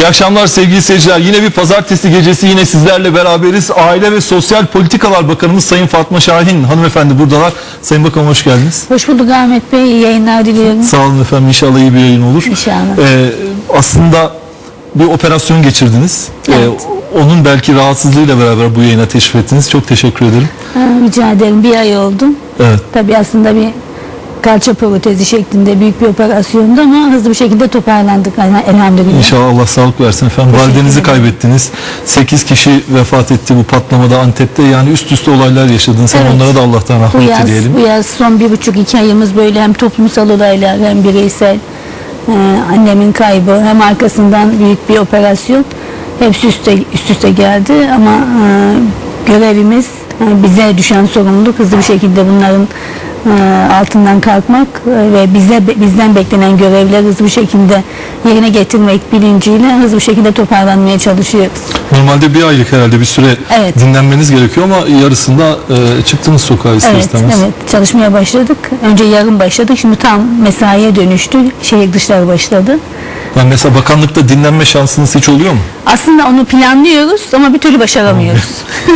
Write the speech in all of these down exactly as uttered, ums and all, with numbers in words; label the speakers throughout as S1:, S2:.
S1: İyi akşamlar sevgili seyirciler. Yine bir pazartesi gecesi yine sizlerle beraberiz. Aile ve Sosyal Politikalar Bakanımız Sayın Fatma Şahin hanımefendi buradalar. Sayın Bakanım hoş geldiniz.
S2: Hoş bulduk Ahmet Bey. İyi yayınlar diliyorum.
S1: Sağ olun efendim. İnşallah iyi bir yayın olur.
S2: İnşallah.
S1: Ee, aslında bir operasyon geçirdiniz.
S2: Evet.
S1: Ee, onun belki rahatsızlığıyla beraber bu yayına teşrif ettiniz. Çok teşekkür ederim.
S2: Ha, rica ederim. Bir ay oldu.
S1: Evet.
S2: Tabii aslında bir kalça protezi şeklinde büyük bir operasyondu ama hızlı bir şekilde toparlandık elhamdülillah.
S1: İnşallah Allah sağlık versin efendim.
S2: Teşekkür
S1: Validenizi
S2: ederim.
S1: kaybettiniz. sekiz kişi vefat etti bu patlamada Antep'te. Yani üst üste olaylar yaşadınız. Hem
S2: Evet.
S1: onlara da Allah'tan
S2: Bu
S1: rahmet
S2: yaz,
S1: dileyelim.
S2: bu yaz son bir buçuk iki ayımız böyle hem toplumsal olaylar hem bireysel e, annemin kaybı hem arkasından büyük bir operasyon hepsi üst üste, üst üste geldi ama e, görevimiz e, bize düşen sorumluluk hızlı bir şekilde bunların e, altından kalkmak e, ve bize bizden beklenen görevleri hızlı bir şekilde yerine getirmek bilinciyle hızlı bir şekilde toparlanmaya çalışıyoruz.
S1: Normalde bir aylık herhalde bir süre
S2: Evet.
S1: dinlenmeniz gerekiyor ama yarısında e, çıktınız sokağa ister
S2: Evet,
S1: istemez.
S2: evet. Çalışmaya başladık. Önce yarın başladık. Şimdi tam mesaiye dönüştü. Şehir dışları başladı.
S1: Yani mesela bakanlıkta dinlenme şansınız hiç oluyor mu?
S2: Aslında onu planlıyoruz ama bir türlü başaramıyoruz.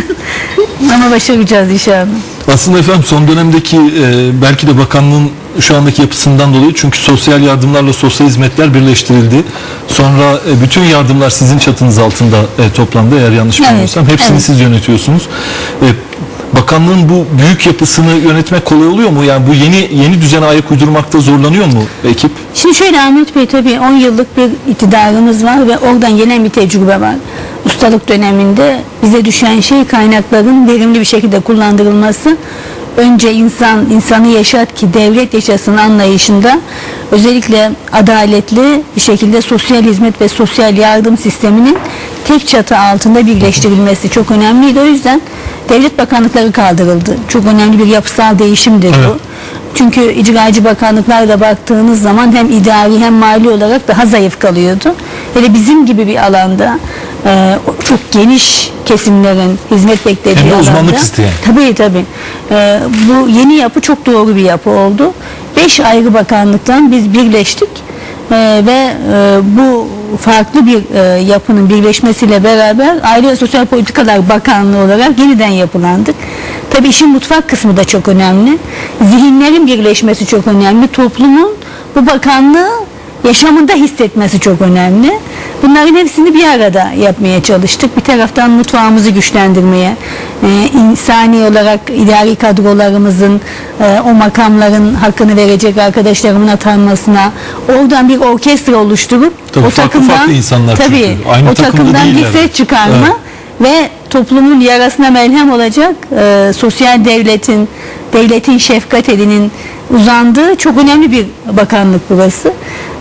S2: Ama başaracağız inşallah.
S1: Aslında efendim son dönemdeki e, belki de bakanlığın şu andaki yapısından dolayı çünkü sosyal yardımlarla sosyal hizmetler birleştirildi. Sonra e, bütün yardımlar sizin çatınız altında e, toplandı eğer yanlış
S2: Evet,
S1: bilmiyorsam. Hepsini
S2: evet.
S1: siz yönetiyorsunuz. E, bakanlığın bu büyük yapısını yönetmek kolay oluyor mu? Yani bu yeni yeni düzene ayak uydurmakta zorlanıyor mu ekip?
S2: Şimdi şöyle Ahmet Bey, tabii on yıllık bir iktidarımız var ve oradan gelen bir tecrübe var. Ustalık döneminde bize düşen şey kaynakların verimli bir şekilde kullandırılması. Önce insan insanı yaşat ki devlet yaşasın anlayışında özellikle adaletli bir şekilde sosyal hizmet ve sosyal yardım sisteminin tek çatı altında birleştirilmesi çok önemliydi. O yüzden devlet bakanlıkları kaldırıldı. Çok önemli bir yapısal değişimdir
S1: Evet.
S2: bu. Çünkü icracı bakanlıklarla baktığınız zaman hem idari hem mali olarak daha zayıf kalıyordu. Hele bizim gibi bir alanda e, çok geniş kesimlerin hizmet beklediği
S1: Hem de
S2: alanda.
S1: uzmanlık isteyen.
S2: Tabii tabii. E, bu yeni yapı çok doğru bir yapı oldu. Beş ayrı bakanlıktan biz birleştik e, ve e, bu farklı bir e, yapının birleşmesiyle beraber Aile ve Sosyal Politikalar Bakanlığı olarak yeniden yapılandık. Tabii işin mutfak kısmı da çok önemli. Zihinlerin birleşmesi çok önemli. Toplumun bu bakanlığı yaşamında hissetmesi çok önemli. Bunların hepsini bir arada yapmaya çalıştık. Bir taraftan mutfağımızı güçlendirmeye, e, insani olarak idari kadrolarımızın e, o makamların hakkını verecek arkadaşlarımın atanmasına, oradan bir orkestra oluşturup
S1: Tabii
S2: o
S1: farklı
S2: takımdan
S1: farklı insanlar
S2: tabii
S1: çünkü. Aynı
S2: o
S1: takımda
S2: takımdan bir
S1: değiller.
S2: ses çıkarma
S1: Evet.
S2: ve toplumun yarasına melhem olacak e, sosyal devletin, devletin şefkat elinin uzandığı çok önemli bir bakanlık burası.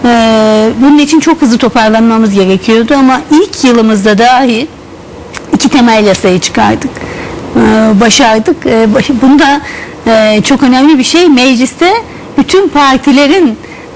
S2: E, bunun için çok hızlı toparlanmamız gerekiyordu ama ilk yılımızda dahi iki temel yasayı çıkardık. E, başardık. E, baş, bunda e, çok önemli bir şey, mecliste bütün partilerin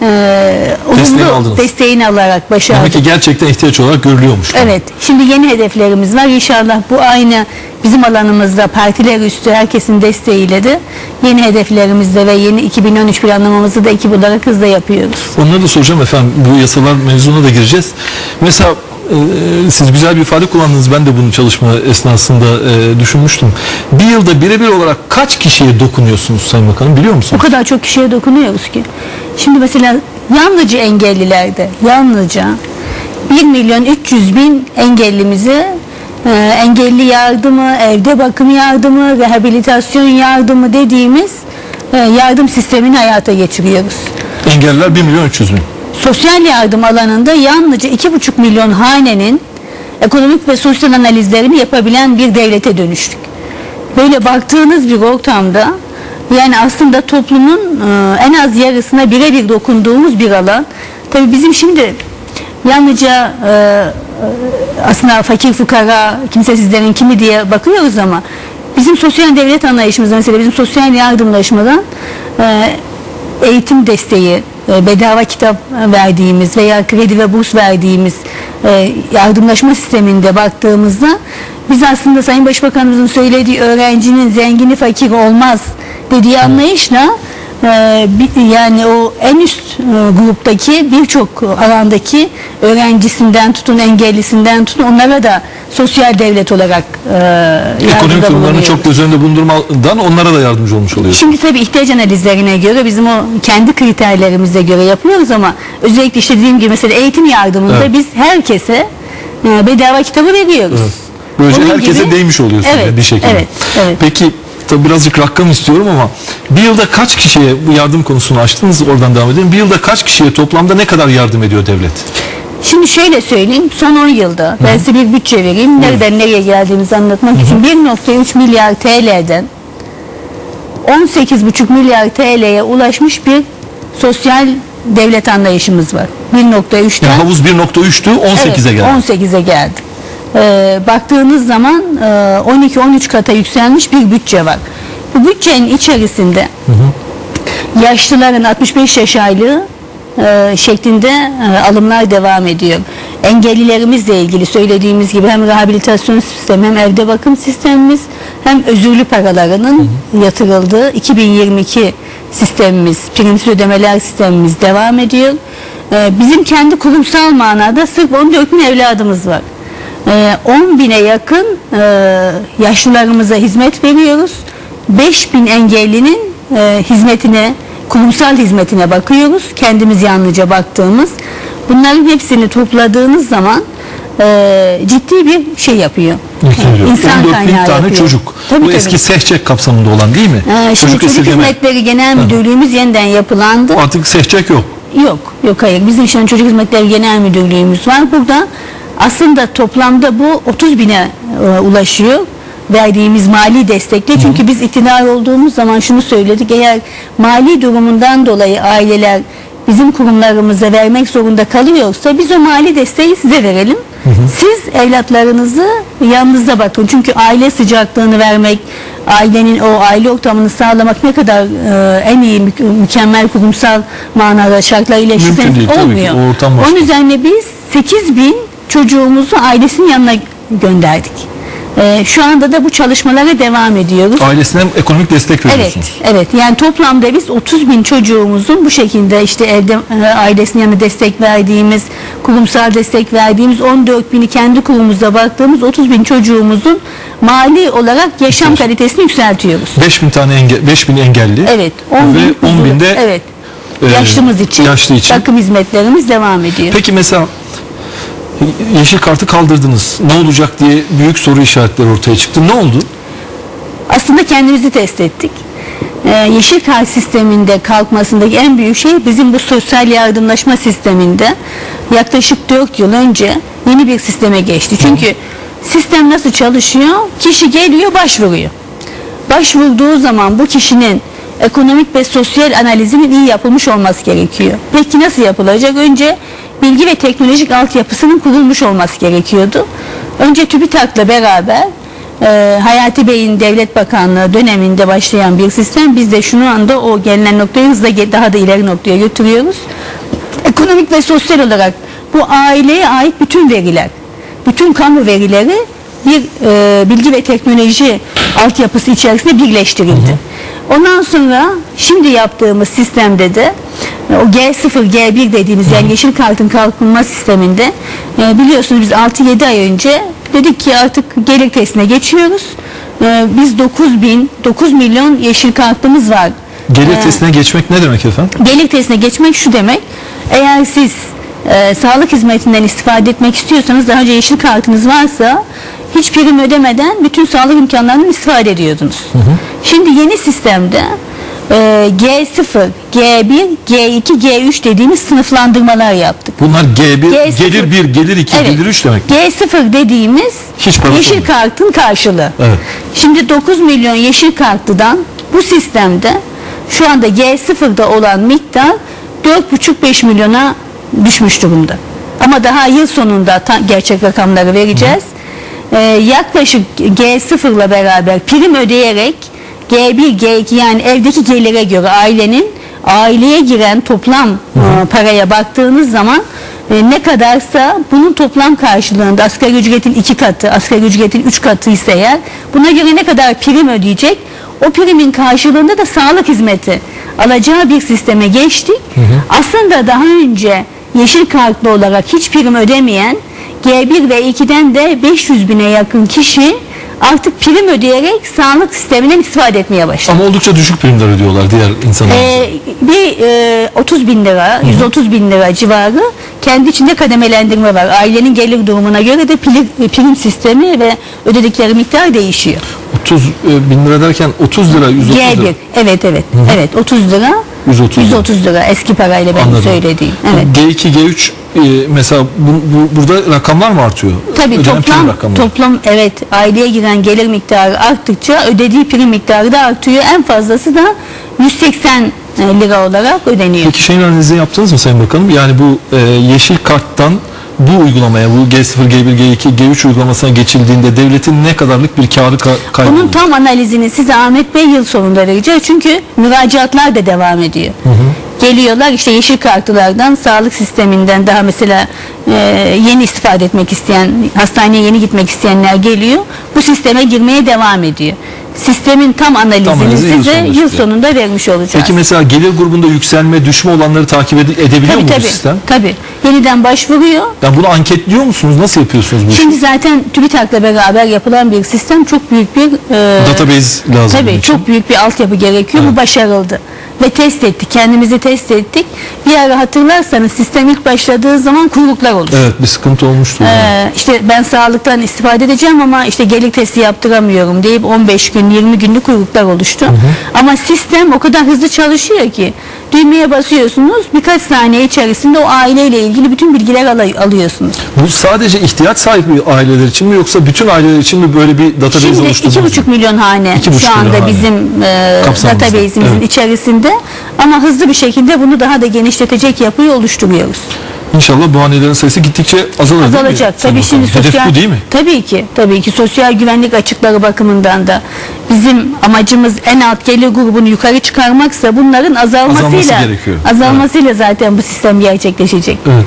S2: e,
S1: Desteğini
S2: olumlu
S1: aldınız.
S2: desteğini alarak başardık.
S1: Demek ki gerçekten ihtiyaç olarak görülüyormuş.
S2: Evet. Şimdi yeni hedeflerimiz var. İnşallah bu aynı bizim alanımızda partiler üstü herkesin desteğiyle de yeni hedeflerimizde ve yeni iki bin on üç planlamamızı da ekip olarak hızla yapıyoruz.
S1: Onları da soracağım efendim. Bu yasalar mevzuna da gireceğiz. Mesela e, siz güzel bir ifade kullandınız. Ben de bunu çalışma esnasında e, düşünmüştüm. Bir yılda birebir olarak kaç kişiye dokunuyorsunuz Sayın Bakanım biliyor
S2: O
S1: musunuz?
S2: kadar çok kişiye dokunuyoruz ki. Şimdi mesela yalnızca engellilerde yalnızca bir milyon üç yüz bin engellimize e, engelli yardımı, evde bakım yardımı, rehabilitasyon yardımı dediğimiz e, yardım sistemini hayata geçiriyoruz.
S1: Engelliler bir milyon üç yüz bin.
S2: Sosyal yardım alanında yalnızca iki buçuk milyon hanenin ekonomik ve sosyal analizlerini yapabilen bir devlete dönüştük. Böyle baktığınız bir ortamda yani aslında toplumun e, en az yarısına birebir dokunduğumuz bir alan. Tabii bizim şimdi yalnızca e, aslında fakir fukara, kimsesizlerin kimi diye bakıyoruz ama bizim sosyal devlet anlayışımızda mesela bizim sosyal yardımlaşmadan e, eğitim desteği, e, bedava kitap verdiğimiz veya kredi ve burs verdiğimiz e, yardımlaşma sisteminde baktığımızda biz aslında Sayın Başbakanımızın söylediği öğrencinin zengini fakir olmaz dediği anlayışla e, bir- yani o en üst e, gruptaki birçok alandaki öğrencisinden tutun, engellisinden tutun, onlara da sosyal devlet olarak e,
S1: Ekonomik
S2: yardımda
S1: durumlarını
S2: bulunuyoruz.
S1: çok göz önünde bulundurmadan onlara da yardımcı olmuş oluyorsunuz.
S2: Şimdi tabii ihtiyaç analizlerine göre bizim o kendi kriterlerimize göre yapıyoruz ama özellikle işte dediğim gibi mesela eğitim yardımında
S1: Evet.
S2: biz herkese e, bedava kitabı veriyoruz.
S1: Evet. Böylece
S2: Bunun
S1: herkese
S2: gibi-
S1: değmiş oluyorsunuz
S2: Evet,
S1: yani bir şekilde.
S2: evet, evet.
S1: Peki tabii birazcık rakam istiyorum ama bir yılda kaç kişiye, bu yardım konusunu açtınız, oradan devam edelim. Bir yılda kaç kişiye toplamda ne kadar yardım ediyor devlet?
S2: Şimdi şöyle söyleyeyim, son on yılda ben size bir bütçe vereyim. Nereden nereye geldiğimizi anlatmak için bir nokta üç milyar T L'den on sekiz buçuk milyar T L'ye ulaşmış bir sosyal devlet anlayışımız var. bir nokta üçten
S1: Yani havuz bir nokta üçtü, on sekize
S2: evet,
S1: geldi.
S2: on sekize geldi. Ee, baktığınız zaman e, on iki on üç kata yükselmiş bir bütçe var. Bu bütçenin içerisinde yaşlıların altmış beş yaş aylığı e, şeklinde e, alımlar devam ediyor. Engellilerimizle ilgili söylediğimiz gibi hem rehabilitasyon sistemi hem evde bakım sistemimiz hem özürlü paralarının yatırıldığı iki bin yirmi iki sistemimiz, primsiz ödemeler sistemimiz devam ediyor. E, bizim kendi kurumsal manada sırf on dört bin evladımız var. E, on bine yakın e, yaşlılarımıza hizmet veriyoruz. beş bin engellinin e, hizmetine, kurumsal hizmetine bakıyoruz. Kendimiz yalnızca baktığımız. Bunların hepsini topladığınız zaman e, ciddi bir şey yapıyor.
S1: Yükleniyor.
S2: İnsan
S1: on dört bin
S2: kaynağı
S1: tane
S2: yapıyor.
S1: çocuk.
S2: Tabii,
S1: bu
S2: tabii.
S1: eski SEHÇEK kapsamında olan değil mi?
S2: Ee, şimdi çocuk
S1: esirgeme.
S2: Hizmetleri Genel Müdürlüğümüz yeniden yapılandı.
S1: Artık SEHÇEK yok.
S2: Yok, yok hayır. Bizim şu an Çocuk Hizmetleri Genel Müdürlüğümüz var. Burada aslında toplamda bu otuz bine e, ulaşıyor. Verdiğimiz mali destekle. Çünkü biz iktidar olduğumuz zaman şunu söyledik. Eğer mali durumundan dolayı aileler bizim kurumlarımıza vermek zorunda kalıyorsa biz o mali desteği size verelim. Siz evlatlarınızı yanınızda bakın. Çünkü aile sıcaklığını vermek, ailenin o aile ortamını sağlamak ne kadar e, en iyi mü- mükemmel kurumsal manada şartlarıyla
S1: Mümkün
S2: eşitseniz
S1: değil, tabii ki.
S2: olmuyor.
S1: O ortam başka.
S2: Onun üzerine biz sekiz bin çocuğumuzu ailesinin yanına gönderdik. E, şu anda da bu çalışmalara devam ediyoruz.
S1: Ailesine ekonomik destek
S2: Evet,
S1: veriyorsunuz.
S2: evet. Yani toplamda biz otuz bin çocuğumuzun bu şekilde işte evde e, ailesinin yanına destek verdiğimiz, kurumsal destek verdiğimiz on dört bini kendi kurumumuzda baktığımız otuz bin çocuğumuzun mali olarak yaşam
S1: Yaşam.
S2: kalitesini yükseltiyoruz.
S1: beş bin tane enge beş bin engelli.
S2: Evet. on
S1: Ve
S2: bin
S1: on binde
S2: evet.
S1: e,
S2: Yaşlımız için,
S1: yaşlı için.
S2: bakım hizmetlerimiz devam ediyor.
S1: Peki mesela yeşil kartı kaldırdınız. Ne olacak diye büyük soru işaretleri ortaya çıktı. Ne oldu?
S2: Aslında kendimizi test ettik. Ee, yeşil kart sisteminde kalkmasındaki en büyük şey bizim bu sosyal yardımlaşma sisteminde yaklaşık dört yıl önce yeni bir sisteme geçti. Çünkü sistem nasıl çalışıyor? Kişi geliyor, başvuruyor. Başvurduğu zaman bu kişinin ekonomik ve sosyal analizinin iyi yapılmış olması gerekiyor. Peki nasıl yapılacak? Önce bilgi ve teknolojik altyapısının kurulmuş olması gerekiyordu. Önce TÜBİTAK'la beraber e, Hayati Bey'in Devlet Bakanlığı döneminde başlayan bir sistem. Biz de şunu anda o gelinen noktayı hızla ge- daha da ileri noktaya götürüyoruz. Ekonomik ve sosyal olarak bu aileye ait bütün veriler, bütün kamu verileri bir e, bilgi ve teknoloji altyapısı içerisinde birleştirildi. Ondan sonra şimdi yaptığımız sistemde de e, o G sıfır G bir dediğimiz yani yeşil kartın kalkınma sisteminde e, biliyorsunuz biz altı yedi ay önce dedik ki artık gelir testine geçiyoruz. E, biz dokuz bin dokuz milyon yeşil kartımız var.
S1: Gelir
S2: E,
S1: testine geçmek ne demek efendim?
S2: Gelir testine geçmek şu demek. Eğer siz e, sağlık hizmetinden istifade etmek istiyorsanız daha önce yeşil kartınız varsa hiç prim ödemeden bütün sağlık imkanlarından istifade ediyordunuz. Hı hı. Şimdi yeni sistemde e, G sıfır, G bir, G iki, G üç dediğimiz sınıflandırmalar yaptık.
S1: Bunlar G bir,
S2: G sıfır.
S1: gelir bir, gelir iki,
S2: Evet.
S1: gelir üç demek.
S2: G sıfır dediğimiz
S1: Hiç parası
S2: yeşil
S1: olmuyor.
S2: kartın karşılığı.
S1: Evet.
S2: Şimdi dokuz milyon yeşil kartlıdan bu sistemde şu anda G sıfırda olan miktar dört buçuk beş milyona düşmüş durumda. Ama daha yıl sonunda ta- gerçek rakamları vereceğiz. Ee, yaklaşık G sıfırla beraber prim ödeyerek G bir, G iki yani evdeki gelire göre ailenin aileye giren toplam e, paraya baktığınız zaman e, ne kadarsa bunun toplam karşılığında asgari ücretin iki katı, asgari ücretin üç katı ise eğer buna göre ne kadar prim ödeyecek? O primin karşılığında da sağlık hizmeti alacağı bir sisteme geçtik. Hı hı. Aslında daha önce yeşil kartlı olarak hiç prim ödemeyen G bir ve ikiden de beş yüz bine yakın kişi artık prim ödeyerek sağlık sisteminden istifade etmeye başladı.
S1: Ama oldukça düşük primler ödüyorlar diğer insanlar.
S2: Ee, bir e, otuz bin lira, Hı-hı. yüz otuz bin lira civarı kendi içinde kademelendirme var. Ailenin gelir durumuna göre de prim, prim sistemi ve ödedikleri miktar değişiyor.
S1: otuz bin lira derken otuz lira, yüz otuz lira.
S2: G bir, evet evet. Hı-hı. Evet, otuz lira.
S1: yüz otuz,
S2: yüz otuz lira eski parayla benim Anladım. söylediğim. Evet.
S1: G iki, G üç e, mesela bu, bu, burada rakamlar mı artıyor?
S2: Tabii Ödenen toplam toplam evet aileye giren gelir miktarı arttıkça ödediği prim miktarı da artıyor. En fazlası da yüz seksen lira olarak ödeniyor.
S1: Peki şeyin analizini yaptınız mı Sayın Bakanım? Yani bu e, yeşil karttan bu uygulamaya, bu G sıfır, G bir, G iki, G üç uygulamasına geçildiğinde devletin ne kadarlık bir karı kaybı?
S2: Bunun tam analizini size Ahmet Bey yıl sonunda vereceğiz. Çünkü müracaatlar da devam ediyor. Hı hı. Geliyorlar işte yeşil kartlardan, sağlık sisteminden daha mesela e, yeni istifade etmek isteyen, hastaneye yeni gitmek isteyenler geliyor. Bu sisteme girmeye devam ediyor. Sistemin tam analizini tam analizi size yıl, yıl sonunda vermiş olacağız.
S1: Peki mesela gelir grubunda yükselme, düşme olanları takip ede edebiliyor tabii, mu
S2: tabii,
S1: bu sistem?
S2: Tabii. Yeniden başvuruyor.
S1: Yani bunu anketliyor musunuz? Nasıl yapıyorsunuz bu
S2: Şimdi
S1: işi?
S2: zaten TÜBİTAK'la beraber yapılan bir sistem, çok büyük bir e,
S1: database lazım.
S2: Tabii çok büyük bir altyapı gerekiyor. Evet. Bu başarıldı. Ve test ettik. Kendimizi test ettik. Bir ara hatırlarsanız sistem ilk başladığı zaman kuyruklar oluştu.
S1: Evet, bir sıkıntı olmuştu.
S2: Ee, işte ben sağlıktan istifade edeceğim ama işte gelir testi yaptıramıyorum deyip on beş gün yirmi günlük kuyruklar oluştu. Hı hı. Ama sistem o kadar hızlı çalışıyor ki düğmeye basıyorsunuz, birkaç saniye içerisinde o aileyle ilgili bütün bilgiler al alıyorsunuz.
S1: Bu sadece ihtiyaç sahibi aileler için mi yoksa bütün aileler için mi böyle bir database oluşturdunuz?
S2: Şimdi iki buçuk milyon hane iki şu anda hane. bizim e, database'imizin evet. içerisinde, ama hızlı bir şekilde bunu daha da genişletecek yapıyı oluşturuyoruz.
S1: İnşallah bu hanelerin sayısı gittikçe azalır.
S2: Azalacak. Tabii şimdi
S1: Hedef
S2: sosyal,
S1: bu değil mi?
S2: Tabii ki. Tabii ki sosyal güvenlik açıkları bakımından da bizim amacımız en alt gelir grubunu yukarı çıkarmaksa bunların azalmasıyla azalmasıyla evet. zaten bu sistem gerçekleşecek. Evet.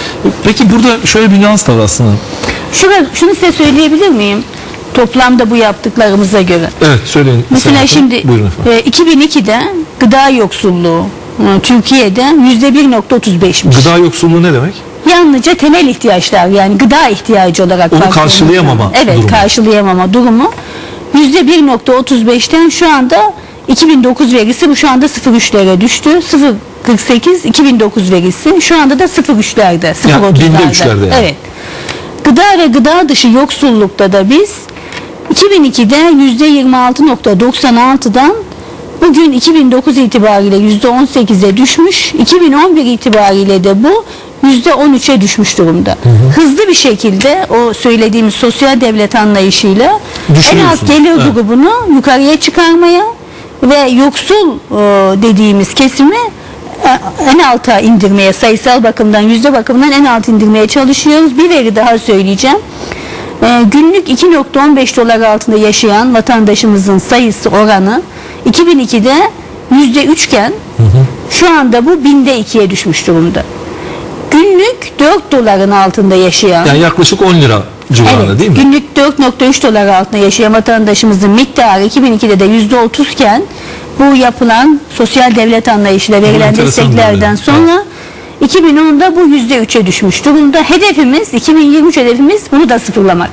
S1: Peki burada şöyle bir nüans da var aslında.
S2: Şurada, şunu size söyleyebilir miyim? Toplamda bu yaptıklarımıza göre.
S1: Evet, söyleyin.
S2: Mesela şimdi e, iki bin ikide gıda yoksulluğu Türkiye'de yüzde bir nokta otuz beşmiş.
S1: Gıda yoksulluğu ne demek?
S2: Yalnızca temel ihtiyaçlar, yani gıda ihtiyacı olarak.
S1: Onu karşılayamama
S2: Evet,
S1: durumu.
S2: karşılayamama durumu. yüzde bir nokta otuz beşten şu anda iki bin dokuz verisi bu şu anda sıfır virgül üçlere düştü. sıfır virgül kırk sekiz iki bin dokuz verisi şu anda da sıfır virgül üçlerde. sıfır virgül otuzlarda. Yani. Evet. Gıda ve gıda dışı yoksullukta da biz iki bin ikide yüzde yirmi altı nokta doksan altıdan bugün iki bin dokuz itibariyle yüzde on sekize düşmüş. iki bin on bir itibariyle de bu yüzde on üçe düşmüş durumda. Hı hı. Hızlı bir şekilde o söylediğimiz sosyal devlet anlayışıyla en alt gelir evet. grubunu yukarıya çıkarmaya ve yoksul e, dediğimiz kesimi en alta indirmeye, sayısal bakımdan, yüzde bakımından en alt indirmeye çalışıyoruz. Bir veri daha söyleyeceğim. E, günlük iki nokta on beş dolar altında yaşayan vatandaşımızın sayısı, oranı iki bin ikide yüzde üç iken şu anda bu binde ikiye düşmüş durumda. Günlük dört doların altında yaşayan,
S1: yani yaklaşık on lira civarında evet, değil mi?
S2: Günlük dört nokta üç dolar altında yaşayan vatandaşımızın miktarı iki bin ikide de yüzde otuz iken bu yapılan sosyal devlet anlayışıyla verilen desteklerden sonra evet. iki bin onda bu yüzde üçe düşmüş durumda. Hedefimiz, iki bin yirmi üç hedefimiz bunu da sıfırlamak.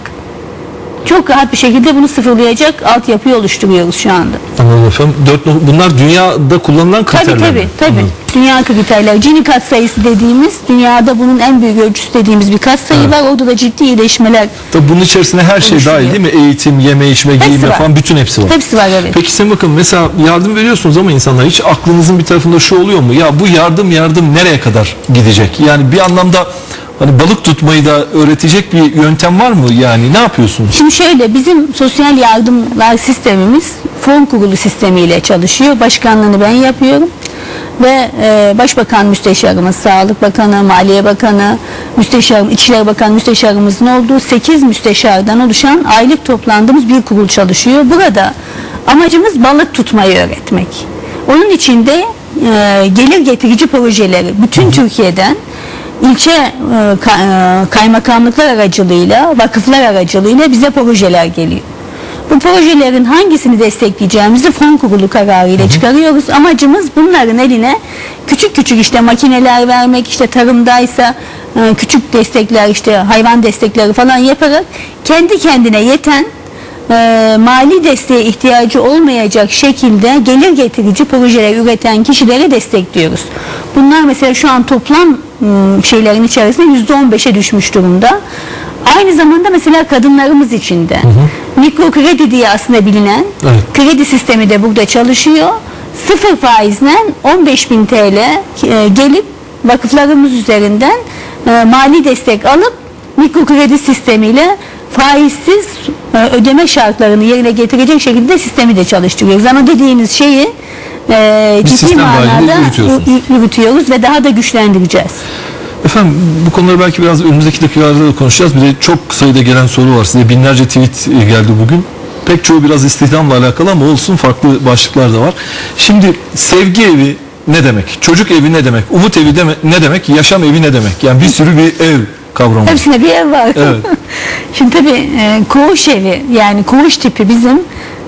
S2: Çok rahat bir şekilde bunu sıfırlayacak altyapıyı oluşturuyoruz şu anda.
S1: Anladım efendim. Dört, bunlar dünyada kullanılan kriterler.
S2: Tabii tabii. tabii. Dünya kriterler. Gini katsayısı dediğimiz, dünyada bunun en büyük ölçüsü dediğimiz bir katsayı evet. var. Orada da ciddi iyileşmeler.
S1: Tabii bunun içerisinde her şey dahil değil mi? Eğitim, yeme, içme, giyinme falan, bütün hepsi var.
S2: Hepsi var evet.
S1: Peki sen bakın mesela yardım veriyorsunuz ama insanlar, hiç aklınızın bir tarafında şu oluyor mu? Ya bu yardım yardım nereye kadar gidecek? Yani bir anlamda hani balık tutmayı da öğretecek bir yöntem var mı? Yani ne yapıyorsunuz?
S2: Şimdi şöyle, bizim sosyal yardımlar sistemimiz fon kurulu sistemiyle çalışıyor. Başkanlığını ben yapıyorum. Ve e, Başbakan Müsteşarımız, Sağlık Bakanı, Maliye Bakanı, Müsteşarım, İçişleri Bakanı Müsteşarımızın olduğu sekiz müsteşardan oluşan aylık toplandığımız bir kurul çalışıyor. Burada amacımız balık tutmayı öğretmek. Onun için de e, gelir getirici projeleri bütün Hı. Türkiye'den ilçe e, kaymakamlıklar aracılığıyla, vakıflar aracılığıyla bize projeler geliyor. Bu projelerin hangisini destekleyeceğimizi fon kurulu kararıyla hı hı. çıkarıyoruz. Amacımız bunların eline küçük küçük işte makineler vermek, işte tarımdaysa küçük destekler, işte hayvan destekleri falan yaparak kendi kendine yeten, e, mali desteğe ihtiyacı olmayacak şekilde gelir getirici projeler üreten kişilere destekliyoruz. Bunlar mesela şu an toplam ıı, şeylerin içerisinde yüzde on beşe düşmüş durumda. Aynı zamanda mesela kadınlarımız için de hı hı. mikro kredi diye aslında bilinen evet. kredi sistemi de burada çalışıyor. Sıfır faizle on beş bin T L e, gelip vakıflarımız üzerinden e, mali destek alıp mikro kredi sistemiyle faizsiz e, ödeme şartlarını yerine getirecek şekilde sistemi de çalıştırıyoruz. Ama dediğiniz şeyi e, ciddi manada yürütüyoruz ve daha da güçlendireceğiz.
S1: Efendim bu konuları belki biraz önümüzdeki dakikalarda da konuşacağız. Bir de çok sayıda gelen soru var. Size binlerce tweet geldi bugün. Pek çoğu biraz istihdamla alakalı ama olsun, farklı başlıklar da var. Şimdi sevgi evi ne demek? Çocuk evi ne demek? Umut evi deme, ne demek? Yaşam evi ne demek? Yani bir sürü bir ev kavramı.
S2: Hepsinde bir ev var.
S1: Evet.
S2: Şimdi tabii e, koğuş evi, yani koğuş tipi bizim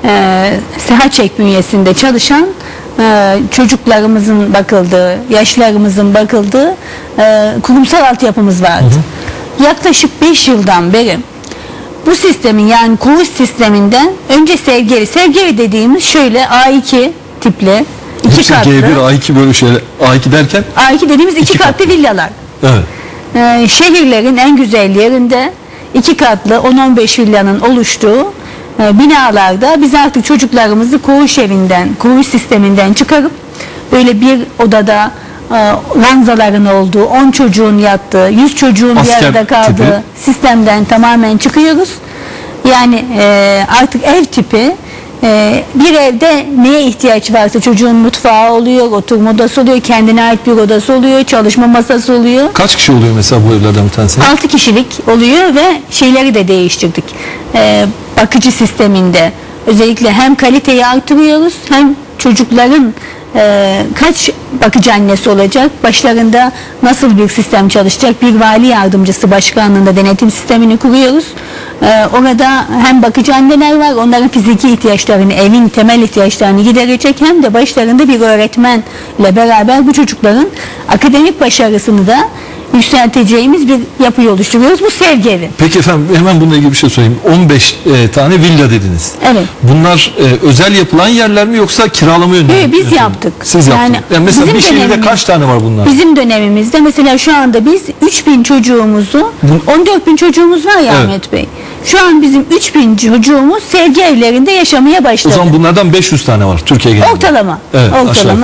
S2: e, SEHAÇEK bünyesinde çalışan e, çocuklarımızın bakıldığı, yaşlarımızın bakıldığı e, kurumsal altyapımız vardı. Hı hı. Yaklaşık beş yıldan beri bu sistemin, yani koğuş sisteminden önce sevgi evi, sevgi evi dediğimiz şöyle A iki tipli, iki
S1: Hepsi
S2: katlı.
S1: G bir, A iki böyle şeyler. A iki derken?
S2: A iki dediğimiz iki, iki katlı, katlı villalar.
S1: Evet.
S2: Ee, şehirlerin en güzel yerinde iki katlı on on beş villanın oluştuğu e, binalarda biz artık çocuklarımızı koğuş evinden, koğuş sisteminden çıkarıp böyle bir odada e, ranzaların olduğu, on çocuğun yattığı, yüz çocuğun Asker bir arada kaldığı tipi. Sistemden tamamen çıkıyoruz. Yani e, artık ev tipi, e, bir evde neye ihtiyaç varsa, çocuğun mutfağı oluyor, oturma odası oluyor, kendine ait bir odası oluyor, çalışma masası oluyor.
S1: Kaç kişi oluyor mesela bu evlerden bir tanesi?
S2: altı kişilik oluyor ve şeyleri de değiştirdik. E, bakıcı sisteminde özellikle hem kaliteyi artırıyoruz, hem çocukların Ee, kaç bakıcı annesi olacak, başlarında nasıl bir sistem çalışacak, bir vali yardımcısı başkanlığında denetim sistemini kuruyoruz. Ee, orada hem bakıcı anneler var, onların fiziki ihtiyaçlarını, evin temel ihtiyaçlarını giderecek, hem de başlarında bir öğretmenle beraber bu çocukların akademik başarısını da yükselteceğimiz bir yapıyı oluşturuyoruz. Bu sevgi evi.
S1: Peki efendim, hemen bununla ilgili bir şey söyleyeyim. on beş e, tane villa dediniz.
S2: Evet.
S1: Bunlar e, özel yapılan yerler mi, yoksa kiralama yönünde?
S2: Evet, biz yaptık.
S1: Siz yani, yaptınız. Yani mesela bir şehirde kaç tane var bunlar? Bizim
S2: dönemimizde mesela şu anda biz üç bin çocuğumuzu, Bu, on dört bin çocuğumuz var ya evet. Ahmet Bey. Şu an bizim üç bin çocuğumuz sevgi evlerinde yaşamaya başladı.
S1: O zaman bunlardan beş yüz tane var Türkiye genelinde.
S2: Ortalama.
S1: Evet,
S2: ortalama.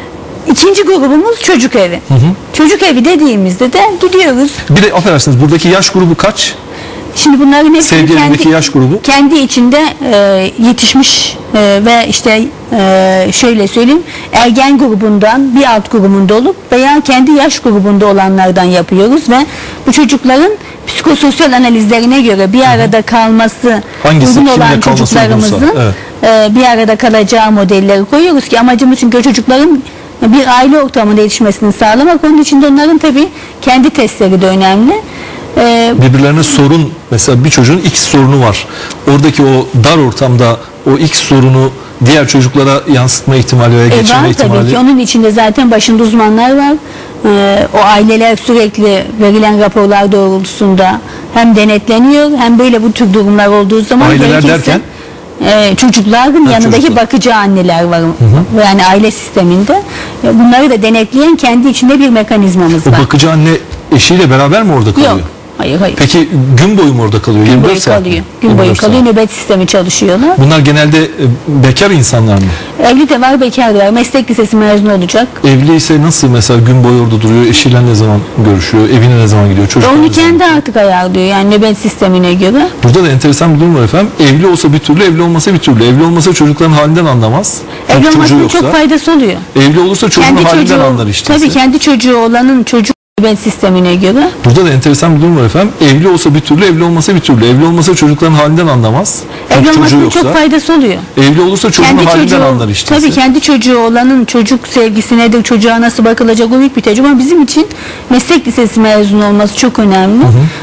S2: İkinci grubumuz çocuk evi. Hı hı. Çocuk evi dediğimizde de gidiyoruz.
S1: Bir de affedersiniz, buradaki yaş grubu kaç?
S2: Şimdi bunların hepsi kendi,
S1: yaş grubu.
S2: kendi içinde e, yetişmiş e, ve işte e, şöyle söyleyeyim, ergen grubundan bir alt grubunda olup veya kendi yaş grubunda olanlardan yapıyoruz ve bu çocukların psikososyal analizlerine göre bir arada kalması
S1: Hangisi,
S2: uygun olan çocuklarımızın evet. e, bir arada kalacağı modelleri koyuyoruz ki amacımız, çünkü çocukların bir aile ortamında yetişmesini sağlamak. Onun için de onların tabii kendi testleri de önemli.
S1: Ee, Birbirlerine sorun, mesela bir çocuğun X sorunu var. Oradaki o dar ortamda o X sorunu diğer çocuklara yansıtma ihtimali veya
S2: e,
S1: geçirme
S2: var,
S1: ihtimali.
S2: Tabii ki. Onun içinde zaten başında uzmanlar var. Ee, o aileler sürekli verilen raporlar doğrultusunda hem denetleniyor, hem böyle bu tür durumlar olduğu zaman
S1: aileler derken
S2: Ee, çocukların ha, yanındaki çocuklar. Bakıcı anneler var, hı hı. yani aile sisteminde. Bunları da denetleyen kendi içinde bir mekanizmamız
S1: o
S2: var.
S1: O bakıcı anne eşiyle beraber mi orada kalıyor?
S2: Yok. Hayır, hayır.
S1: Peki gün boyu mu orada kalıyor?
S2: Gün boyu kalıyor. Gün boyu kalıyor. Nöbet sistemi çalışıyorlar.
S1: Bunlar genelde bekar insanlar mı?
S2: Evli de var, bekar da var. Meslek lisesi mezunu olacak.
S1: Evli ise nasıl mesela gün boyu orada duruyor? Eşiyle ne zaman görüşüyor? Evine ne zaman gidiyor? Çocuklar
S2: onu kendi artık ayarlıyor, yani nöbet sistemine göre.
S1: Burada da enteresan bir durum var efendim. Evli olsa bir türlü, evli olmasa bir türlü. Evli olmasa çocukların halinden anlamaz.
S2: Evli olmasının çok faydası oluyor.
S1: Evli olursa çocuğun kendi halinden çocuğu, anlar işte.
S2: Tabii kendi çocuğu olanın çocuk nöbet sistemine göre.
S1: Burada da enteresan bir durum var efendim. Evli olsa bir türlü, evli olmasa bir türlü. Evli olmasa çocukların halinden anlamaz.
S2: Evli olmasının çok faydası oluyor.
S1: Evli olursa çocuğun kendi halinden çocuğu, anlar işte.
S2: Tabii kendi çocuğu olanın çocuk sevgisi nedir, çocuğa nasıl bakılacak, o büyük bir tecrübe. Ama bizim için meslek lisesi mezunu olması çok önemli. Hı hı.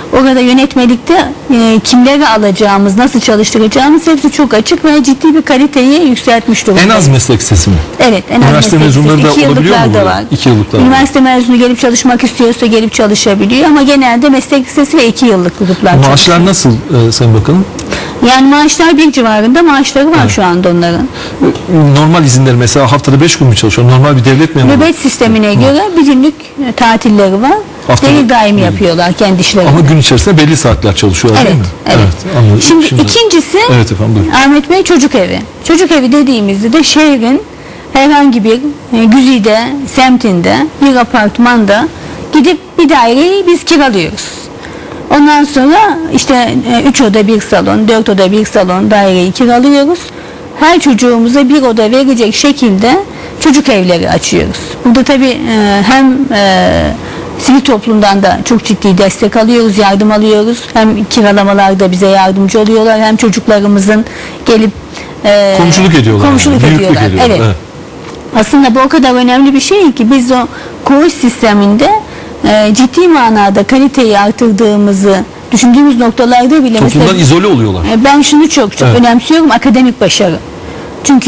S2: orada yönetmelikte e, kimleri alacağımız, nasıl çalıştıracağımız hepsi çok açık ve ciddi bir kaliteyi yükseltmiş durumda.
S1: En az meslek lisesi mi?
S2: Evet, en az
S1: Üniversite
S2: meslek
S1: mezunları
S2: lisesi.
S1: da
S2: İki
S1: olabiliyor mu
S2: yıllıklar da
S1: burada?
S2: var.
S1: İki yıllıklar var.
S2: Üniversite mezunu gelip çalışmak istiyorsa gelip çalışabiliyor ama genelde meslek lisesi ve iki yıllık gruplar çalışıyor.
S1: Maaşlar nasıl e, Sayın Bakanım?
S2: Yani maaşlar bir civarında maaşları var şu anda onların.
S1: Normal izinleri mesela haftada beş gün mü çalışıyor? Normal bir devlet memuru.
S2: Nöbet sistemine göre bir günlük e, tatilleri var.
S1: Haftada-
S2: Devir daimi
S1: Evet.
S2: yapıyorlar kendi işlerini.
S1: Ama gün içerisinde belli saatler çalışıyorlar
S2: Evet,
S1: değil mi?
S2: evet.
S1: anladım.
S2: Şimdi, ikincisi
S1: Evet efendim buyurun.
S2: Ahmet Bey çocuk evi. Çocuk evi dediğimizde de şehrin herhangi bir e, güzide, semtinde, bir apartmanda gidip bir daireyi biz kiralıyoruz. Ondan sonra işte e, üç oda bir salon, dört oda bir salon daireyi kiralıyoruz. Her çocuğumuza bir oda verecek şekilde çocuk evleri açıyoruz. Burada tabii e, hem e, sivil toplumdan da çok ciddi destek alıyoruz, yardım alıyoruz. Hem kiralamalarda bize yardımcı oluyorlar, hem çocuklarımızın gelip e,
S1: Komşuluk ediyorlar.
S2: komşuluk
S1: yani. Büyüklük
S2: ediyorlar.
S1: ediyorlar.
S2: Evet.
S1: Evet.
S2: Aslında bu o kadar önemli bir şey ki biz o koğuş sisteminde e, ciddi manada kaliteyi artırdığımızı düşündüğümüz noktalarda bile
S1: Toplumdan
S2: mesela,
S1: izole oluyorlar.
S2: e, ben şunu çok çok
S1: Evet.
S2: önemsiyorum, akademik başarı. Çünkü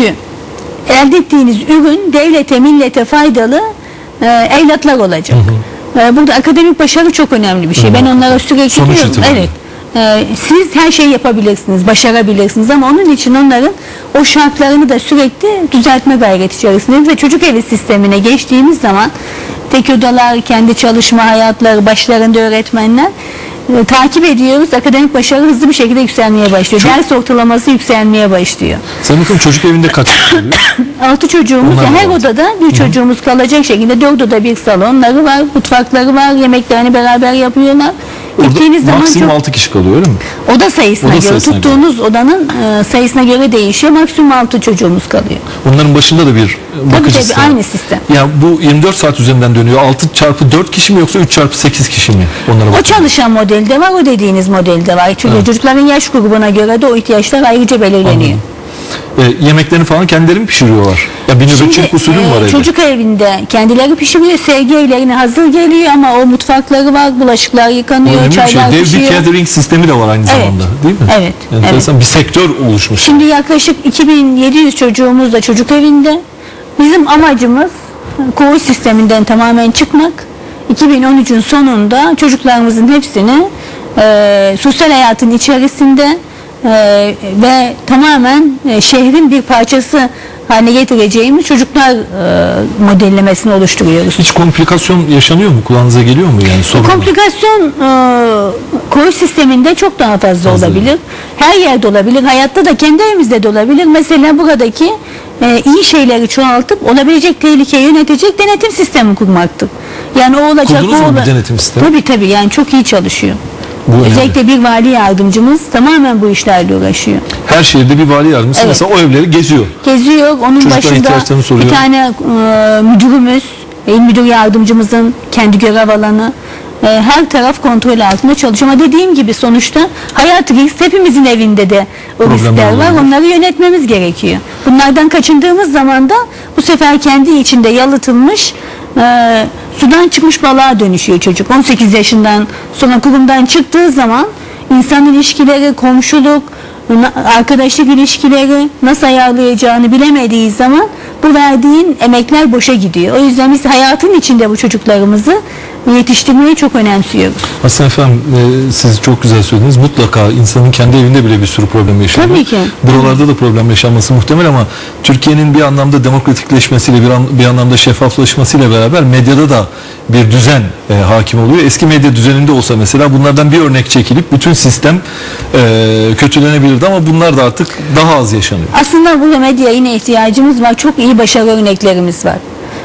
S2: elde ettiğiniz ürün devlete, millete faydalı e, evlatlar olacak. E, burada akademik başarı çok önemli bir şey.
S1: Hı.
S2: Ben onlara sürekli
S1: Sonuç
S2: diyorum.
S1: itibariyle.
S2: Evet. E, siz her şeyi yapabilirsiniz, başarabilirsiniz ama onun için onların o şartlarını da sürekli düzeltme gayreti içerisindeyiz ve çocuk evi sistemine geçtiğimiz zaman tek odalar, kendi çalışma hayatları, başlarında öğretmenler e, takip ediyoruz. Akademik başarı hızlı bir şekilde yükselmeye başlıyor.
S1: Çok-
S2: Ders ortalaması yükselmeye başlıyor.
S1: Sayın Bakanım çocuk evinde kaç kişi oluyor?
S2: Altı çocuğumuz,
S1: Onlar da
S2: her
S1: var.
S2: odada bir çocuğumuz kalacak şekilde dört oda bir salonları var, mutfakları var, yemeklerini beraber yapıyorlar. Gittiğiniz
S1: Orada
S2: zaman
S1: maksimum
S2: çok
S1: altı kişi kalıyor öyle mi?
S2: oda sayısına
S1: Oda
S2: göre,
S1: sayısına
S2: tuttuğunuz odanın e, sayısına göre değişiyor. Maksimum altı çocuğumuz kalıyor.
S1: Onların başında da bir
S2: Tabii
S1: bakıcısı
S2: tabii
S1: var.
S2: aynı sistem.
S1: Ya bu yirmi dört saat üzerinden dönüyor. altı çarpı dört kişi mi yoksa üç çarpı sekiz kişi mi? Onlara
S2: O
S1: bakın.
S2: çalışan modelde var, o dediğiniz modelde var. Çünkü
S1: Evet.
S2: çocukların yaş grubuna göre de o ihtiyaçlar ayrıca belirleniyor.
S1: Anladım. E, yemeklerini falan kendileri mi pişiriyorlar? Ya bir nöbetçilik usulü mü
S2: e,
S1: var evde?
S2: çocuk evinde kendileri pişiriyor, sevgi evlerine hazır geliyor ama o mutfakları var, bulaşıklar
S1: O
S2: yıkanıyor,
S1: önemli bir şey.
S2: çaylar
S1: Dev bir
S2: pişiyor.
S1: catering sistemi de var aynı
S2: Evet.
S1: zamanda değil mi?
S2: Evet,
S1: Enteresan bir sektör oluşmuş.
S2: Şimdi yaklaşık iki bin yedi yüz çocuğumuz da çocuk evinde. Bizim amacımız koğuş sisteminden tamamen çıkmak. iki bin on üçün sonunda çocuklarımızın hepsini e, sosyal hayatın içerisinde e, ve tamamen e, şehrin bir parçası haline getireceğimiz çocuklar e, modellemesini oluşturuyoruz.
S1: Hiç komplikasyon yaşanıyor mu? Kulağınıza geliyor mu yani sorun?
S2: Komplikasyon e, koğuş sisteminde çok daha fazla,
S1: Fazla.
S2: olabilir. Her yerde olabilir. Hayatta da kendi evimizde de olabilir. Mesela buradaki e, iyi şeyleri çoğaltıp olabilecek tehlikeyi yönetecek denetim sistemi kurmaktır. Yani o olacak.
S1: Kurdunuz
S2: o
S1: mu bir
S2: ola-
S1: denetim sistemi?
S2: Tabii tabii, yani çok iyi çalışıyor.
S1: Bu önemli.
S2: Özellikle bir vali yardımcımız tamamen bu işlerle uğraşıyor.
S1: Her şehirde bir vali yardımcısı
S2: Evet.
S1: mesela o evleri geziyor.
S2: Geziyor. Onun
S1: Çocukların
S2: başında
S1: ihtiyaçlarını soruyor.
S2: bir tane e, müdürümüz, il müdür yardımcımızın kendi görev alanı, e, her taraf kontrol altında çalışıyor. Ama dediğim gibi sonuçta hayat risk, hepimizin evinde de o
S1: Problemler
S2: riskler var.
S1: olabilir.
S2: Onları yönetmemiz gerekiyor. Bunlardan kaçındığımız zaman da bu sefer kendi içinde yalıtılmış e, sudan çıkmış balığa dönüşüyor çocuk. on sekiz yaşından sonra kurumdan çıktığı zaman insan ilişkileri, komşuluk, arkadaşlık ilişkileri nasıl ayarlayacağını bilemediği zaman bu verdiğin emekler boşa gidiyor. O yüzden biz hayatın içinde bu çocuklarımızı yetiştirmeyi çok önemsiyoruz.
S1: Aslında efendim e, siz çok güzel söylediniz. Mutlaka insanın kendi evinde bile bir sürü problem yaşanıyor.
S2: Tabii ki.
S1: Buralarda da problem yaşanması muhtemel ama Türkiye'nin bir anlamda demokratikleşmesiyle bir, an, bir anlamda şeffaflaşmasıyla beraber medyada da bir düzen e, hakim oluyor. Eski medya düzeninde olsa mesela bunlardan bir örnek çekilip bütün sistem e, kötülenebilirdi ama bunlar da artık daha az yaşanıyor.
S2: Aslında burada medyaya yine ihtiyacımız var. Çok iyi başarı örneklerimiz var.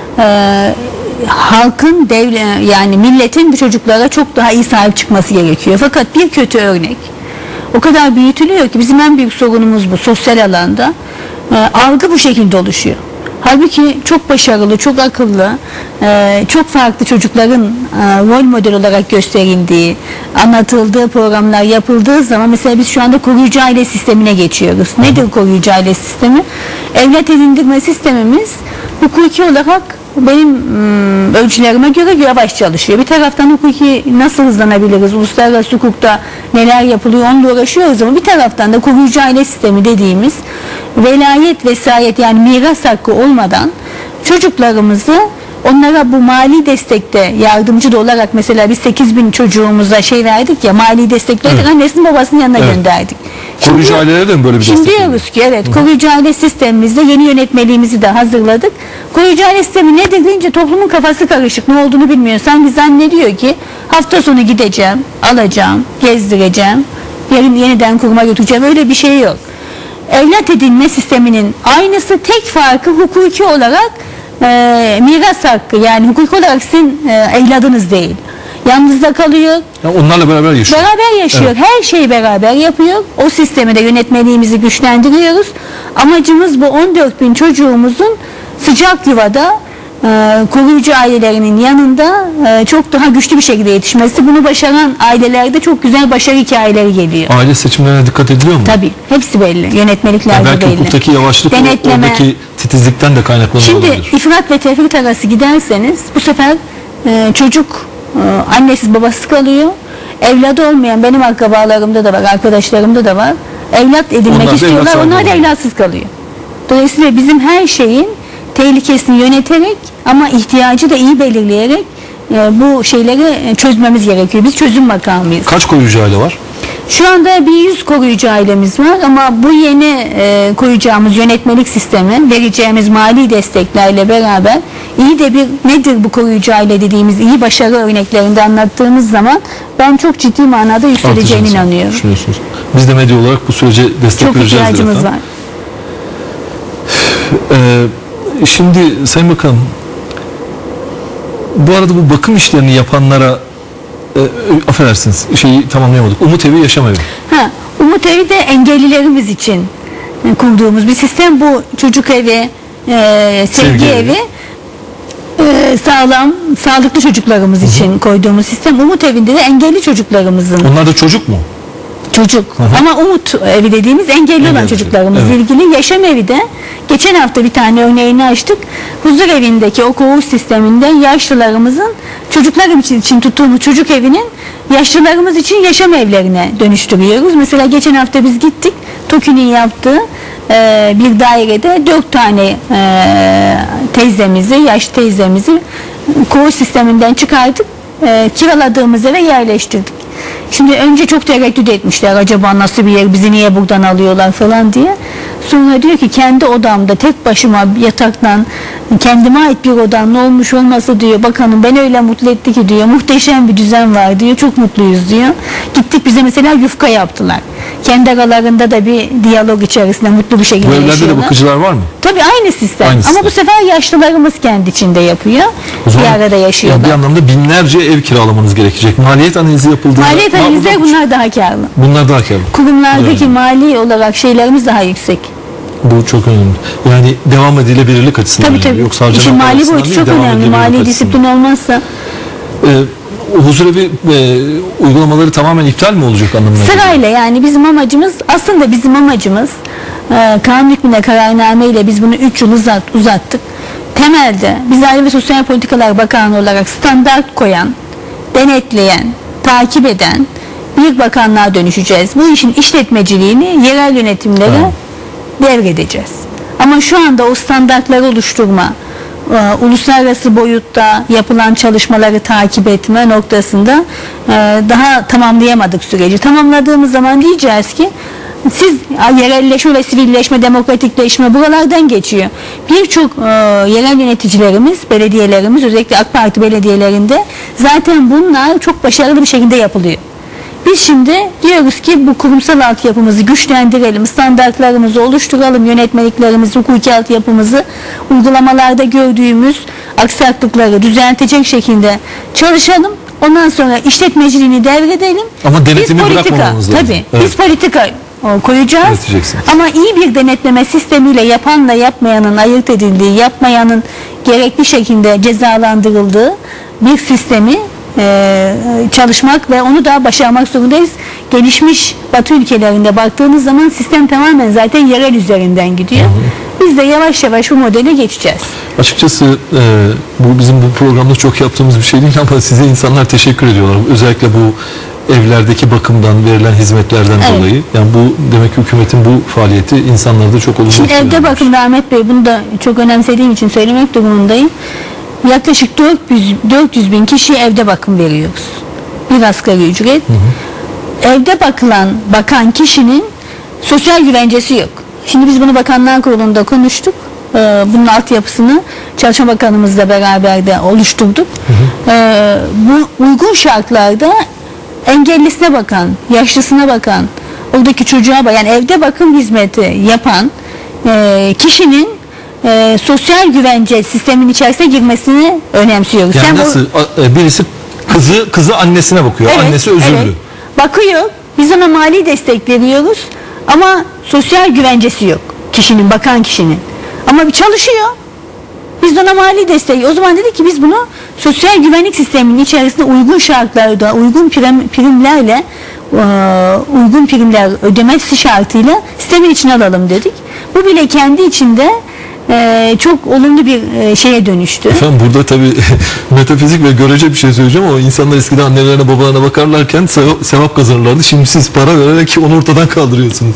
S2: Ee, halkın, devlet, yani milletin bu çocuklara çok daha iyi sahip çıkması gerekiyor. Fakat bir kötü örnek o kadar büyütülüyor ki bizim en büyük sorunumuz bu sosyal alanda. Ee, algı bu şekilde oluşuyor. Halbuki çok başarılı, çok akıllı, e, çok farklı çocukların e, rol model olarak gösterildiği, anlatıldığı programlar yapıldığı zaman mesela biz şu anda koruyucu aile sistemine geçiyoruz. Nedir koruyucu aile sistemi? Evlat edindirme sistemimiz hukuki olarak benim ım, ölçülerime göre yavaş çalışıyor. Bir taraftan hukuki nasıl hızlanabiliriz, uluslararası hukukta neler yapılıyor onunla uğraşıyoruz ama bir taraftan da koruyucu aile sistemi dediğimiz velayet, vesayet yani miras hakkı olmadan çocuklarımızı onlara bu mali destekte yardımcı da olarak mesela biz sekiz bin çocuğumuza şey verdik ya, mali destek verdik,
S1: Evet.
S2: annesinin babasının yanına
S1: Evet.
S2: gönderdik.
S1: Koruyucu
S2: Şimdi-
S1: ailelere de mi böyle bir
S2: Şimdi
S1: destek
S2: diyoruz ki evet, koruyucu aile sistemimizde yeni yönetmeliğimizi de hazırladık. Koruyucu aile sistemi nedir deyince toplumun kafası karışık, ne olduğunu bilmiyor. Sanki zannediyor ki hafta sonu gideceğim, alacağım, gezdireceğim, yarın yeniden kuruma götüreceğim, öyle bir şey yok. Evlat edinme sisteminin aynısı, tek farkı hukuki olarak e, miras hakkı, yani hukuki olarak sizin e, evladınız değil. Yalnızda kalıyor,
S1: Yani onlarla beraber yaşıyor.
S2: beraber yaşıyor.
S1: Evet.
S2: Her şeyi beraber yapıyor. O sistemi de yönetmeliğimizi güçlendiriyoruz. Amacımız bu on dört bin çocuğumuzun sıcak yuvada e, koruyucu ailelerinin yanında e, çok daha güçlü bir şekilde yetişmesi. Bunu başaran ailelerde çok güzel başarı hikayeleri geliyor.
S1: Aile seçimlerine dikkat ediliyor mu?
S2: Tabii. Hepsi belli. Yönetmeliklerde
S1: Yani belki
S2: belli.
S1: hukuktaki yavaşlık o-
S2: Denetleme.
S1: oradaki titizlikten de kaynaklanıyor
S2: Şimdi
S1: olabilir.
S2: ifrat ve tefrit arası giderseniz bu sefer e, çocuk e, annesiz babasız kalıyor. Evladı olmayan benim akrabalarımda da var, arkadaşlarımda da var. Evlat edinmek
S1: Onlar da evlat
S2: istiyorlar,
S1: sahibi
S2: onlar da
S1: oluyor.
S2: evlatsız kalıyor. Dolayısıyla bizim her şeyin tehlikesini yöneterek ama ihtiyacı da iyi belirleyerek e, bu şeyleri e, çözmemiz gerekiyor. Biz çözüm makamıyız.
S1: Kaç koruyucu aile var?
S2: Şu anda bir yüz koruyucu ailemiz var ama bu yeni e, koyacağımız yönetmelik sistemi, vereceğimiz mali desteklerle beraber iyi de bir nedir bu koruyucu aile dediğimiz iyi başarı örneklerinde anlattığımız zaman ben çok ciddi manada yükseleceğine
S1: Artıracağız,
S2: inanıyorum.
S1: düşünüyorsunuz. Biz de medya olarak bu sürece destek
S2: Çok
S1: vereceğiz.
S2: ihtiyacımız
S1: efendim.
S2: var.
S1: Ee, şimdi Sayın Bakanım, bu arada bu bakım işlerini yapanlara e, affedersiniz şeyi tamamlayamadık. Umut Evi, Yaşam Evi.
S2: Ha, Umut Evi de engellilerimiz için e, kurduğumuz bir sistem. Bu çocuk evi, e, sevgi,
S1: Sevgi
S2: evi,
S1: evi.
S2: e, sağlam, sağlıklı çocuklarımız için koyduğumuz sistem. Umut Evi'nde de engelli çocuklarımızın
S1: Onlar da çocuk mu?
S2: çocuk
S1: hı.
S2: ama Umut Evi dediğimiz engelli olan
S1: Engelli,
S2: çocuklarımızla
S1: evet.
S2: ilgili. Yaşam Evi de geçen hafta bir tane örneğini açtık. Huzur Evi'ndeki o koğuş sisteminde yaşlılarımızın çocuklar için, için tuttuğumuz çocuk evinin yaşlılarımız için yaşam evlerine dönüştürüyoruz. Mesela geçen hafta biz gittik. TOKİ'nin yaptığı e, bir dairede dört tane e, teyzemizi, yaşlı teyzemizi koğuş sisteminden çıkartıp e, kiraladığımız eve yerleştirdik. Şimdi önce çok tereddüt etmişler, acaba nasıl bir yer, bizi niye buradan alıyorlar falan diye. Sonra diyor ki kendi odamda tek başıma yataktan kendime ait bir odam olmuş olması diyor, bakanım beni öyle mutlu etti ki diyor, muhteşem bir düzen var diyor, çok mutluyuz diyor. Gittik bize mesela yufka yaptılar. Kendi aralarında da bir diyalog içerisinde mutlu bir şekilde
S1: Bu evlerde de
S2: yaşıyorlar.
S1: bakıcılar var mı?
S2: Tabii aynı sistem.
S1: Aynı
S2: Ama
S1: sistem.
S2: bu sefer yaşlılarımız kendi içinde yapıyor.
S1: O zaman
S2: Bir arada yaşıyorlar.
S1: yani bir anlamda binlerce ev kiralamanız gerekecek. Maliyet analizi yapıldığında...
S2: Maliyet
S1: Aa,
S2: analizleri
S1: bunlar-
S2: bunlar daha karlı.
S1: Bunlar daha karlı.
S2: Kurumlardaki
S1: Evet.
S2: mali olarak şeylerimiz daha yüksek.
S1: Bu çok önemli. Yani devam edilebilirlik açısından
S2: Tabii
S1: önemli.
S2: tabii.
S1: Yoksa harcanan
S2: İşin
S1: para
S2: mali
S1: açısından
S2: boyutu
S1: değil,
S2: çok
S1: devam
S2: önemli.
S1: edilebilirlik
S2: Mali
S1: açısından.
S2: disiplin olmazsa.
S1: Ee, Huzurevi e, uygulamaları tamamen iptal mi olacak anlamına geliyor?
S2: Sırayla yani bizim amacımız, aslında bizim amacımız e, kanun hükmüne kararname ile biz bunu üç yıl uzat, uzattık. Temelde biz Aile ve Sosyal Politikalar Bakanlığı olarak standart koyan, denetleyen, takip eden bir bakanlığa dönüşeceğiz. Bu işin işletmeciliğini yerel yönetimlere
S1: Tamam.
S2: devredeceğiz. Ama şu anda o standartları oluşturma, e, uluslararası boyutta yapılan çalışmaları takip etme noktasında e, daha tamamlayamadık süreci. Tamamladığımız zaman diyeceğiz ki siz yerelleşme ve sivilleşme, demokratikleşme buralardan geçiyor. Birçok e, yerel yöneticilerimiz, belediyelerimiz, özellikle AK Parti belediyelerinde zaten bunlar çok başarılı bir şekilde yapılıyor. Biz şimdi diyoruz ki bu kurumsal altyapımızı güçlendirelim, standartlarımızı oluşturalım, yönetmeliklerimizi, hukuki altyapımızı uygulamalarda gördüğümüz aksaklıkları düzeltecek şekilde çalışalım. Ondan sonra işletmeciliğini devredelim.
S1: Ama denetimi
S2: Biz politika,
S1: bırakmamamız lazım.
S2: tabii,
S1: Evet.
S2: biz politika o, koyacağız.
S1: Yöneteceksiniz.
S2: Ama iyi bir denetleme sistemiyle yapanla yapmayanın ayırt edildiği, yapmayanın gerekli şekilde cezalandırıldığı bir sistemi e, çalışmak ve onu da başarmak zorundayız. Gelişmiş Batı ülkelerinde baktığınız zaman sistem tamamen zaten yerel üzerinden gidiyor. Biz de yavaş yavaş bu modele geçeceğiz.
S1: Açıkçası e, bu bizim bu programda çok yaptığımız bir şey değil ama size insanlar teşekkür ediyorlar. Özellikle bu evlerdeki bakımdan verilen hizmetlerden
S2: Evet.
S1: dolayı. Yani bu demek ki hükümetin bu faaliyeti insanlarda çok olumlu
S2: Şimdi
S1: etkilenmiş.
S2: evde bakın Ahmet Bey, bunu da çok önemsediğim için söylemek durumundayım. Yaklaşık dört yüz, dört yüz bin kişiye evde bakım veriyoruz. Bir asgari ücret. Hı hı. Evde bakılan, bakan kişinin sosyal güvencesi yok. Şimdi biz bunu Bakanlar Kurulu'nda konuştuk. Ee, bunun altyapısını Çalışma Bakanımızla beraber de oluşturduk. Hı hı. Ee, bu uygun şartlarda engellisine bakan, yaşlısına bakan, oradaki çocuğa bakan, yani evde bakım hizmeti yapan e, kişinin e, sosyal güvence sistemin içerisine girmesini önemsiyoruz.
S1: Yani
S2: Sen
S1: nasıl
S2: bu,
S1: a- birisi kızı kızı annesine bakıyor.
S2: Evet,
S1: Annesi özürlü.
S2: evet. Bakıyor. Biz ona mali destek veriyoruz ama sosyal güvencesi yok kişinin, bakan kişinin. Ama bir çalışıyor. Biz ona mali destek. O zaman dedik ki biz bunu sosyal güvenlik sisteminin içerisinde uygun şartlarda, uygun prim, primlerle, e, uygun primler ödemesi şartıyla sistemin içine alalım dedik. Bu bile kendi içinde e, çok olumlu bir e, şeye dönüştü.
S1: Efendim burada tabii metafizik ve görece bir şey söyleyeceğim ama insanlar eskiden annelerine babalarına bakarlarken sevap, sevap kazanırlardı. Şimdi siz para vererek onu ortadan kaldırıyorsunuz.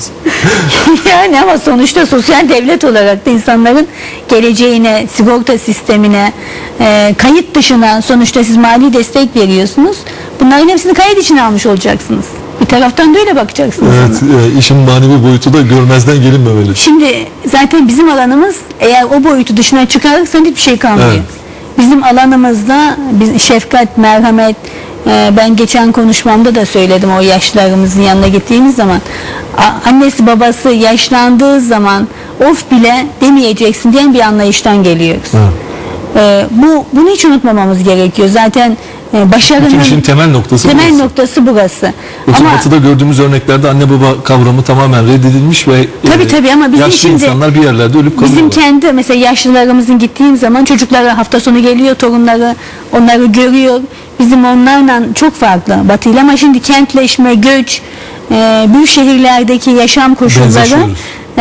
S2: Yani ama sonuçta sosyal devlet olarak da insanların geleceğine, sigorta sistemine, e, kayıt dışına sonuçta siz mali destek veriyorsunuz. Bunların hepsini kayıt içine almış olacaksınız. Bir taraftan da öyle bakacaksınız.
S1: Evet, e, işin manevi boyutu da görmezden gelinmemeli.
S2: Şimdi zaten bizim alanımız, eğer o boyutu dışına çıkarırsan hiçbir şey kalmıyor.
S1: Evet.
S2: Bizim alanımızda biz, şefkat, merhamet, e, ben geçen konuşmamda da söyledim, o yaşlılarımızın yanına gittiğimiz zaman a, annesi babası yaşlandığı zaman of bile demeyeceksin diyen bir anlayıştan geliyoruz.
S1: Evet.
S2: E, bu bunu hiç unutmamamız gerekiyor. Zaten e, başarının
S1: Bütün işin temel noktası
S2: temel
S1: burası.
S2: noktası burası.
S1: Yoksa
S2: Ama
S1: batıda gördüğümüz örneklerde anne baba kavramı tamamen reddedilmiş ve
S2: Tabii,
S1: e,
S2: tabii ama bizim
S1: yaşlı
S2: şimdi-
S1: insanlar bir yerlerde ölüp kalıyorlar.
S2: bizim kendi mesela yaşlılarımızın gittiğim zaman çocukları hafta sonu geliyor, torunları onları görüyor. Bizim onlarla çok farklı Batı'yla, ama şimdi kentleşme, göç, e, büyük şehirlerdeki yaşam koşulları
S1: Benzeşiyoruz.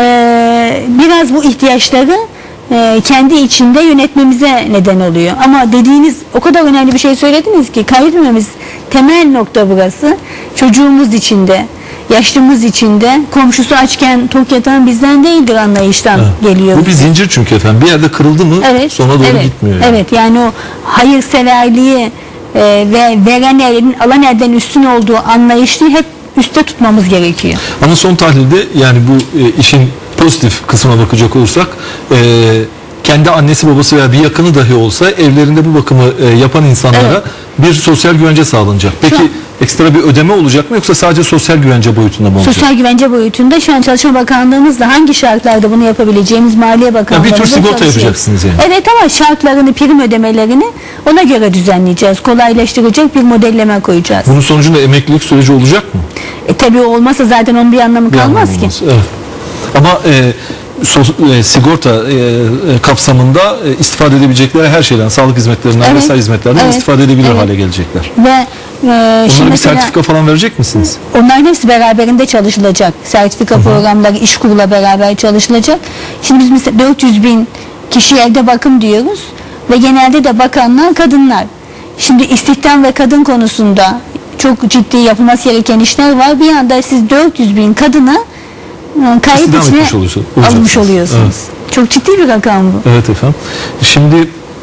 S2: e, biraz bu ihtiyaçları e, kendi içinde yönetmemize neden oluyor. Ama dediğiniz o kadar önemli bir şey söylediniz ki, kaybetmemiz temel nokta burası. Çocuğumuz içinde, yaşlımız içinde, komşusu açken tok yatan bizden değildir anlayıştan
S1: Evet.
S2: geliyor.
S1: Bu bir zincir çünkü efendim. Bir yerde kırıldı mı
S2: Evet,
S1: sona doğru
S2: evet,
S1: gitmiyor. Yani.
S2: Evet, yani o hayırseverliği e, ve veren elin alan elden üstün olduğu anlayışını hep üstte tutmamız gerekiyor.
S1: Ama son tahlilde yani bu e, işin pozitif kısmına bakacak olursak e, kendi annesi babası veya bir yakını dahi olsa evlerinde bu bakımı e, yapan insanlara
S2: Evet.
S1: bir sosyal güvence sağlanacak. Peki
S2: Şu an-
S1: ekstra bir ödeme olacak mı yoksa sadece sosyal güvence boyutunda mı olacak?
S2: Sosyal güvence boyutunda şu an Çalışma Bakanlığımızla hangi şartlarda bunu yapabileceğimiz Maliye Bakanlığımızla
S1: bir tür sigorta
S2: çalışıyoruz.
S1: yapacaksınız yani.
S2: Evet, ama şartlarını, prim ödemelerini ona göre düzenleyeceğiz. Kolaylaştıracak bir modelleme koyacağız.
S1: Bunun sonucunda emeklilik süreci olacak mı?
S2: E, tabii olmazsa zaten onun bir anlamı
S1: Bir
S2: kalmaz
S1: anlamı
S2: ki.
S1: olmaz. Evet. Ama e, so- e, sigorta e, e, kapsamında e, istifade edebilecekleri her şeyden, sağlık hizmetlerinden
S2: Evet.
S1: vesaire hizmetlerden
S2: Evet.
S1: istifade edebilir
S2: Evet.
S1: hale gelecekler.
S2: Ve e,
S1: Onlara
S2: şimdi
S1: bir
S2: mesela
S1: sertifika falan verecek misiniz?
S2: onların hepsi beraberinde çalışılacak. Sertifika programları, iş kurula beraber çalışılacak. Şimdi biz mesela dört yüz bin kişi evde bakım diyoruz ve genelde de bakanlar kadınlar. Şimdi istihdam ve kadın konusunda çok ciddi yapılması gereken işler var. Bir anda siz dört yüz bin kadına e, kayıt
S1: İstihdam
S2: içine
S1: etmiş olursun-
S2: almış
S1: olacaksınız.
S2: oluyorsunuz. Çok ciddi bir rakam bu.
S1: Evet efendim. Şimdi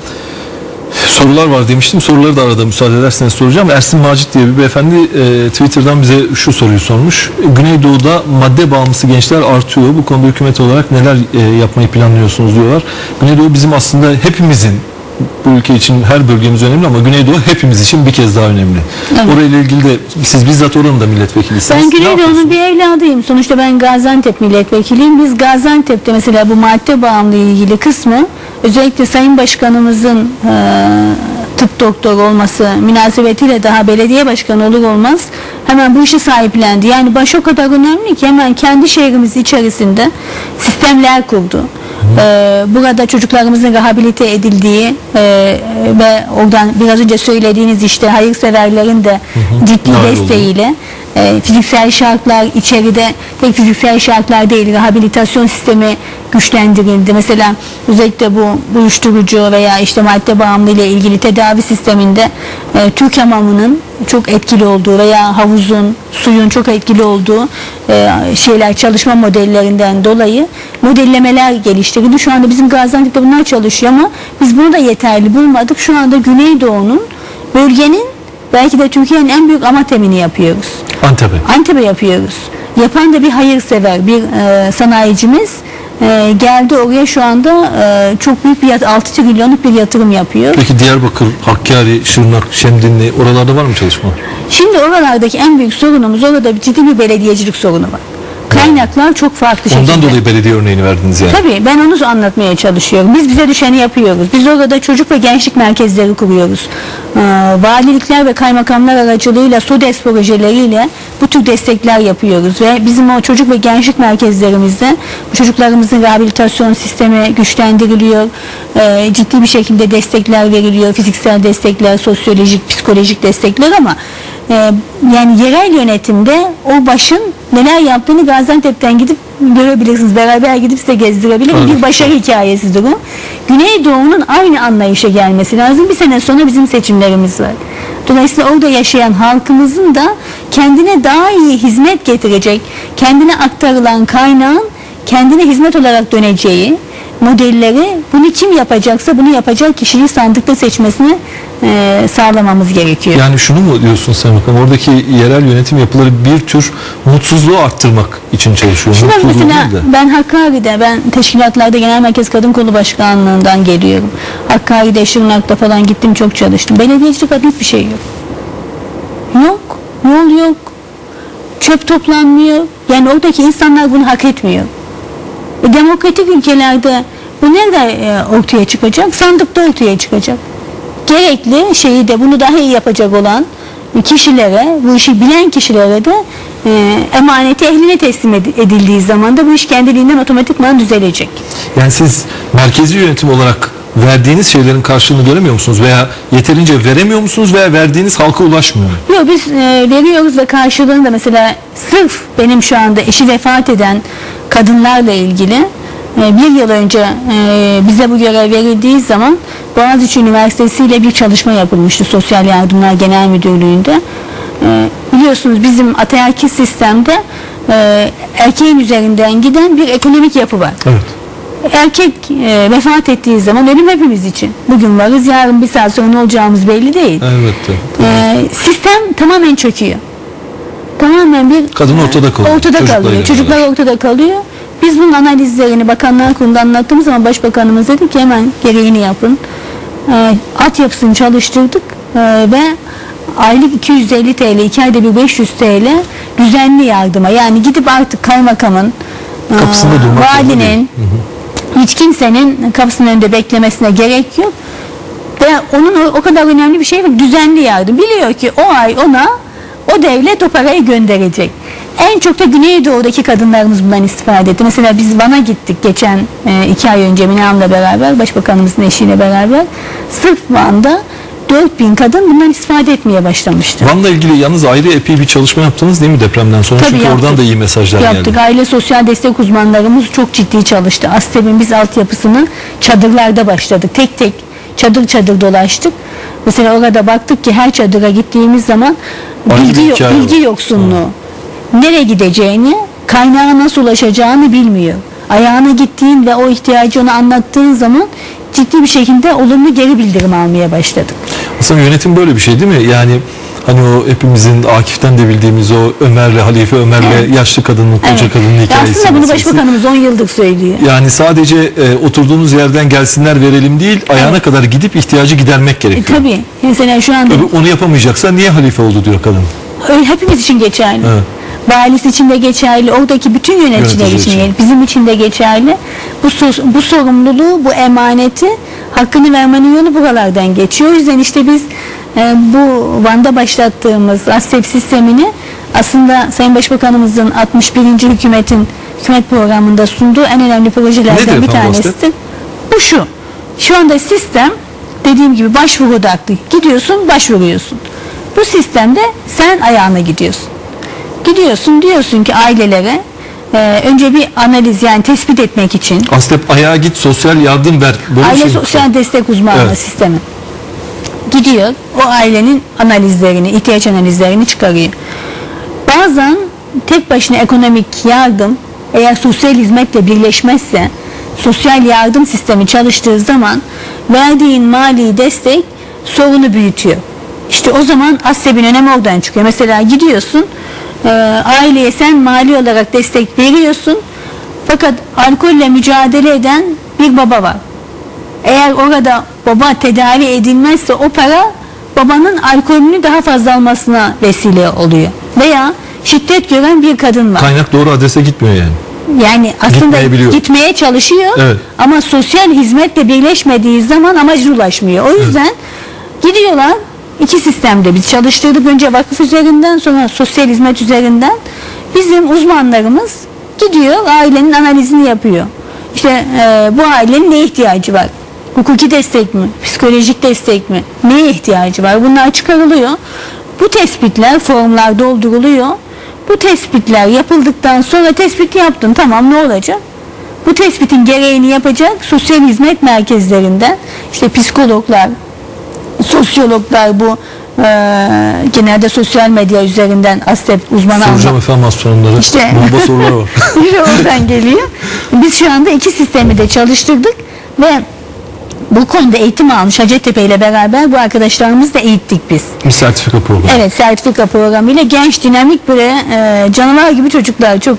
S1: sorular var demiştim. Soruları da arada müsaade ederseniz soracağım. Ersin Macit diye bir beyefendi e, Twitter'dan bize şu soruyu sormuş. Güneydoğu'da madde bağımlısı gençler artıyor. Bu konuda hükümet olarak neler e, yapmayı planlıyorsunuz diyorlar. Güneydoğu bizim aslında hepimizin, bu ülke için her bölgemiz önemli ama Güneydoğu hepimiz için bir kez daha önemli.
S2: Evet.
S1: Orayla ilgili de siz bizzat oranın da milletvekilisiniz.
S2: Ben
S1: Ne
S2: Güneydoğu'nun
S1: yapıyorsunuz?
S2: bir evladıyım. Sonuçta ben Gaziantep milletvekiliyim. Biz Gaziantep'te mesela bu madde bağımlılığı ilgili kısmı, özellikle Sayın Başkanımızın e, tıp doktoru olması münasebetiyle daha belediye başkanı olur olmaz hemen bu işi sahiplendi. Yani baş o kadar önemli ki hemen kendi şehrimiz içerisinde sistemler kurdu. Ee, burada çocuklarımızın rehabilite edildiği e, ve oradan biraz önce söylediğiniz işte hayırseverlerin de ciddi
S1: Dahil
S2: desteğiyle e, fiziksel şartlar, içeride tek fiziksel şartlar değil, rehabilitasyon sistemi güçlendirildi. Mesela özellikle bu uyuşturucu veya işte madde bağımlılığı ile ilgili tedavi sisteminde e, Türk hamamının çok etkili olduğu veya havuzun, suyun çok etkili olduğu e, şeyler, çalışma modellerinden dolayı modellemeler geliştirildi. Şu anda bizim Gaziantep'te bunlar çalışıyor ama biz bunu da yeterli bulmadık. Şu anda Güneydoğu'nun, bölgenin, belki de Türkiye'nin en büyük amatemini yapıyoruz.
S1: Antep'e.
S2: Antep'e yapıyoruz. Yapan da bir hayırsever, bir e, sanayicimiz e, geldi oraya, şu anda e, çok büyük bir yat- altı trilyonluk bir yatırım yapıyor.
S1: Peki Diyarbakır, Hakkari, Şırnak, Şemdinli oralarda var mı çalışma?
S2: Şimdi oralardaki en büyük sorunumuz, orada bir ciddi bir belediyecilik sorunu var. Kaynaklar çok farklı şekilde.
S1: Ondan dolayı belediye örneğini verdiniz yani.
S2: Tabii, ben onu anlatmaya çalışıyorum. Biz bize düşeni yapıyoruz. Biz orada çocuk ve gençlik merkezleri kuruyoruz. Ee, valilikler ve kaymakamlar aracılığıyla SODES projeleriyle bu tür destekler yapıyoruz ve bizim o çocuk ve gençlik merkezlerimizde bu çocuklarımızın rehabilitasyon sistemi güçlendiriliyor. Ee, ciddi bir şekilde destekler veriliyor. Fiziksel destekler, sosyolojik, psikolojik destekler ama e, yani yerel yönetimde o başın neler yaptığını Gaziantep'ten gidip görebilirsiniz. Beraber gidip size gezdirebilirim.
S1: Evet.
S2: Bir başarı hikayesidir o. Güneydoğu'nun aynı anlayışa gelmesi lazım. Bir sene sonra bizim seçimlerimiz var. Dolayısıyla orada yaşayan halkımızın da kendine daha iyi hizmet getirecek, kendine aktarılan kaynağın kendine hizmet olarak döneceği modelleri, bunu kim yapacaksa bunu yapacak kişiyi sandıkta seçmesini e, sağlamamız gerekiyor.
S1: Yani şunu mu diyorsun Sayın Bakan? Oradaki yerel yönetim yapıları bir tür mutsuzluğu arttırmak için çalışıyor.
S2: Şimdi
S1: Mutluluğu
S2: mesela
S1: değil de.
S2: ben Hakkari'de, ben teşkilatlarda Genel Merkez Kadın Kolu Başkanlığı'ndan geliyorum. Hakkari'de, Şırnak'ta falan gittim, çok çalıştım. Belediyecilik adlı hiçbir şey yok. Yok. Yol yok. Çöp toplanmıyor. Yani oradaki insanlar bunu hak etmiyor. E, demokratik ülkelerde bu nerede e, ortaya çıkacak? Sandıkta ortaya çıkacak. Gerekli şeyi de, bunu daha iyi yapacak olan kişilere, bu işi bilen kişilere de e, emaneti ehline teslim edildiği zaman da bu iş kendiliğinden otomatikman düzelecek.
S1: Yani siz merkezi yönetim olarak verdiğiniz şeylerin karşılığını göremiyor musunuz veya yeterince veremiyor musunuz veya verdiğiniz halka ulaşmıyor mu?
S2: Yok, biz e, veriyoruz ve karşılığında mesela sırf benim şu anda eşi vefat eden kadınlarla ilgili e, bir yıl önce e, bize bu görev verildiği zaman Boğaziçi Üniversitesi ile bir çalışma yapılmıştı Sosyal Yardımlar Genel Müdürlüğü'nde. E, biliyorsunuz bizim ataerkil sistemde e, erkeğin üzerinden giden bir ekonomik yapı var.
S1: Evet.
S2: Erkek e, vefat ettiği zaman ölüm hepimiz için. Bugün varız, yarın bir saat sonra ne olacağımız belli değil.
S1: Elbette.
S2: E, sistem tamamen çöküyor. Tamamen bir
S1: Kadın ortada kalıyor.
S2: Ortada
S1: Çocuklarıyla
S2: kalıyor. Çocuklar
S1: beraber.
S2: ortada kalıyor. Biz bunun analizlerini Bakanlar Kurulu'nda anlattığımız zaman Başbakanımız dedi ki hemen gereğini yapın. E, altyapısını çalıştırdık e, ve aylık iki yüz elli TL, iki ayda bir beş yüz TL düzenli yardıma, yani gidip artık kaymakamın, e,
S1: Kapısında durmak zorunda
S2: valinin,
S1: değil. Hı hı.
S2: hiç kimsenin kapısının önünde beklemesine gerek yok. Ve onun o, o kadar önemli bir şey var. Düzenli yardım. Biliyor ki o ay ona o devlet o parayı gönderecek. En çok da Güneydoğu'daki kadınlarımız bundan istifade etti. Mesela biz Van'a gittik geçen e, iki ay önce Mine Hanım'la beraber, Başbakanımızın eşiyle beraber. Sırf Van'da dört bin kadın bundan istifade etmeye başlamıştı.
S1: Van'la ilgili yalnız ayrı epey bir çalışma yaptınız değil mi depremden sonra?
S2: Tabii
S1: Çünkü
S2: yaptık.
S1: oradan da iyi mesajlar
S2: Yaptık.
S1: geldi.
S2: Aile sosyal destek uzmanlarımız çok ciddi çalıştı. ASTEB'in biz altyapısını çadırlarda başladık. Tek tek çadır çadır dolaştık. Mesela orada baktık ki her çadıra gittiğimiz zaman
S1: Aynı
S2: bilgi,
S1: bir
S2: yok,
S1: hikaye
S2: bilgi
S1: var.
S2: yoksunluğu. Nereye gideceğini, kaynağa nasıl ulaşacağını bilmiyor. Ayağına gittiğin ve o ihtiyacı ona anlattığın zaman ciddi bir şekilde olumlu geri bildirim almaya başladık.
S1: Aslında yönetim böyle bir şey değil mi? Yani hani o hepimizin Akif'ten de bildiğimiz o Ömer'le, Halife Ömer'le
S2: Evet.
S1: yaşlı kadının, koca
S2: Evet.
S1: kadının
S2: Ya
S1: hikayesi.
S2: aslında bunu
S1: meselesi.
S2: Başbakanımız on yıldır söylüyor.
S1: Yani sadece e, oturduğunuz yerden gelsinler verelim değil, ayağına
S2: Evet.
S1: kadar gidip ihtiyacı gidermek
S2: E,
S1: gerekiyor.
S2: tabii. Mesela şu anda
S1: Öbür- Onu yapamayacaksa niye halife oldu diyor kadın.
S2: öyle hepimiz için geçerli.
S1: Evet.
S2: Valisi için de geçerli, oradaki bütün yöneticiler
S1: Yöneticiler
S2: için,
S1: için.
S2: yani bizim için de geçerli. Bu, so- bu sorumluluğu, bu emaneti, hakkını vermenin yolu buralardan geçiyor. O yüzden işte biz e, bu Van'da başlattığımız ASTEP sistemini aslında Sayın Başbakanımızın altmış birinci hükümetin hükümet programında sunduğu en önemli projelerden
S1: Nedir
S2: bir
S1: efendim bu
S2: tanesidir. Bu şu, şu anda sistem dediğim gibi başvuru odaklı. Gidiyorsun, başvuruyorsun. Bu sistemde sen ayağına gidiyorsun. Gidiyorsun diyorsun ki ailelere e, önce bir analiz yani tespit etmek için.
S1: Aslep ayağa git sosyal yardım ver. Böyle
S2: Aile
S1: şey mi?
S2: sosyal destek uzmanlığı
S1: Evet.
S2: sistemi. Gidiyor o ailenin analizlerini, ihtiyaç analizlerini çıkarıyor. Bazen tek başına ekonomik yardım eğer sosyal hizmetle birleşmezse, sosyal yardım sistemi çalıştığı zaman verdiğin mali destek sorunu büyütüyor. İşte o zaman Aslep'in önemi oradan çıkıyor. Mesela gidiyorsun e, aileye sen mali olarak destek veriyorsun fakat alkolle mücadele eden bir baba var. Eğer orada baba tedavi edilmezse o para babanın alkolünü daha fazla almasına vesile oluyor. Veya şiddet gören bir kadın var.
S1: Kaynak doğru adrese gitmiyor yani.
S2: Yani aslında
S1: Gitmeyebiliyor.
S2: gitmeye çalışıyor
S1: Evet.
S2: ama sosyal hizmetle birleşmediği zaman amacına ulaşmıyor. O yüzden gidiyorlar iki sistemde biz çalıştırdık. Önce vakıf üzerinden sonra sosyal hizmet üzerinden. Bizim uzmanlarımız gidiyor ailenin analizini yapıyor. İşte e, bu ailenin ne ihtiyacı var? Hukuki destek mi? Psikolojik destek mi? Neye ihtiyacı var? Bunlar çıkarılıyor. Bu tespitler formlar dolduruluyor. Bu tespitler yapıldıktan sonra tespit yaptın tamam ne olacak? Bu tespitin gereğini yapacak sosyal hizmet merkezlerinden işte psikologlar, sosyologlar bu e, genelde sosyal medya üzerinden Aslep uzmanı
S1: Soracağım
S2: almak.
S1: efendim az sorunları.
S2: İşte.
S1: Bomba sorular var.
S2: Biri oradan geliyor. Biz şu anda iki sistemi de çalıştırdık ve bu konuda eğitim almış Hacettepe ile beraber bu arkadaşlarımızı da eğittik biz.
S1: Bir sertifika programı.
S2: Evet, sertifika programıyla genç, dinamik böyle e, canavar gibi çocuklar, çok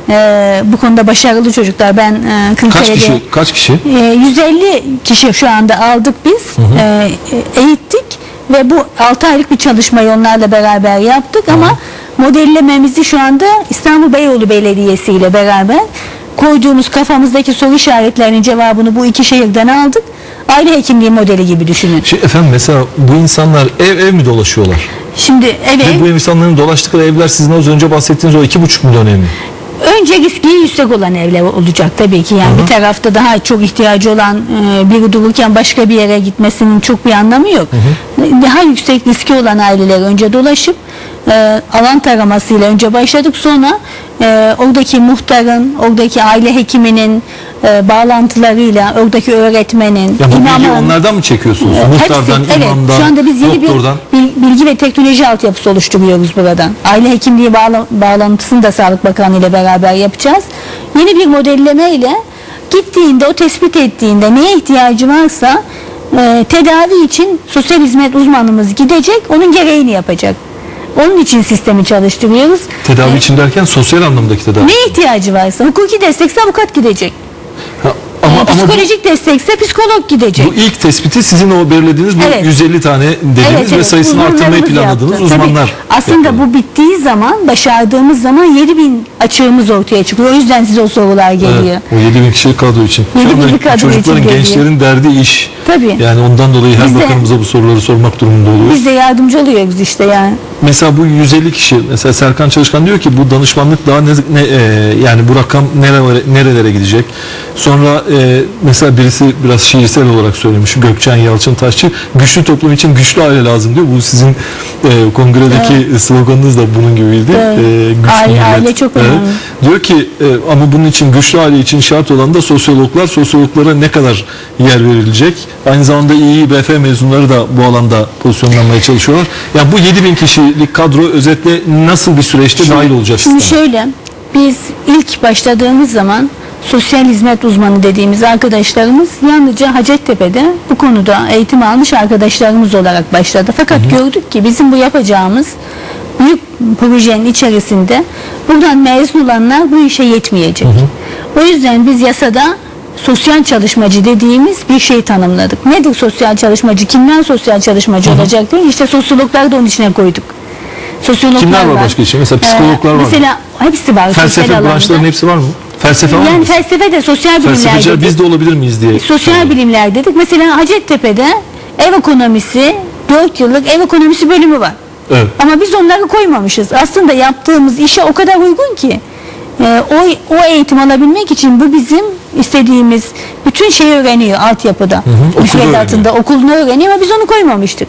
S2: e, bu konuda başarılı çocuklar. Ben e,
S1: Kaç
S2: Kırıkkale'de
S1: kişi? Kaç kişi?
S2: e, yüz elli kişi şu anda aldık biz, e, eğittik ve bu altı aylık bir çalışmayı onlarla beraber yaptık ama modellememizi şu anda İstanbul Beyoğlu Belediyesi ile beraber koyduğumuz kafamızdaki soru işaretlerinin cevabını bu iki şehirden aldık. Aile hekimliği modeli gibi düşünün.
S1: Şey, efendim mesela bu insanlar ev ev mi dolaşıyorlar?
S2: Şimdi evet.
S1: Ve bu insanların dolaştıkları evler sizin az önce bahsettiğiniz o iki buçuk milyon ev mi?
S2: Önce riski yüksek olan evler olacak tabii ki. Yani
S1: Hı hı.
S2: bir tarafta daha çok ihtiyacı olan e, biri dururken başka bir yere gitmesinin çok bir anlamı yok. Hı hı. Daha yüksek riski olan aileler önce dolaşıp e, alan taramasıyla önce başladık. Sonra e, oradaki muhtarın, oradaki aile hekiminin e, bağlantılarıyla, oradaki öğretmenin,
S1: Ya bu bilgi
S2: imamın,
S1: onlardan mı çekiyorsunuz?
S2: Hepsi,
S1: Muhtardan,
S2: evet,
S1: imamdan,
S2: şu anda biz yeni bir
S1: doktordan.
S2: bil- bilgi ve teknoloji altyapısı oluşturuyoruz buradan. Aile hekimliği bağla- bağlantısını da Sağlık Bakanı ile beraber yapacağız. Yeni bir modelleme ile gittiğinde o tespit ettiğinde neye ihtiyacı varsa e, tedavi için sosyal hizmet uzmanımız gidecek, onun gereğini yapacak. Onun için sistemi çalıştırıyoruz.
S1: Tedavi
S2: E,
S1: için derken sosyal anlamdaki tedavi.
S2: neye ihtiyacı varsa hukuki destekse avukat gidecek.
S1: Ha, ama,
S2: E,
S1: ama bu,
S2: psikolojik destekse psikolog gidecek.
S1: bu ilk tespiti sizin o belirlediğiniz bu
S2: Evet.
S1: yüz elli tane dediğiniz ve sayısını artırmayı
S2: uzmanlarımız
S1: planladığınız
S2: yaptı.
S1: uzmanlar.
S2: Tabii, aslında
S1: yapıyor.
S2: bu bittiği zaman, başardığımız zaman yedi bin açığımız ortaya çıkıyor. O yüzden size o sorular geliyor.
S1: Evet, o yedi bin kişilik kadro için.
S2: yedi
S1: Şu anda
S2: binlik kadro
S1: çocukların,
S2: için geliyor.
S1: gençlerin derdi iş.
S2: Tabii.
S1: Yani ondan dolayı her
S2: Biz de-
S1: bakanımıza bu soruları sormak durumunda oluyoruz.
S2: Biz de yardımcı oluyoruz işte yani.
S1: Mesela bu yüz elli kişi, mesela Serkan Çalışkan diyor ki bu danışmanlık daha ne, ne e, yani bu rakam nerelere, nerelere gidecek? Sonra e, mesela birisi biraz şiirsel olarak söylemiş, Gökçen Yalçın Taşçı, güçlü toplum için güçlü aile lazım diyor. Bu sizin e, kongredeki sloganınız da bunun gibiydi.
S2: Evet.
S1: E, güçlü
S2: Aile-
S1: millet.
S2: aile çok önemli.
S1: Diyor ki e, ama bunun için güçlü aile için şart olan da sosyologlar, sosyologlara ne kadar yer verilecek? Aynı zamanda İ İ B F mezunları da bu alanda pozisyonlanmaya çalışıyorlar. Yani bu yedi bin kişilik kadro özetle nasıl bir süreçte dahil olacak
S2: Şimdi
S1: sisteme?
S2: şöyle, biz ilk başladığımız zaman sosyal hizmet uzmanı dediğimiz arkadaşlarımız yalnızca Hacettepe'de bu konuda eğitim almış arkadaşlarımız olarak başladı. Fakat gördük ki bizim bu yapacağımız büyük projenin içerisinde buradan mezun olanlar bu işe yetmeyecek. O yüzden biz yasada sosyal çalışmacı dediğimiz bir şey tanımladık. Nedir sosyal çalışmacı? Kimler sosyal çalışmacı olacak diye işte sosyologları da onun içine koyduk. Sosyologlar
S1: Kimler var başka için? Mesela psikologlar var mı?
S2: Mesela hepsi var. sosyal
S1: Felsefe
S2: alanda.
S1: branşlarının hepsi var mı? Felsefe var mı?
S2: Yani felsefe de sosyal bilimler
S1: Felsefeciler
S2: dedik.
S1: biz de olabilir miyiz diye.
S2: Sosyal bilimler dedik. Mesela Hacettepe'de ev ekonomisi dört yıllık ev ekonomisi bölümü var.
S1: Evet.
S2: Ama biz onları koymamışız. Aslında yaptığımız işe o kadar uygun ki e, o, o eğitim alabilmek için bu bizim istediğimiz bütün şeyi öğreniyor altyapıda.
S1: hı, okulu
S2: Müfredatında okulunu öğreniyor ama biz onu koymamıştık.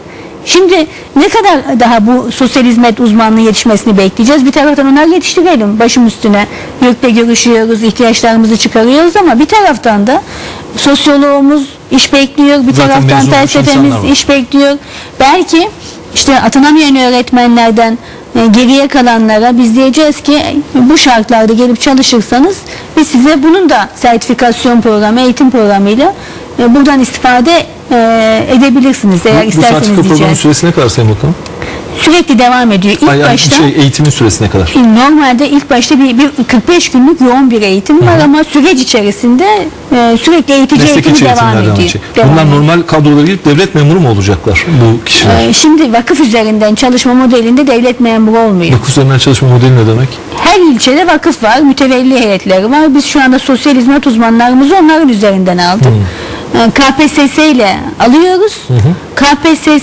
S2: Şimdi ne kadar daha bu sosyal hizmet uzmanlığı yetişmesini bekleyeceğiz? Bir taraftan onları yetiştirelim. Başım üstüne YÖK'le görüşüyoruz, ihtiyaçlarımızı çıkarıyoruz ama bir taraftan da sosyoloğumuz iş bekliyor. Bir
S1: Zaten
S2: taraftan
S1: mezun olmuş
S2: felsefemiz
S1: insanlar var.
S2: iş bekliyor. Belki işte atanamayan öğretmenlerden e, geriye kalanlara biz diyeceğiz ki bu şartlarda gelip çalışırsanız biz size bunun da sertifikasyon programı, eğitim programıyla e, buradan istifade e, edebilirsiniz eğer
S1: Bu, bu
S2: isterseniz
S1: sertifika programının
S2: diyeceğiz.
S1: süresine kadar Sayın Bakanım?
S2: Sürekli devam ediyor. İlk
S1: Ay, yani
S2: başta
S1: şey, eğitimin süresine kadar.
S2: normalde ilk başta bir, bir kırk beş günlük yoğun bir eğitim var ama süreç içerisinde e, sürekli eğitici
S1: Mesleki
S2: eğitimi devam
S1: eğitimler
S2: ediyor.
S1: devam edecek.
S2: Devam
S1: Bunlar
S2: ediyor.
S1: normal kadrolara girip devlet memuru mu olacaklar bu kişiler?
S2: E, şimdi vakıf üzerinden çalışma modelinde devlet memuru olmuyor.
S1: Vakıf üzerinden çalışma modeli ne demek?
S2: Her ilçede vakıf var, mütevelli heyetleri var. Biz şu anda sosyal hizmet uzmanlarımızı onların üzerinden aldık. E, K P S S ile alıyoruz. K P S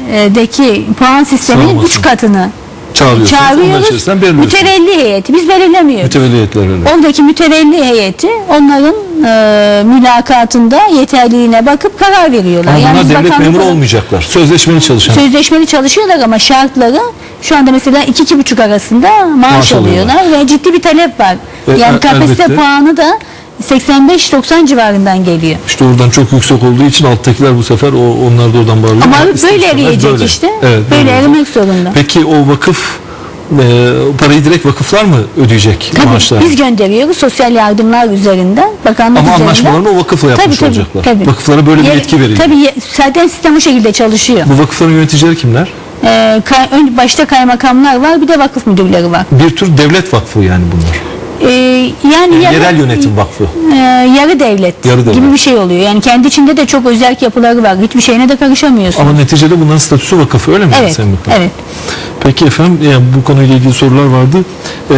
S2: S'deki puan sisteminin
S1: Sıralamasını
S2: üç katını
S1: Çağırıyorsunuz. Onlar
S2: çağırıyoruz.
S1: içerisinden belirliyorsunuz.
S2: Mütevelli heyeti biz belirlemiyoruz.
S1: Mütevelli heyetler öyle.
S2: Oradaki mütevelli heyeti onların e, mülakatında yeterliliğine bakıp karar veriyorlar.
S1: Ama bunlar
S2: biz
S1: devlet
S2: bakanlık
S1: memuru
S2: olarak
S1: olmayacaklar. Sözleşmeli çalışan.
S2: sözleşmeli çalışıyorlar ama şartları şu anda mesela iki iki buçuk arasında maaş,
S1: Maaş alıyorlar.
S2: alıyorlar ve ciddi bir talep var.
S1: E,
S2: yani
S1: el-
S2: K P S S
S1: elbette.
S2: puanı da seksen beş doksan civarından geliyor.
S1: İşte oradan çok yüksek olduğu için alttakiler bu sefer o, onlar da oradan bağırıyor.
S2: Ama
S1: ister
S2: böyle
S1: istemez
S2: eriyecek
S1: böyle.
S2: işte.
S1: Evet,
S2: böyle
S1: böyle.
S2: erimek zorunda.
S1: Peki o vakıf e, parayı direkt vakıflar mı ödeyecek
S2: Tabii
S1: maaşlarını?
S2: biz gönderiyoruz sosyal yardımlar üzerinden, bakanlık
S1: Ama
S2: üzerinden.
S1: anlaşmalarını o vakıfla yapmış
S2: Tabii, tabii,
S1: olacaklar.
S2: tabii.
S1: Vakıflara böyle bir
S2: Ye-
S1: yetki veriliyor.
S2: Tabii ye- zaten sistem o şekilde çalışıyor.
S1: Bu vakıfların yöneticileri kimler?
S2: Ee, kay- ön- başta kaymakamlar var, bir de vakıf müdürleri var.
S1: Bir tür devlet vakfı yani bunlar.
S2: Ee, yani yarı,
S1: Yerel yönetim vakfı.
S2: e, yarı devlet
S1: Yarı devlet.
S2: gibi bir şey oluyor. Yani kendi içinde de çok özerk yapıları var. Hiçbir şeyine de karışamıyorsun.
S1: Ama neticede bunların statüsü vakıf öyle mi?
S2: evet,
S1: Sayın Bakan?
S2: evet.
S1: Peki efendim yani bu konuyla ilgili sorular vardı. Ee,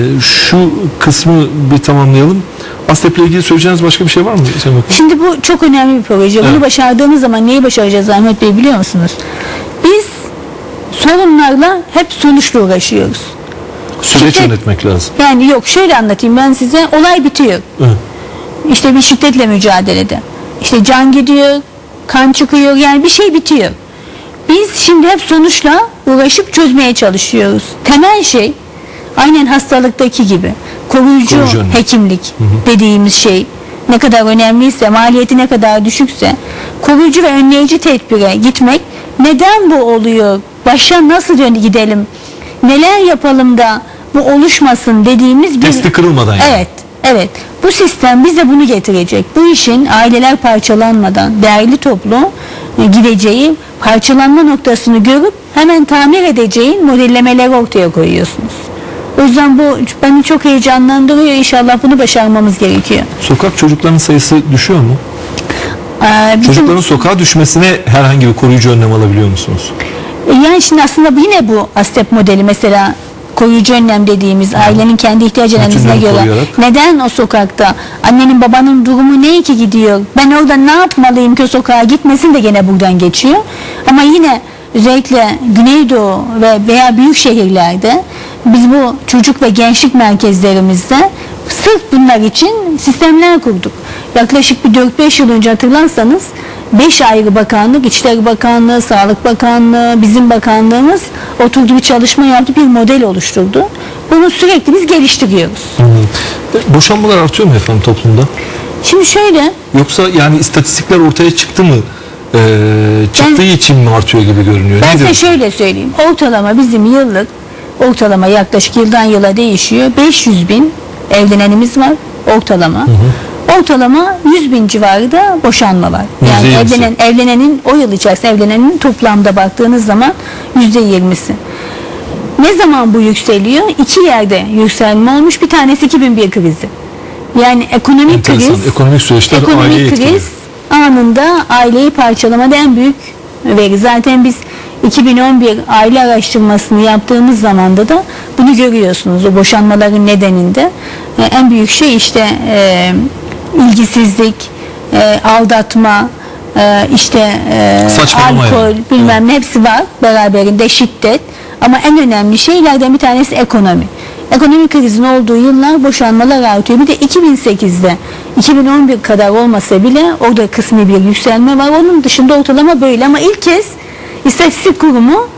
S1: şu kısmı bir tamamlayalım. ASTEP ile ilgili söyleyeceğiniz başka bir şey var mı Sayın Bakan?
S2: Şimdi bu çok önemli bir proje. Bunu
S1: Evet.
S2: başardığımız zaman neyi başaracağız Ahmet Bey biliyor musunuz? Biz sorunlarla hep sonuçla uğraşıyoruz.
S1: Süreç
S2: şiddet-
S1: yönetmek lazım.
S2: Yani yok şöyle anlatayım ben size. Olay bitiyor.
S1: Evet.
S2: İşte bir şiddetle mücadelede. İşte can gidiyor, kan çıkıyor, yani bir şey bitiyor. Biz şimdi hep sonuçla uğraşıp çözmeye çalışıyoruz. Temel şey aynen hastalıktaki gibi koruyucu,
S1: Koruyucu önlem.
S2: hekimlik dediğimiz şey ne kadar önemliyse, maliyeti ne kadar düşükse koruyucu ve önleyici tedbire gitmek. Neden bu oluyor? Başa nasıl dön gidelim? Neler yapalım da bu oluşmasın dediğimiz bir...
S1: Testi kırılmadan yani.
S2: Evet, evet. Bu sistem bize bunu getirecek. Bu işin aileler parçalanmadan değerli toplum e, gideceği, parçalanma noktasını görüp hemen tamir edeceğin modellemeleri ortaya koyuyorsunuz. O yüzden bu beni çok heyecanlandırıyor. İnşallah bunu başarmamız gerekiyor.
S1: Sokak çocuklarının sayısı düşüyor mu?
S2: Ee, bizim-
S1: Çocukların sokağa düşmesine herhangi bir koruyucu önlem alabiliyor musunuz?
S2: Yani şimdi aslında yine bu ASTEP modeli mesela koruyucu önlem dediğimiz ailenin kendi ihtiyaç analizine
S1: Bütünlüğünü
S2: göre
S1: koruyarak.
S2: neden o sokakta annenin babanın durumu ne ki gidiyor, ben orada ne yapmalıyım ki o sokağa gitmesin de gene buradan geçiyor. Ama yine özellikle Güneydoğu ve veya büyük şehirlerde biz bu çocuk ve gençlik merkezlerimizde sırf bunlar için sistemler kurduk. Yaklaşık bir dört beş yıl önce hatırlarsanız beş ayrı bakanlık, İçişleri Bakanlığı, Sağlık Bakanlığı, bizim bakanlığımız oturdu, bir çalışma yaptı, bir model oluşturdu. Bunu sürekli biz geliştiriyoruz.
S1: Hmm. Boşanmalar artıyor mu efendim toplumda?
S2: Şimdi şöyle,
S1: Yoksa yani istatistikler ortaya çıktı mı? Ee, çıktığı
S2: Ben-
S1: için mi artıyor gibi görünüyor?
S2: ben
S1: Nedir?
S2: size şöyle söyleyeyim. Ortalama bizim yıllık, ortalama yaklaşık yıldan yıla değişiyor. beş yüz bin evlenenimiz var ortalama. Ortalama yüz bin civarı da boşanma var. Yani
S1: Yüzde yirmisi.
S2: evlenen, evlenenin o yıl içerisinde evlenenin toplamda baktığınız zaman yüzde yirmisi. Ne zaman bu yükseliyor? İki yerde yükselme olmuş. Bir tanesi iki bin bir krizi. Yani ekonomik
S1: Enteresan.
S2: kriz,
S1: Ekonomik süreçler aileyi
S2: ekonomik
S1: etkiliyor.
S2: kriz anında aileyi parçalamada en büyük veri. Zaten biz iki bin on bir aile araştırmasını yaptığımız zamanda da bunu görüyorsunuz. O boşanmaların nedeninde e, en büyük şey işte e, ilgisizlik, e, aldatma, e, işte e,
S1: Saçmalama
S2: alkol,
S1: yani.
S2: bilmem ne hepsi var beraberinde, şiddet. Ama en önemli şeylerden bir tanesi ekonomi. Ekonomik krizin olduğu yıllar boşanmalar artıyor. Bir de iki bin sekizde iki bin on bir kadar olmasa bile orada kısmi bir yükselme var. Onun dışında ortalama böyle ama ilk kez İstatistik Kurumu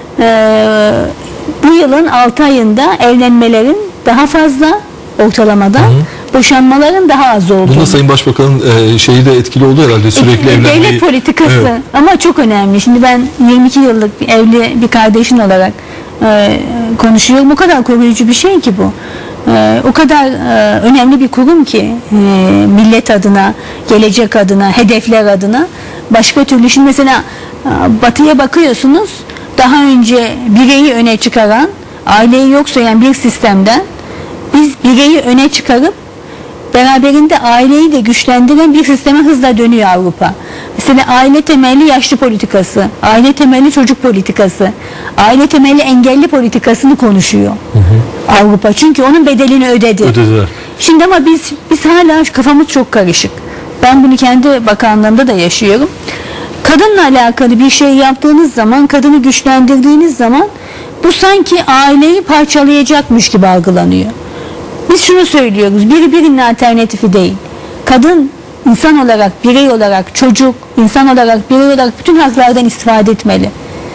S2: e, bu yılın altı ayında evlenmelerin daha fazla ortalamada, hı hı. boşanmaların daha az olduğunu.
S1: Bunda Sayın Başbakan'ın e, şeyi de etkili oldu herhalde, sürekli
S2: e,
S1: evlenmeyi.
S2: Devlet politikası,
S1: evet.
S2: Ama çok önemli. Şimdi ben yirmi iki yıllık evli bir kardeşin olarak e, konuşuyorum. O kadar koruyucu bir şey ki bu. E, o kadar e, önemli bir kurum ki e, millet adına, gelecek adına, hedefler adına. Başka türlü şimdi mesela e, batıya bakıyorsunuz, daha önce bireyi öne çıkaran, aileyi yok sayan bir sistemden biz bireyi öne çıkarıp beraberinde aileyi de güçlendiren bir sisteme hızla dönüyor Avrupa. Mesela aile temelli yaşlı politikası, aile temelli çocuk politikası, aile temelli engelli politikasını konuşuyor hı hı. Avrupa. Çünkü onun bedelini ödedi.
S1: Ödediler.
S2: Şimdi ama biz biz hala kafamız çok karışık. Ben bunu kendi bakanlığımda da yaşıyorum. Kadınla alakalı bir şey yaptığınız zaman, kadını güçlendirdiğiniz zaman bu sanki aileyi parçalayacakmış gibi algılanıyor. Biz şunu söylüyoruz, biri birinin alternatifi değil. Kadın insan olarak, birey olarak, çocuk, insan olarak, birey olarak bütün haklardan istifade etmeli.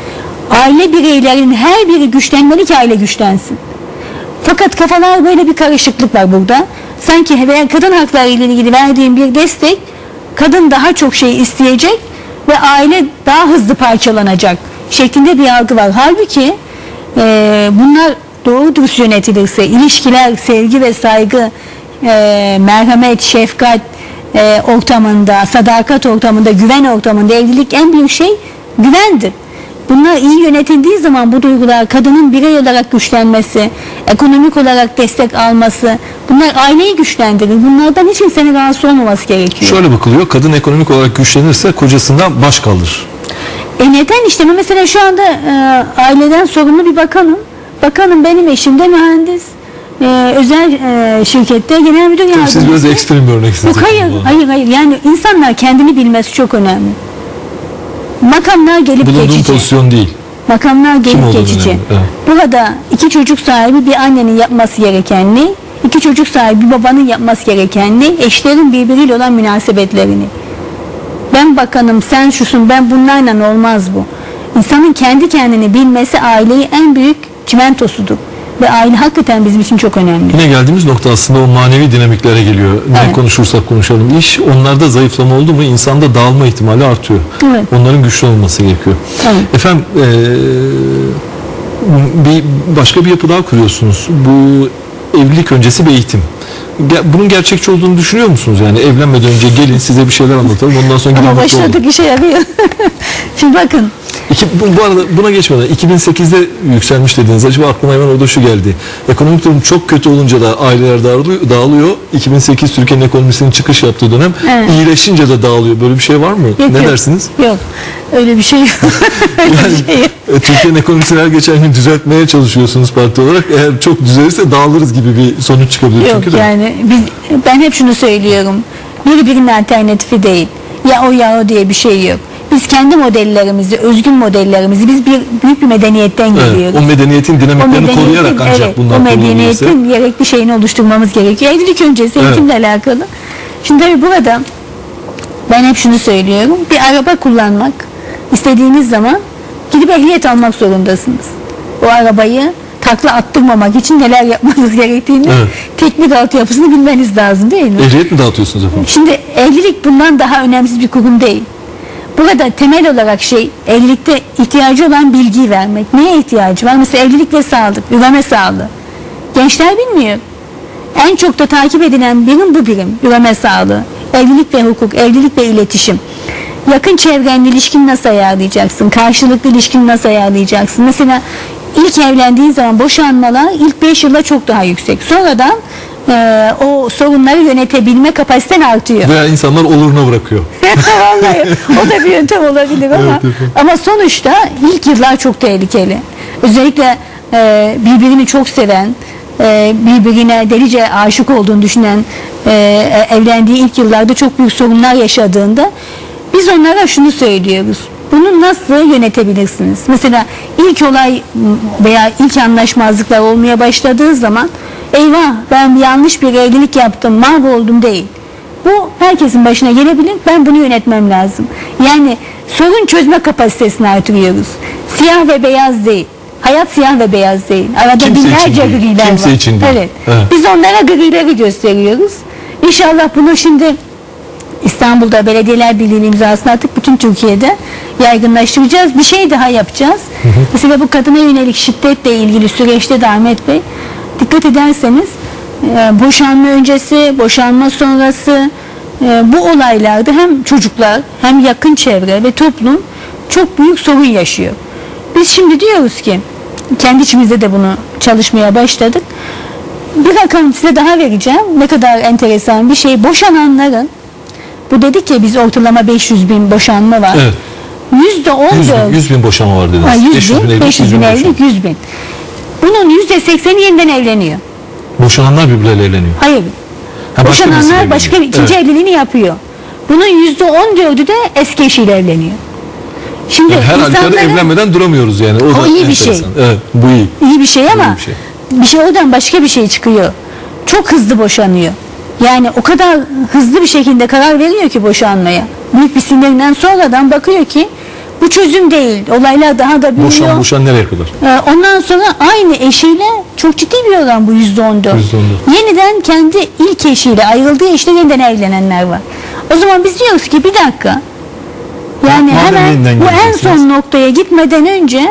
S2: Aile bireylerinin her biri güçlenmeli ki aile güçlensin. Fakat kafalar böyle bir karışıklık var burada. Sanki kadın hakları ile ilgili verdiğim bir destek, kadın daha çok şey isteyecek ve aile daha hızlı parçalanacak şeklinde bir algı var. Halbuki e, bunlar doğru dürüst yönetilirse, ilişkiler sevgi ve saygı, e, merhamet, şefkat e, ortamında, sadakat ortamında, güven ortamında, evlilik en büyük şey güvendir. Bunlar iyi yönetildiği zaman bu duygular, kadının birey olarak güçlenmesi, ekonomik olarak destek alması, bunlar aileyi güçlendirir. Bunlardan hiç kimsenin rahatsız olmaması gerekiyor.
S1: Şöyle bakılıyor, kadın ekonomik olarak güçlenirse kocasından baş kalır.
S2: E neden işte? Mesela şu anda e, aileden sorumlu bir bakanım. Bakanım benim eşim de mühendis. E, özel e, şirkette genel müdür yardımcısı.
S1: Siz biraz ekstrem bir örnek.
S2: Yok, hayır, hayır, hayır. Yani insanlar kendini bilmesi çok önemli. Makamlar gelip
S1: bulunduğum
S2: geçici.
S1: pozisyon değil.
S2: Makamlar gelip geçici.
S1: Evet.
S2: Burada iki çocuk sahibi bir annenin yapması gerekenini, iki çocuk sahibi bir babanın yapması gerekenini, eşlerin birbiriyle olan münasebetlerini. Ben bakanım, sen şusun, ben bunlarla olmaz bu. İnsanın kendi kendini bilmesi aileyi en büyük çimentosudur. Ve aile hakikaten bizim için çok önemli.
S1: Yine geldiğimiz nokta aslında o manevi dinamiklere geliyor. Ne
S2: evet. konuşursak
S1: konuşalım. İş onlarda zayıflama oldu mu insanda dağılma ihtimali artıyor.
S2: Evet.
S1: Onların güçlü olması gerekiyor.
S2: Evet.
S1: Efendim ee, bir başka bir yapı daha kuruyorsunuz. Bu evlilik öncesi bir eğitim. Bunun gerçekçi olduğunu düşünüyor musunuz? Yani evlenmeden önce gelin size bir şeyler anlatalım. Ondan sonra gidin.
S2: Ama başladık işe yarıyor. Şimdi bakın.
S1: İki, bu, bu arada buna geçmeden iki bin sekizde yükselmiş dediniz. Acaba aklıma hemen orada şu geldi. Ekonomik durum çok kötü olunca da aileler dağılıyor. dağılıyor. iki bin sekiz Türkiye'nin ekonomisinin çıkış yaptığı dönem. Evet. İyileşince de dağılıyor. Böyle bir şey var mı?
S2: Yok,
S1: ne
S2: yok.
S1: dersiniz?
S2: Yok. Öyle bir şey yok.
S1: Yani, şey yok. Türkiye'nin ekonomisini her geçen gün düzeltmeye çalışıyorsunuz parti olarak. Eğer çok düzelirse dağılırız gibi bir sonuç çıkabilir.
S2: Yok
S1: çünkü de.
S2: yani biz, ben hep şunu söylüyorum. Birbirinin alternatifi değil. Ya o ya o diye bir şey yok. Biz kendi modellerimizi, özgün modellerimizi, biz bir büyük bir medeniyetten
S1: evet,
S2: geliyoruz.
S1: o medeniyetin dinamiklerini o medeniyetin, koruyarak ancak
S2: evet,
S1: bunlar
S2: o medeniyetin gerekli şeyini oluşturmamız gerekiyor. Evlilik öncesi eğitimle evet. alakalı. Şimdi tabii burada ben hep şunu söylüyorum. Bir araba kullanmak istediğiniz zaman gidip ehliyet almak zorundasınız. O arabayı takla attırmamak için neler yapmanız gerektiğini, evet. teknik altyapısını bilmeniz lazım değil mi?
S1: Ehliyet mi dağıtıyorsunuz efendim?
S2: Şimdi evlilik bundan daha önemsiz bir kurum değil. Burada temel olarak şey, evlilikte ihtiyacı olan bilgiyi vermek. Neye ihtiyacı var? Mesela evlilik ve sağlık, üreme sağlığı. Gençler bilmiyor. En çok da takip edilen birim bu birim, üreme sağlığı. Evlilik ve hukuk, evlilik ve iletişim. Yakın çevrenle ilişkini nasıl ayarlayacaksın? Karşılıklı ilişkini nasıl ayarlayacaksın? Mesela ilk evlendiğin zaman boşanmalar ilk beş yılda çok daha yüksek. Sonradan e, o sorunları yönetebilme kapasiten artıyor.
S1: Veya insanlar oluruna bırakıyor.
S2: Vallahi o da bir yöntem olabilir ama evet, ama sonuçta ilk yıllar çok tehlikeli. Özellikle e, birbirini çok seven, e, birbirine delice aşık olduğunu düşünen, e, evlendiği ilk yıllarda çok büyük sorunlar yaşadığında biz onlara şunu söylüyoruz. Bunu nasıl yönetebilirsiniz? Mesela ilk olay veya ilk anlaşmazlıklar olmaya başladığı zaman eyvah ben yanlış bir evlilik yaptım, mahvoldum değil. Bu herkesin başına gelebilir. Ben bunu yönetmem lazım. Yani sorun çözme kapasitesini artırıyoruz. Siyah ve beyaz değil. Hayat siyah ve beyaz değil. Arada
S1: Kimse
S2: binlerce
S1: için değil.
S2: griler
S1: Kimse
S2: var.
S1: için değil.
S2: Evet.
S1: Evet.
S2: Biz onlara grileri gösteriyoruz. İnşallah bunu şimdi İstanbul'da Belediyeler Birliği imzasını attık, bütün Türkiye'de yaygınlaştıracağız. Bir şey daha yapacağız. Hı hı. Mesela bu kadına yönelik şiddetle ilgili süreçte de Ahmet Bey, dikkat ederseniz e, boşanma öncesi, boşanma sonrası e, bu olaylarda hem çocuklar hem yakın çevre ve toplum çok büyük sorun yaşıyor. Biz şimdi diyoruz ki, kendi içimizde de bunu çalışmaya başladık. Bir rakam size daha vereceğim. Ne kadar enteresan bir şey. Boşananların, bu dedik ya biz ortalama beş yüz bin boşanma var.
S1: Evet.
S2: yüzde on dört.
S1: yüz bin boşanma var dediniz.
S2: Ha, yüz
S1: beş yüz bin
S2: bin,
S1: evlilik,
S2: beş yüz bin evlilik, yüz bin. Bunun yüzde sekseni yeniden evleniyor.
S1: Boşananlar birbirleriyle evleniyor.
S2: Hayır.
S1: Ha, başka
S2: Boşananlar başka bir ikinci
S1: evet.
S2: evliliğini yapıyor. Bunun yüzde on dördü de eski eşiyle evleniyor. Şimdi
S1: Yani her halükarda
S2: insanların,
S1: evlenmeden duramıyoruz yani. O,
S2: o
S1: da
S2: iyi bir
S1: enteresan.
S2: şey.
S1: Evet, bu iyi.
S2: İyi bir şey ama
S1: İyi bir şey.
S2: bir şey oradan başka bir şey çıkıyor. Çok hızlı boşanıyor. Yani o kadar hızlı bir şekilde karar veriyor ki boşanmaya. Büyük bir sinirinden sonradan bakıyor ki bu çözüm değil. Olaylar daha da büyüyor.
S1: Boşan boşan nereye kadar?
S2: Ee, ondan sonra aynı eşiyle, çok ciddi bir oran bu yüzde on dört.
S1: yüzde on dört.
S2: Yeniden kendi ilk eşiyle, ayrıldığı eşiyle yeniden evlenenler var. O zaman biz diyoruz ki bir dakika. Yani
S1: Madem
S2: hemen
S1: yeniden
S2: bu en
S1: geleceksiniz.
S2: son noktaya gitmeden önce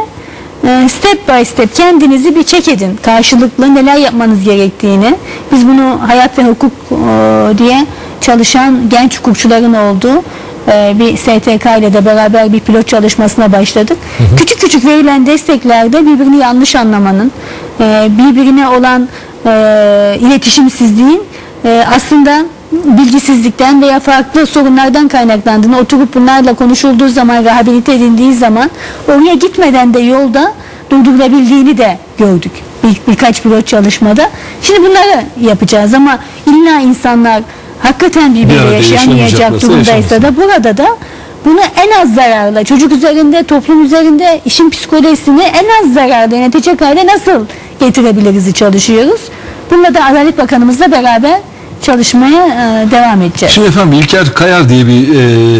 S2: e, step by step kendinizi bir check edin. Karşılıklı neler yapmanız gerektiğini. Biz bunu hayat ve hukuk e, diye çalışan genç hukukçuların olduğu e, bir S T K ile de beraber bir pilot çalışmasına başladık. Hı hı. Küçük küçük verilen desteklerde birbirini yanlış anlamanın, e, birbirine olan e, iletişimsizliğin e, aslında bilgisizlikten veya farklı sorunlardan kaynaklandığını, oturup bunlarla konuşulduğu zaman, rehabilite edildiği zaman oraya gitmeden de yolda durdurulabildiğini de gördük bir, birkaç pilot çalışmada. Şimdi bunları yapacağız ama illa insanlar hakikaten birbiriyle yaşayamayacak durumdaysa da burada da bunu en az zararla, çocuk üzerinde, toplum üzerinde işin psikolojisini en az zararla yönetecek hale nasıl getirebiliriz çalışıyoruz. Bununla da Adalet Bakanımızla beraber çalışmaya e, devam edeceğiz.
S1: Şimdi efendim İlker Kayar diye bir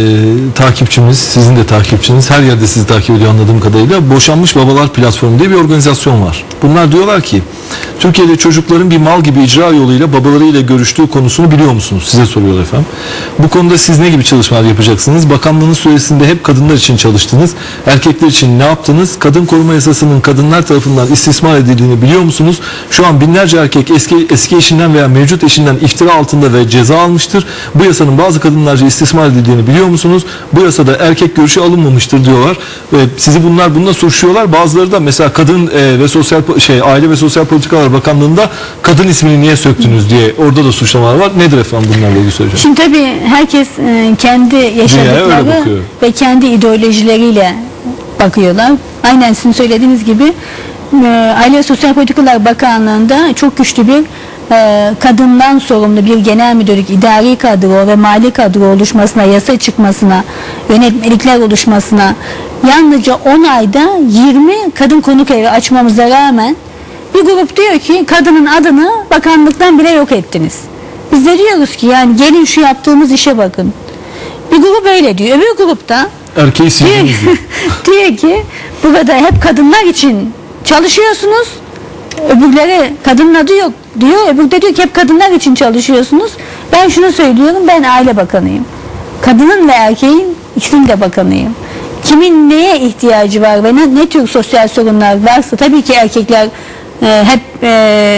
S1: e, takipçimiz, sizin de takipçiniz, her yerde sizi takip ediyor anladığım kadarıyla. Boşanmış Babalar Platformu diye bir organizasyon var. Bunlar diyorlar ki Türkiye'de çocukların bir mal gibi icra yoluyla babalarıyla görüştüğü konusunu biliyor musunuz? Size soruyorlar efendim. Bu konuda siz ne gibi çalışmalar yapacaksınız? Bakanlığın süresinde hep kadınlar için çalıştınız. Erkekler için ne yaptınız? Kadın koruma yasasının kadınlar tarafından istismar edildiğini biliyor musunuz? Şu an binlerce erkek eski eski eşinden veya mevcut eşinden iftira altında ve ceza almıştır. Bu yasanın bazı kadınlarca istismar edildiğini biliyor musunuz? Bu yasada erkek görüşü alınmamıştır diyorlar. Ve sizi bunlar bununla suçluyorlar. Bazıları da mesela kadın e, ve sosyal şey aile ve sosyal politikalar Bakanlığı'nda kadın ismini niye söktünüz diye orada da suçlamalar var. Nedir efendim bunlarla ilgili söyleyeceğim?
S2: Şimdi tabii herkes e, kendi yaşadıkları ve kendi ideolojileriyle bakıyorlar. Aynen sizin söylediğiniz gibi e, Aile ve Sosyal Politikalar Bakanlığı'nda çok güçlü bir e, kadından sorumlu bir genel müdürlük, idari kadro ve mali kadro oluşmasına, yasa çıkmasına, yönetmelikler oluşmasına yalnızca on ayda yirmi kadın konuk evi açmamıza rağmen bir grup diyor ki kadının adını bakanlıktan bile yok ettiniz. Biz de diyoruz ki yani gelin şu yaptığımız işe bakın. Bir grup öyle diyor. Öbür grupta
S1: erkeği sildiniz diyor.
S2: diyor ki burada hep kadınlar için çalışıyorsunuz. Öbürleri kadının adı yok diyor. Öbür de diyor ki hep kadınlar için çalışıyorsunuz. Ben şunu söylüyorum, ben aile bakanıyım. Kadının ve erkeğin ikisinin de bakanıyım. Kimin neye ihtiyacı var ve ne, ne tür sosyal sorunlar varsa tabii ki erkekler e, hep e,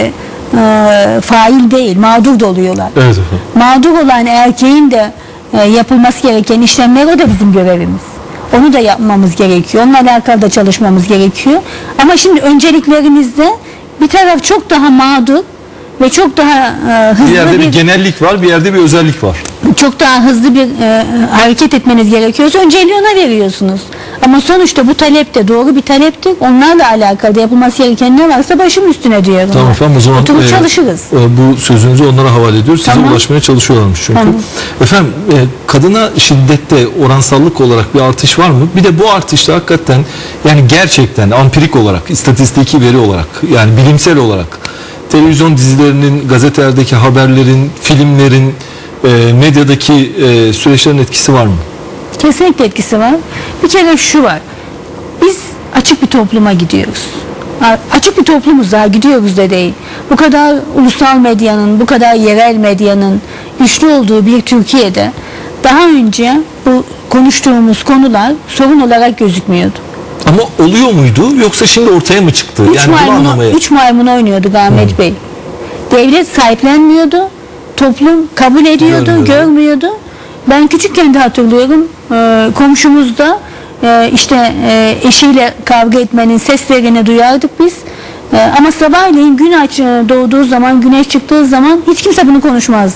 S2: e, fail değil, mağdur da oluyorlar.
S1: Evet efendim.
S2: Mağdur olan erkeğin de e, yapılması gereken işlemler, o da bizim görevimiz. Onu da yapmamız gerekiyor. Onunla alakalı da çalışmamız gerekiyor. Ama şimdi önceliklerimizde bir taraf çok daha mağdur ve çok daha e, hızlı
S1: bir yerde bir,
S2: bir
S1: genellik var, bir yerde bir özellik var.
S2: Çok daha hızlı bir e, hareket etmeniz gerekiyorsa önceliği ona veriyorsunuz. Ama sonuçta bu talep de doğru bir taleptir. Onlarla alakalı yapılması gereken ne varsa başım üstüne diyorum.
S1: Tamam efendim, o zaman
S2: oturup
S1: e,
S2: çalışırız.
S1: E, bu sözünüzü onlara havale ediyoruz. Size
S2: Tamam.
S1: ulaşmaya çalışıyorlarmış çünkü.
S2: Tamam.
S1: Efendim e, kadına şiddette oransallık olarak bir artış var mı? Bir de bu artışta hakikaten yani gerçekten ampirik olarak, istatistiki veri olarak, yani bilimsel olarak televizyon dizilerinin, gazetelerdeki haberlerin, filmlerin e, medyadaki e, süreçlerin etkisi var mı?
S2: Kesinlikle etkisi var. Bir kere şu var. Biz açık bir topluma gidiyoruz. Açık bir toplumuz, daha gidiyoruz da değil. Bu kadar ulusal medyanın, bu kadar yerel medyanın güçlü olduğu bir Türkiye'de daha önce bu konuştuğumuz konular sorun olarak gözükmüyordu.
S1: Ama oluyor muydu yoksa şimdi ortaya mı çıktı?
S2: Üç,
S1: yani bunu
S2: maymun,
S1: anlamaya.
S2: üç maymun oynuyorduk Ahmet hmm. Bey. Devlet sahiplenmiyordu. Toplum kabul ediyordu,
S1: Görmüyordu.
S2: görmüyordu. Ben küçükken de hatırlıyorum. E, komşumuzda e, işte e, eşiyle kavga etmenin seslerini duyardık biz. E, ama sabahleyin gün aç doğduğu zaman, güneş çıktığı zaman hiç kimse bunu konuşmazdı.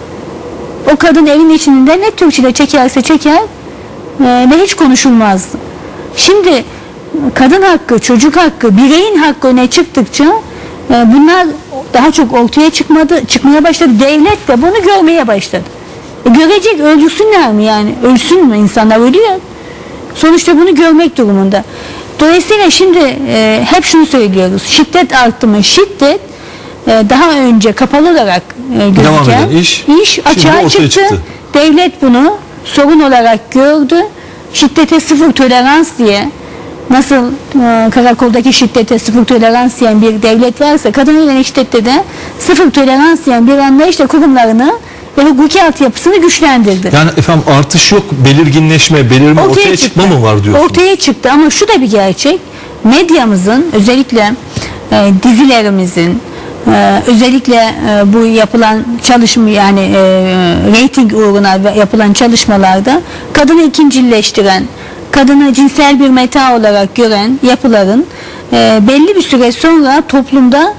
S2: O kadın evin içinde ne Türkçe'de çekerse çeker e, ve hiç konuşulmazdı. Şimdi kadın hakkı, çocuk hakkı, bireyin hakkı öne çıktıkça e, bunlar daha çok ortaya çıkmadı, çıkmaya başladı. Devlet de bunu görmeye başladı. E, görecek, öldürsünler mi yani? Ölsün mü? İnsanlar ölüyor. Sonuçta bunu görmek durumunda. Dolayısıyla şimdi e, hep şunu söylüyoruz. Şiddet arttı mı? Şiddet e, daha önce kapalı olarak e, gözüken
S1: iş,
S2: iş açığa çıktı.
S1: çıktı.
S2: Devlet bunu sorun olarak gördü. Şiddete sıfır tolerans diye, nasıl e, karakoldaki şiddete sıfır tolerans diyen bir devlet varsa, kadına yönelik şiddette de sıfır tolerans diyen bir anlayışla kurumlarını ve hukuki altyapısını güçlendirdi.
S1: Yani efendim artış yok, belirginleşme, belirme, ortaya, ortaya çıkma mı var diyorsunuz?
S2: Ortaya çıktı ama şu da bir gerçek. Medyamızın, özellikle e, dizilerimizin, e, özellikle e, bu yapılan çalışma, yani e, reyting uğruna yapılan çalışmalarda kadını ikincileştiren, kadını cinsel bir meta olarak gören yapıların e, belli bir süre sonra toplumda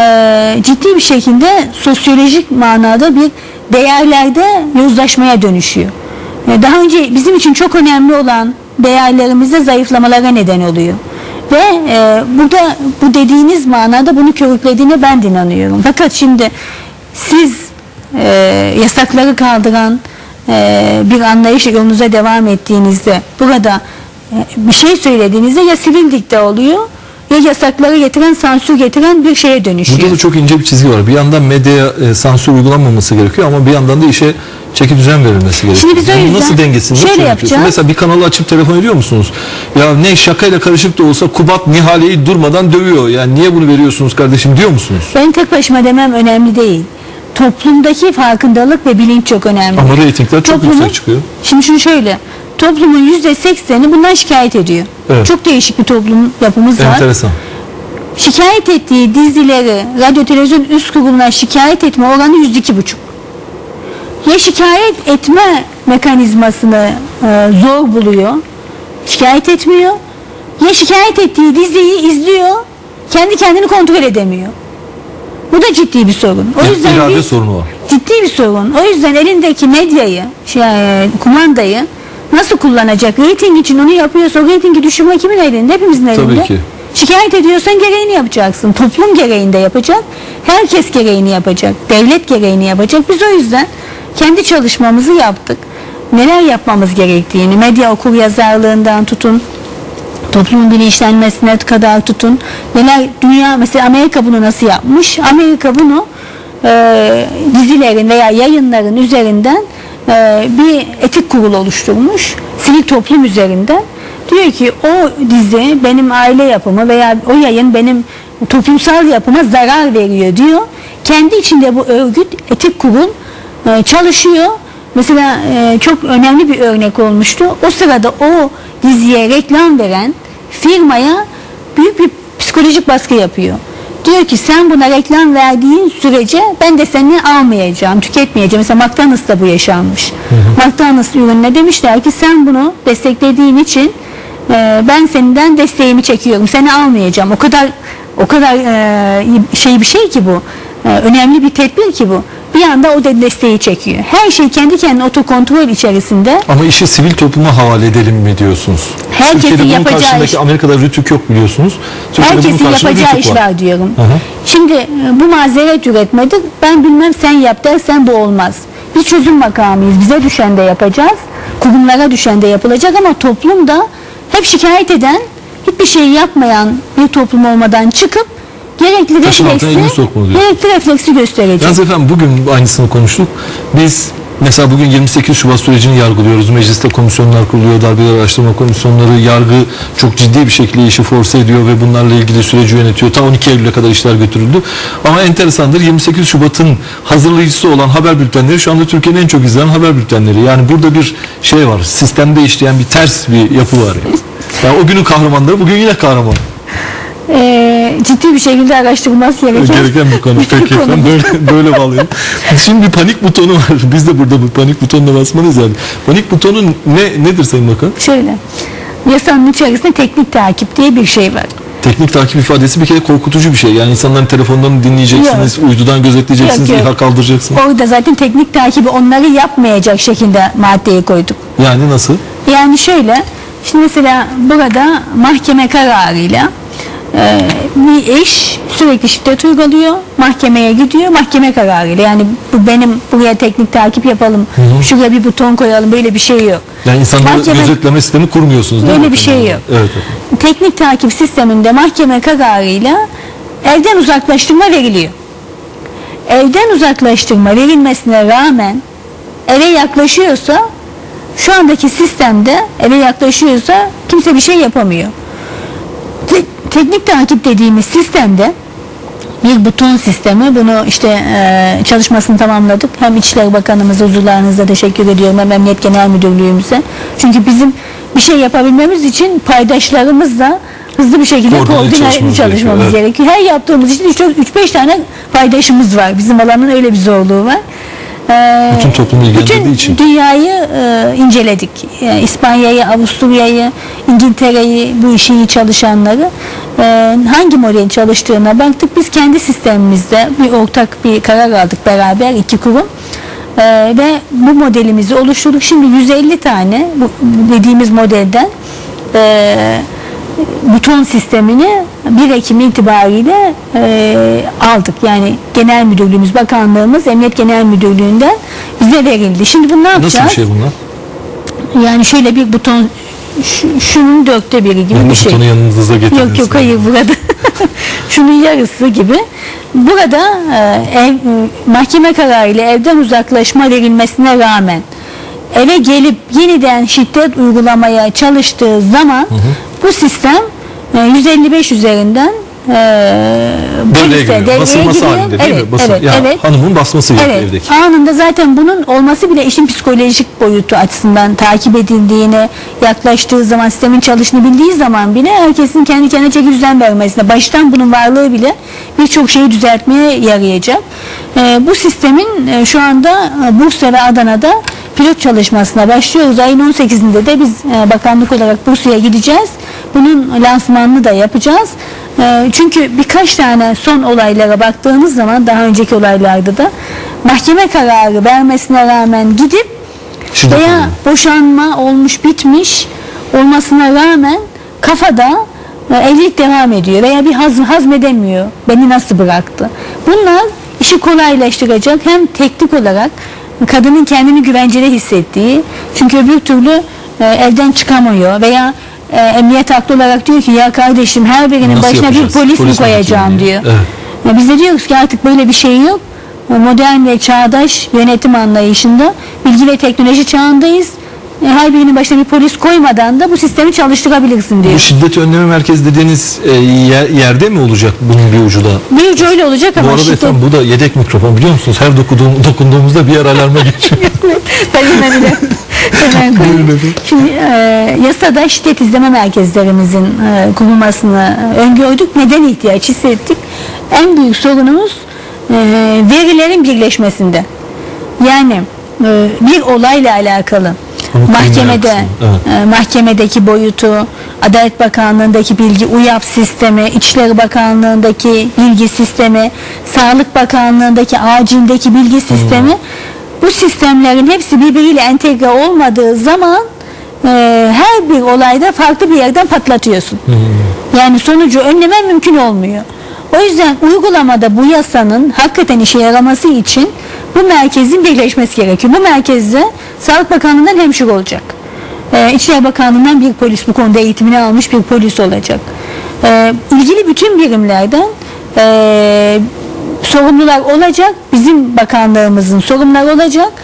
S2: e, ciddi bir şekilde sosyolojik manada bir değerlerde yozlaşmaya dönüşüyor. E, daha önce bizim için çok önemli olan değerlerimizde zayıflamalara neden oluyor. Ve e, burada bu dediğiniz manada bunu körüklediğine ben de inanıyorum. Fakat şimdi siz e, yasakları kaldıran e, bir anlayışla yolunuza devam ettiğinizde, burada e, bir şey söylediğinizde ya sivil dikte oluyor ya yasakları getiren, sansür getiren bir şeye dönüşüyor.
S1: Burada da çok ince bir çizgi var. Bir yandan medyaya e, sansür uygulanmaması gerekiyor ama bir yandan da işe çeki düzen verilmesi gerekiyor.
S2: Şimdi biz o yüzden
S1: nasıl dengesini nasıl
S2: şöyle
S1: yapıyorsun?
S2: yapacağız.
S1: Mesela bir kanalı açıp telefon ediyor musunuz? Ya ne şakayla karışık da olsa Kubat Nihale'yi durmadan dövüyor. Yani niye bunu veriyorsunuz kardeşim diyor musunuz?
S2: Ben tek başıma demem önemli değil. Toplumdaki farkındalık ve bilinç çok önemli.
S1: Ama reytingler çok
S2: Toplumun,
S1: yüksek çıkıyor.
S2: Şimdi şunu şöyle, toplumun yüzde sekseni bundan şikayet ediyor.
S1: Evet.
S2: Çok değişik bir toplum yapımız var.
S1: Enteresan.
S2: Şikayet ettiği dizileri radyo televizyon üst kuruluna şikayet etme oranı yüzde iki buçuk. Ya şikayet etme mekanizmasını e, zor buluyor, şikayet etmiyor. Ya şikayet ettiği diziyi izliyor, kendi kendini kontrol edemiyor. Bu da ciddi bir sorun. O
S1: Yani
S2: yüzden
S1: irade
S2: biz,
S1: sorunu var.
S2: ciddi bir sorun. O yüzden elindeki medyayı, şey, kumandayı nasıl kullanacak? Reyting için onu yapıyorsa o reytingi düşürme kimin elinde? Hepimizin elinde.
S1: Tabii ki.
S2: Şikayet ediyorsan gereğini yapacaksın. Toplum gereğini de yapacak. Herkes gereğini yapacak. Devlet gereğini yapacak. Biz o yüzden kendi çalışmamızı yaptık. Neler yapmamız gerektiğini, medya okuryazarlığından tutun, toplumun bilinçlenmesine kadar tutun. Neler, dünya, mesela Amerika bunu nasıl yapmış? Amerika bunu e, dizilerin veya yayınların üzerinden e, bir etik kurulu oluşturmuş. Sivil toplum üzerinden. Diyor ki o dizi benim aile yapımı veya o yayın benim toplumsal yapıma zarar veriyor diyor. Kendi içinde bu örgüt, etik kurul e, çalışıyor. Mesela e, çok önemli bir örnek olmuştu. O sırada o diziye reklam veren firmaya büyük bir psikolojik baskı yapıyor. Diyor ki sen buna reklam verdiğin sürece ben de seni almayacağım, tüketmeyeceğim. Mesela McDonald's'ta bu yaşanmış. Hı hı. McDonald's ürününe demişler ki sen bunu desteklediğin için e, ben senden desteğimi çekiyorum, seni almayacağım. O kadar o kadar e, şey bir şey ki bu. E, önemli bir tedbir ki bu. Bir anda o da desteği çekiyor. Her şey kendi kendine otokontrol içerisinde.
S1: Ama işi sivil topluma havale edelim mi diyorsunuz?
S2: Herkesin
S1: Türkiye'de bunun
S2: yapacağı
S1: karşındaki
S2: iş.
S1: Amerika'da rütük yok biliyorsunuz. Türkiye'de bunun
S2: Herkesin
S1: karşında
S2: yapacağı
S1: rütük
S2: iş
S1: var.
S2: var diyorum.
S1: Hı hı.
S2: Şimdi e, bu mazeret üretmedir. Ben bilmem sen yap dersen bu olmaz. Biz çözüm makamıyız. Bize düşen de yapacağız. Kurumlara düşen de yapılacak ama toplumda hep şikayet eden, hiçbir şey yapmayan bir toplum olmadan çıkıp gerekli
S1: Taşın altına elini
S2: refleksi,
S1: sokma diyor.
S2: gerekli refleksi gösterecek.
S1: Yalnız efendim bugün aynısını konuştuk. Biz Mesela bugün yirmi sekiz Şubat sürecini yargılıyoruz. Mecliste komisyonlar kuruluyor, darbe araştırma komisyonları, yargı çok ciddi bir şekilde işi force ediyor ve bunlarla ilgili süreci yönetiyor. Ta on iki Eylül'e kadar işler götürüldü. Ama enteresandır, yirmi sekiz Şubat'ın hazırlayıcısı olan haber bültenleri şu anda Türkiye'nin en çok izlenen haber bültenleri. Yani burada bir şey var, sistemde işleyen bir ters bir yapı var. Yani, yani o günün kahramanları bugün yine kahraman.
S2: Ee, ciddi bir şekilde araştırılması gereken,
S1: gereken bir konu. Peki efendim, böyle, böyle bağlayalım. Şimdi bir panik butonu var. Biz de burada bu panik butonuna basmalıyız yani. Panik butonu ne nedir Sayın Bakan?
S2: Şöyle, yasanın içerisinde teknik takip diye bir şey var.
S1: Teknik takip ifadesi bir kere korkutucu bir şey. Yani insanların telefonlarını dinleyeceksiniz, yok, uydudan gözetleyeceksiniz, yok, yok. İHA kaldıracaksınız.
S2: Orada zaten teknik takibi onları yapmayacak şekilde maddeyi koyduk.
S1: Yani nasıl?
S2: Yani şöyle, şimdi mesela burada mahkeme kararıyla Ee, bir eş sürekli şiddet uyguluyor, mahkemeye gidiyor, mahkeme kararıyla, yani bu benim buraya teknik takip yapalım, hı hı. şuraya bir buton koyalım, böyle bir şey yok.
S1: Yani insanları mahkeme, gözetleme sistemi kurmuyorsunuz değil mi?
S2: Böyle bir şey yok.
S1: Evet.
S2: Teknik takip sisteminde mahkeme kararıyla evden uzaklaştırma veriliyor. Evden uzaklaştırma verilmesine rağmen eve yaklaşıyorsa, şu andaki sistemde eve yaklaşıyorsa kimse bir şey yapamıyor. Teknik takip dediğimiz sistemde bir buton sistemi, bunu işte e, çalışmasını tamamladık. Hem İçişleri Bakanımıza, huzurlarınıza teşekkür ediyorum, hem Emniyet Genel Müdürlüğümüze. Çünkü bizim bir şey yapabilmemiz için paydaşlarımızla hızlı bir şekilde koordineli çalışmamız evet. gerekiyor. Her yaptığımız için üç beş tane paydaşımız var. Bizim alanın öyle bir zorluğu var. Ee,
S1: bütün toplumu ilgilendirdiği için.
S2: Bütün dünyayı e, inceledik. Yani İspanya'yı, Avusturya'yı, İngiltere'yi, bu işi iyi çalışanları e, hangi model çalıştığına baktık. Biz kendi sistemimizde bir ortak bir karar aldık beraber, iki kurum. E, ve bu modelimizi oluşturduk. Şimdi yüz elli tane bu dediğimiz modelden e, buton sistemini bir Ekim itibariyle e, aldık. Yani Genel Müdürlüğümüz, Bakanlığımız, Emniyet Genel Müdürlüğü'nden bize verildi. Şimdi bunu ne yapacağız?
S1: Nasıl bir şey bunlar?
S2: Yani şöyle bir buton, şu, şunun dörtte biri gibi yani bir şey.
S1: Butonu yanınıza getirdiniz.
S2: Yok yok hayır burada. Şunun yarısı gibi. Burada e, ev, mahkeme kararıyla evden uzaklaşma verilmesine rağmen eve gelip yeniden şiddet uygulamaya çalıştığı zaman hı hı. bu sistem yüz elli beş üzerinden e, polise devreye
S1: basılması
S2: giriyor.
S1: halinde değil
S2: evet,
S1: mi? Basın,
S2: evet,
S1: ya,
S2: evet.
S1: Hanımın basması
S2: evet.
S1: evdeki.
S2: Anında zaten bunun olması bile işin psikolojik boyutu açısından takip edildiğini, yaklaştığı zaman, sistemin çalıştığını bildiği zaman bile herkesin kendi kendine çeki düzen vermesine, baştan bunun varlığı bile birçok şeyi düzeltmeye yarayacak. E, bu sistemin e, şu anda e, Bursa ve Adana'da pilot çalışmasına başlıyoruz. Ayın on sekizinde de biz e, bakanlık olarak Bursa'ya gideceğiz. Bunun lansmanını da yapacağız. E, çünkü birkaç tane son olaylara baktığımız zaman, daha önceki olaylarda da mahkeme kararı vermesine rağmen gidip Şurada veya oluyor. boşanma olmuş bitmiş olmasına rağmen kafada e, evlilik devam ediyor veya bir hazm, hazmedemiyor. Beni nasıl bıraktı? Bunlar işi kolaylaştıracak, hem teknik olarak kadının kendini güvenceli hissettiği, çünkü öbür türlü e, evden çıkamıyor veya e, emniyet haklı olarak diyor ki ya kardeşim her birinin nasıl başına yapacağız? Bir polis, polis mi koyacağım diyor. Evet. E, biz de diyoruz ki artık böyle bir şey yok. Modern ve çağdaş yönetim anlayışında bilgi ve teknoloji çağındayız. E, her birinin başına bir polis koymadan da bu sistemi çalıştırabilirsin diyor.
S1: Bu şiddet önleme merkezi dediğiniz e, yer, yerde mi olacak bunun bir ucu da?
S2: Bir ucu öyle olacak ama
S1: bu arada
S2: şiddet...
S1: efendim bu da yedek mikrofon, biliyor musunuz? Her dokunduğum, dokunduğumuzda bir yer alarma geçiyor.
S2: Ben hemen bile hemen koyayım. Şimdi e, yasada şiddet izleme merkezlerimizin e, kurulmasını e, öngördük. Neden ihtiyaç hissettik? En büyük sorunumuz e, verilerin birleşmesinde. Yani e, bir olayla alakalı mahkemede evet. e, mahkemedeki boyutu, Adalet Bakanlığı'ndaki bilgi UYAP sistemi, İçişleri Bakanlığı'ndaki bilgi sistemi, Sağlık Bakanlığı'ndaki acildeki bilgi sistemi, hmm. bu sistemlerin hepsi birbiriyle entegre olmadığı zaman e, her bir olayda farklı bir yerden patlatıyorsun. Hmm. Yani sonucu önlemen mümkün olmuyor. O yüzden uygulamada bu yasanın hakikaten işe yaraması için bu merkezin birleşmesi gerekiyor. Bu merkezde Sağlık Bakanlığı'ndan hemşire olacak. Ee, İçişleri Bakanlığı'ndan bir polis, bu konuda eğitimini almış bir polis olacak. Ee, ilgili bütün birimlerden e, sorumlular olacak. Bizim bakanlığımızın sorumluları olacak.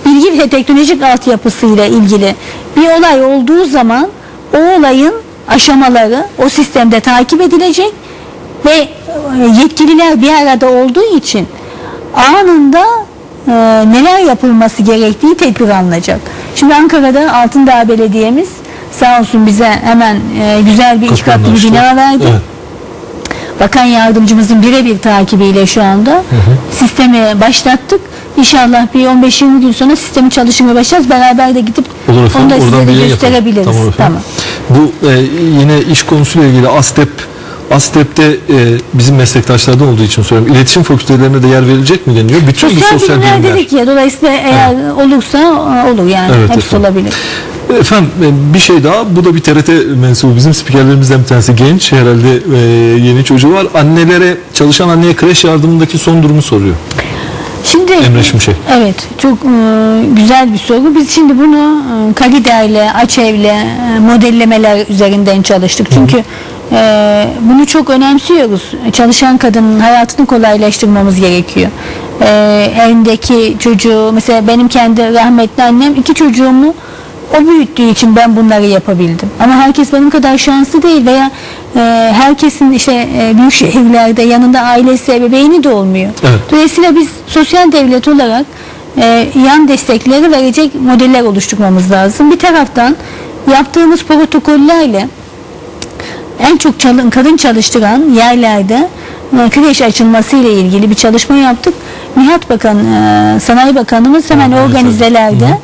S2: bilgi ve teknolojik altyapısıyla ilgili bir olay olduğu zaman o olayın aşamaları o sistemde takip edilecek ve yetkililer bir arada olduğu için anında e, neler yapılması gerektiği tedbir alınacak. Şimdi Ankara'da Altındağ Belediye'miz sağ olsun bize hemen e, güzel bir iki katlı bir bina verdi. Evet. Bakan yardımcımızın birebir takibiyle şu anda hı hı. sistemi başlattık. İnşallah bir on beş yirmi gün sonra sistemi çalışmaya başlayacağız. Beraber de gidip
S1: olur efendim,
S2: onu da size de gösterebiliriz.
S1: Tamam, tamam. Bu e, yine iş konusuyla ilgili ASTEP ASTEP'te e, bizim meslektaşlardan olduğu için söylüyorum. İletişim fakültelerine de yer verilecek mi deniyor? Bütün
S2: sosyal,
S1: sosyal bilimler
S2: dedik ya, dolayısıyla eğer evet. olursa olur yani. Evet, hepsi efendim. Olabilir.
S1: Efendim bir şey daha, bu da bir T R T mensubu, bizim spikerlerimizden bir tanesi, genç herhalde, e, yeni çocuğu var. Annelere, çalışan anneye kreş yardımındaki son durumu soruyor.
S2: Şimdi
S1: Emre Şimşek.
S2: Evet, çok e, güzel bir soru. Biz şimdi bunu e, Kagider'le, AÇEV'le e, modellemeler üzerinden çalıştık. Çünkü e, bunu çok önemsiyoruz. Çalışan kadının hayatını kolaylaştırmamız gerekiyor. E, elindeki çocuğu, mesela benim kendi rahmetli annem iki çocuğumu o büyüttüğü için ben bunları yapabildim. Ama herkes benim kadar şanslı değil veya e, herkesin işte e, büyük şehirlerde yanında ailesi, ebeveyni de olmuyor. Evet. Dolayısıyla biz sosyal devlet olarak e, yan destekleri verecek modeller oluşturmamız lazım. Bir taraftan yaptığımız protokollerle en çok çalın, kadın çalıştıran yerlerde e, kreş açılması ile ilgili bir çalışma yaptık. Nihat Bakan, e, Sanayi Bakanımız hemen evet, organizelerde evet.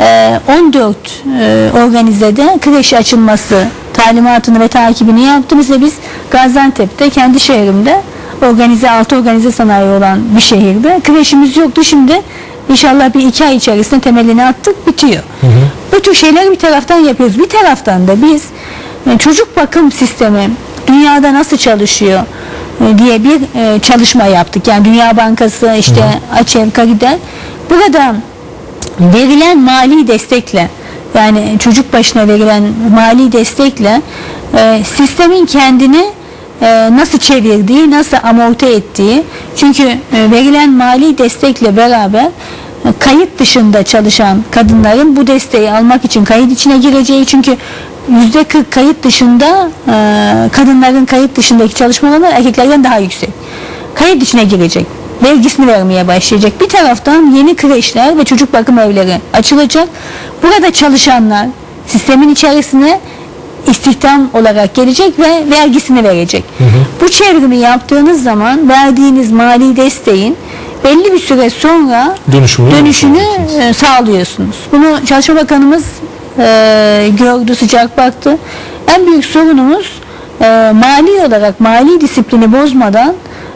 S2: on dört e, organizede kreş açılması talimatını ve takibini yaptığımız ve biz Gaziantep'te, kendi şehrimde organize, altı organize sanayi olan bir şehirde kreşimiz yoktu. Şimdi inşallah bir iki ay içerisinde temelini attık, bitiyor. Hı hı. Bu tür şeyleri bir taraftan yapıyoruz. Bir taraftan da biz e, çocuk bakım sistemi dünyada nasıl çalışıyor e, diye bir e, çalışma yaptık. Yani Dünya Bankası, işte AÇEV, Kagider. Burada verilen mali destekle, yani çocuk başına verilen mali destekle e, sistemin kendini e, nasıl çevirdiği, nasıl amorti ettiği, çünkü e, verilen mali destekle beraber e, kayıt dışında çalışan kadınların bu desteği almak için kayıt içine gireceği, çünkü yüzde kırk kayıt dışında e, kadınların kayıt dışındaki çalışmaları erkeklerden daha yüksek. Kayıt içine girecek, vergisini vermeye başlayacak. Bir taraftan yeni kreşler ve çocuk bakım evleri açılacak. Burada çalışanlar sistemin içerisine istihdam olarak gelecek ve vergisini verecek. Hı hı. Bu çevrimi yaptığınız zaman verdiğiniz mali desteğin belli bir süre sonra dönüşümünü, dönüşünü e, sağlıyorsunuz. Bunu Çalışma Bakanımız e, gördü, sıcak baktı. En büyük sorunumuz e, mali olarak mali disiplini bozmadan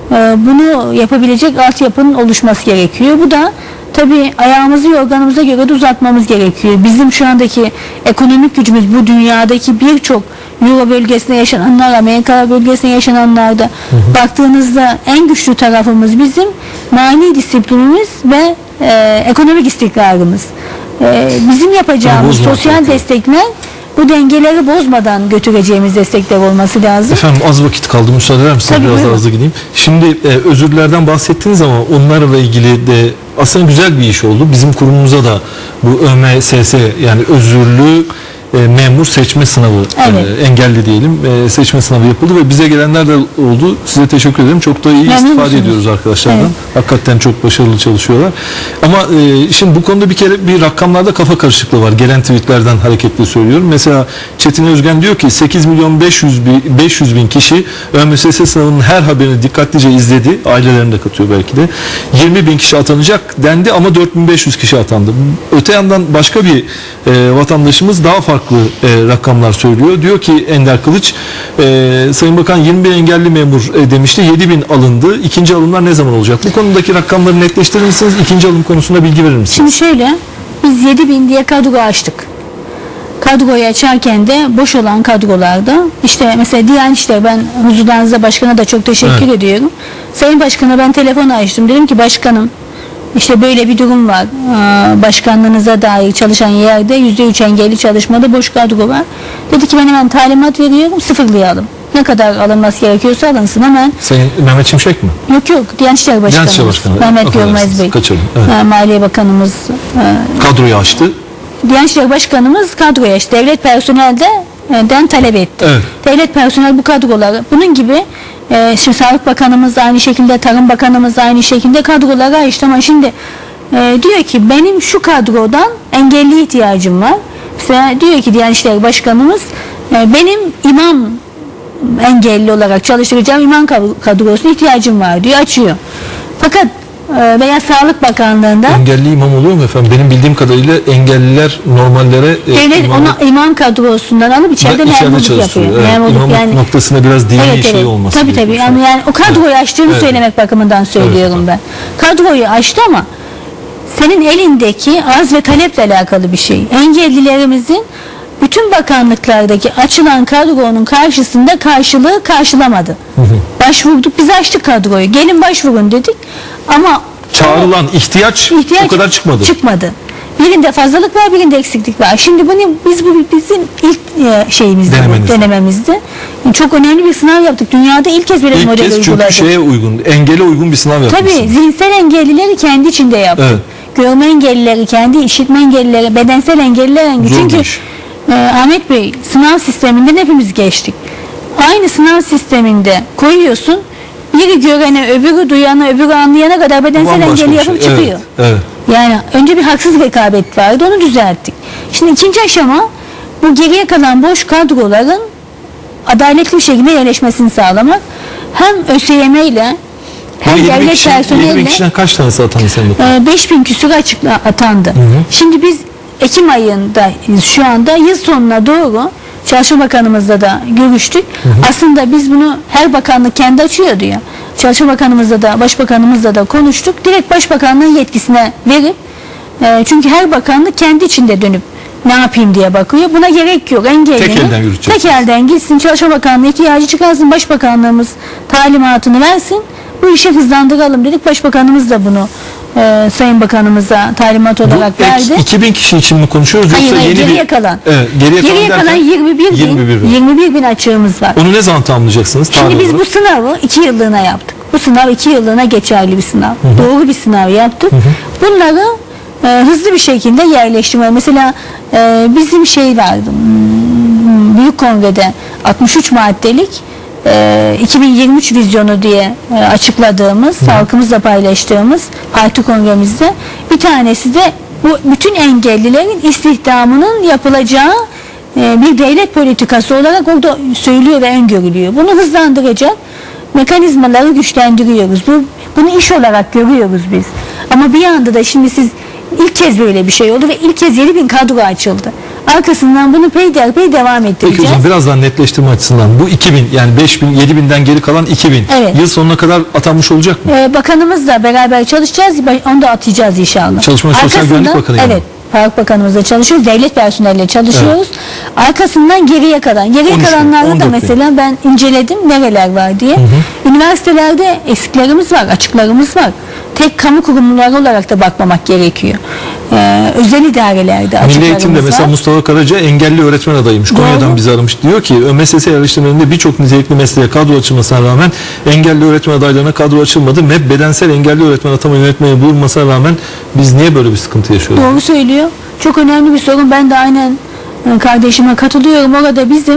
S2: bunu yapabilecek altyapının oluşması gerekiyor. Bu da tabii ayağımızı yorganımıza göre de uzatmamız gerekiyor. Bizim şu andaki ekonomik gücümüz bu dünyadaki birçok Euro bölgesinde yaşananlar, Amerika bölgesinde yaşananlarda hı hı. baktığınızda en güçlü tarafımız bizim mali disiplinimiz ve e, ekonomik istikrarımız. E, bizim yapacağımız sosyal destekler bu dengeleri bozmadan götüreceğimiz destekler olması lazım.
S1: Efendim az vakit kaldı, müsaade eder misiniz? Biraz daha hızlı gideyim. Şimdi e, özürlerden bahsettiniz ama onlarla ilgili de aslında güzel bir iş oldu. Bizim kurumumuza da bu Ö M S S, yani özürlü e, memur seçme sınavı, evet. e, engelli diyelim, e, seçme sınavı yapıldı ve bize gelenler de oldu. Size teşekkür ederim. Çok da iyi Memnun istifade musunuz? ediyoruz arkadaşlardan. Evet. Hakikaten çok başarılı çalışıyorlar. Ama e, şimdi bu konuda bir kere bir rakamlarda kafa karışıklığı var. Gelen tweetlerden hareketle söylüyorum. Mesela Çetin Özgen diyor ki sekiz milyon beş yüz bin kişi Ö M S S sınavının her haberini dikkatlice izledi. Ailelerini de katıyor belki de. yirmi bin kişi atanacak dendi ama dört bin beş yüz kişi atandı. Öte yandan başka bir e, vatandaşımız daha farklı e, rakamlar söylüyor. Diyor ki Ender Kılıç, e, Sayın Bakan yirmi bin engelli memur e, demişti. yedi bin alındı. İkinci alımlar ne zaman olacak? Bu konudaki rakamları netleştirir misiniz? İkinci alım konusunda bilgi verir misiniz?
S2: Şimdi şöyle, biz yedi bin diye kadro açtık. Kadroyu açarken de boş olan kadrolarda, işte mesela Diyanet İşleri, ben huzurlarınızda başkana da çok teşekkür evet. ediyorum. Sayın Başkan'a ben telefon açtım. Dedim ki başkanım, İşte böyle bir durum var. Başkanlığınıza dair çalışan yerde yüzde üç engelli çalışmada boş kadro var. Dedi ki ben hemen talimat veriyorum, sıfırlayalım. Ne kadar alınması gerekiyorsa alınsın hemen.
S1: Sayın Mehmet Şimşek mi?
S2: Yok yok Diyanet İşleri Başkanımız.
S1: Diyanet İşleri Başkanı.
S2: Mehmet Görmez Bey.
S1: Kaçırdım. Evet.
S2: Ha, Maliye Bakanımız. E,
S1: Kadroyu açtı.
S2: Diyanet İşleri Başkanımız kadroya işte devlet personelden talep etti.
S1: Evet.
S2: Devlet personel bu kadroları bunun gibi e, şimdi Sağlık Bakanımız aynı şekilde, Tarım Bakanımız aynı şekilde kadroları açtı ama şimdi e, diyor ki benim şu kadrodan engelli ihtiyacım var. Mesela diyor ki Diyanet İşleri Başkanımız e, benim imam engelli olarak çalıştıracağım imam kadrosuna ihtiyacım var diyor, açıyor. Fakat e, veya Sağlık Bakanlığı'nda
S1: engelli imam oluyor mu efendim? Benim bildiğim kadarıyla engelliler normallere e,
S2: devlet
S1: imamlık,
S2: ona imam kadrosundan alıp içeride
S1: içeride
S2: memurluk
S1: çalıştırıyor.
S2: yapıyor.
S1: Evet,
S2: Memurluk
S1: imamlık
S2: yani
S1: noktasında biraz dini
S2: evet,
S1: şey
S2: evet.
S1: olması
S2: Tabii tabii.
S1: gerekiyor.
S2: Yani, yani o kadroyu
S1: Evet.
S2: açtığını
S1: Evet.
S2: söylemek bakımından söylüyorum
S1: Evet.
S2: ben. Kadroyu açtı ama senin elindeki arz ve taleple alakalı bir şey. Engellilerimizin bütün bakanlıklardaki açılan kadronun karşısında karşılığı karşılamadı.
S1: Hı hı.
S2: Başvurduk, biz açtık kadroyu. Gelin başvurun dedik. Ama
S1: Çağrılan ihtiyaç,
S2: ihtiyaç
S1: o kadar çıkmadı.
S2: Çıkmadı. Birinde fazlalık var, birinde eksiklik var. Şimdi bunu biz bu bizim ilk e, şeyimizdi,
S1: Denemeniz.
S2: bu, denememizdi. Çok önemli bir sınav yaptık. Dünyada ilk kez böyle bir
S1: İlk
S2: model
S1: kez çünkü
S2: uyguladık.
S1: şeye uygun, engele uygun bir sınav yapmışsınız.
S2: Tabii zihinsel engellileri kendi içinde yaptık.
S1: Evet.
S2: Görme engellileri, kendi işitme engellileri, bedensel engelliler engelli.
S1: Zor
S2: Çünkü
S1: bir iş.
S2: e, Ahmet Bey sınav sisteminden hepimiz geçtik. Aynı sınav sisteminde koyuyorsun. Biri görene, öbürü duyana, öbürü anlayana kadar bedensel
S1: Bambaşka
S2: engelli
S1: bir şey.
S2: yapıp çıkıyor.
S1: Evet, evet.
S2: Yani önce bir haksız rekabet vardı, onu düzelttik. Şimdi ikinci aşama bu geriye kalan boş kadroların adaletli bir şekilde yerleşmesini sağlamak. Hem ÖSYM ile hem
S1: Ama yedi bin
S2: devlet
S1: kişi- yedi bin
S2: personeliyle
S1: kişiden kaç tanesi atandı senin bakın?
S2: e, beş bin küsur açıkla atandı. Şimdi biz Ekim ayında şu anda yıl sonuna doğru Çalışma Bakanımızla da görüştük. Hı hı. Aslında biz bunu her bakanlık kendi açıyordu ya. Çalışma Bakanımızla da Başbakanımızla da konuştuk. Direkt Başbakanlığın yetkisine verip e, çünkü her bakanlık kendi içinde dönüp ne yapayım diye bakıyor. Buna gerek yok. Engellinin
S1: Tek elden yürüteceksiniz.
S2: tek elden gitsin. Çalışma Bakanlığı ihtiyacı çıkarsın. Başbakanlığımız talimatını versin. Bu işi hızlandıralım dedik. Başbakanımız da bunu e, Sayın Bakanımıza talimat olarak
S1: Bu
S2: verdi.
S1: iki bin kişi için mi konuşuyoruz
S2: Hayır,
S1: yoksa
S2: hayır,
S1: yeni
S2: geriye
S1: bir...
S2: kalan.
S1: Evet, geriye,
S2: Geriye
S1: kalan,
S2: kalan
S1: derken,
S2: yirmi bir bin,
S1: yirmi bir bin.
S2: yirmi bir bin açığımız var.
S1: Onu ne zaman tamamlayacaksınız?
S2: Şimdi
S1: Tarih
S2: biz
S1: olarak?
S2: bu sınavı iki yıllığına yaptık. Bu sınav iki yıllığına geçerli bir sınav. Hı-hı. Doğru bir sınav yaptık. Hı-hı. Bunları e, hızlı bir şekilde yerleştirme. Mesela e, bizim şey vardı. Hmm, Büyük Kongre'de altmış üç maddelik e, iki bin yirmi üç vizyonu diye e, açıkladığımız, Hı-hı. halkımızla paylaştığımız parti kongremizde bir tanesi de bu bütün engellilerin istihdamının yapılacağı e, bir devlet politikası olarak orada söylüyor ve öngörülüyor. Bunu hızlandıracak mekanizmaları güçlendiriyoruz. Bu, bunu iş olarak görüyoruz biz. Ama bir yanda da şimdi siz ilk kez böyle bir şey oldu ve ilk kez yedi bin kadro açıldı. Arkasından bunu peyderpey devam ettireceğiz.
S1: Peki o zaman biraz daha netleştirme açısından bu iki bin yani beş bin yedi binden geri kalan iki bin
S2: Evet.
S1: yıl sonuna kadar atanmış olacak mı?
S2: Ee, bakanımızla beraber çalışacağız. Onu da atacağız inşallah.
S1: Çalışma ve Sosyal Güvenlik Bakanı yani.
S2: Evet. Sağlık Bakanımızla çalışıyoruz. Devlet personeliyle çalışıyoruz. Evet. Arkasından geriye kalan. Geriye kalanlarda da mesela ben inceledim nereler var diye. Hı hı. Üniversitelerde eksiklerimiz var, açıklarımız var. Tek kamu kurumları olarak da bakmamak gerekiyor. Ee, özel idarelerde açıklarımız
S1: Milli Eğitim'de
S2: var.
S1: mesela Mustafa Karaca engelli öğretmen adayıymış.
S2: Doğru.
S1: Konya'dan bizi aramış. Diyor ki Ö M S S yerleştirmelerinde birçok nitelikli mesleğe kadro açılmasına rağmen engelli öğretmen adaylarına kadro açılmadı. M E B bedensel engelli öğretmen atama yönetmeni bulunmasına rağmen biz niye böyle bir sıkıntı yaşıyoruz?
S2: Doğru söylüyor. Çok önemli bir sorun. Ben de aynen kardeşime katılıyorum. Orada bizim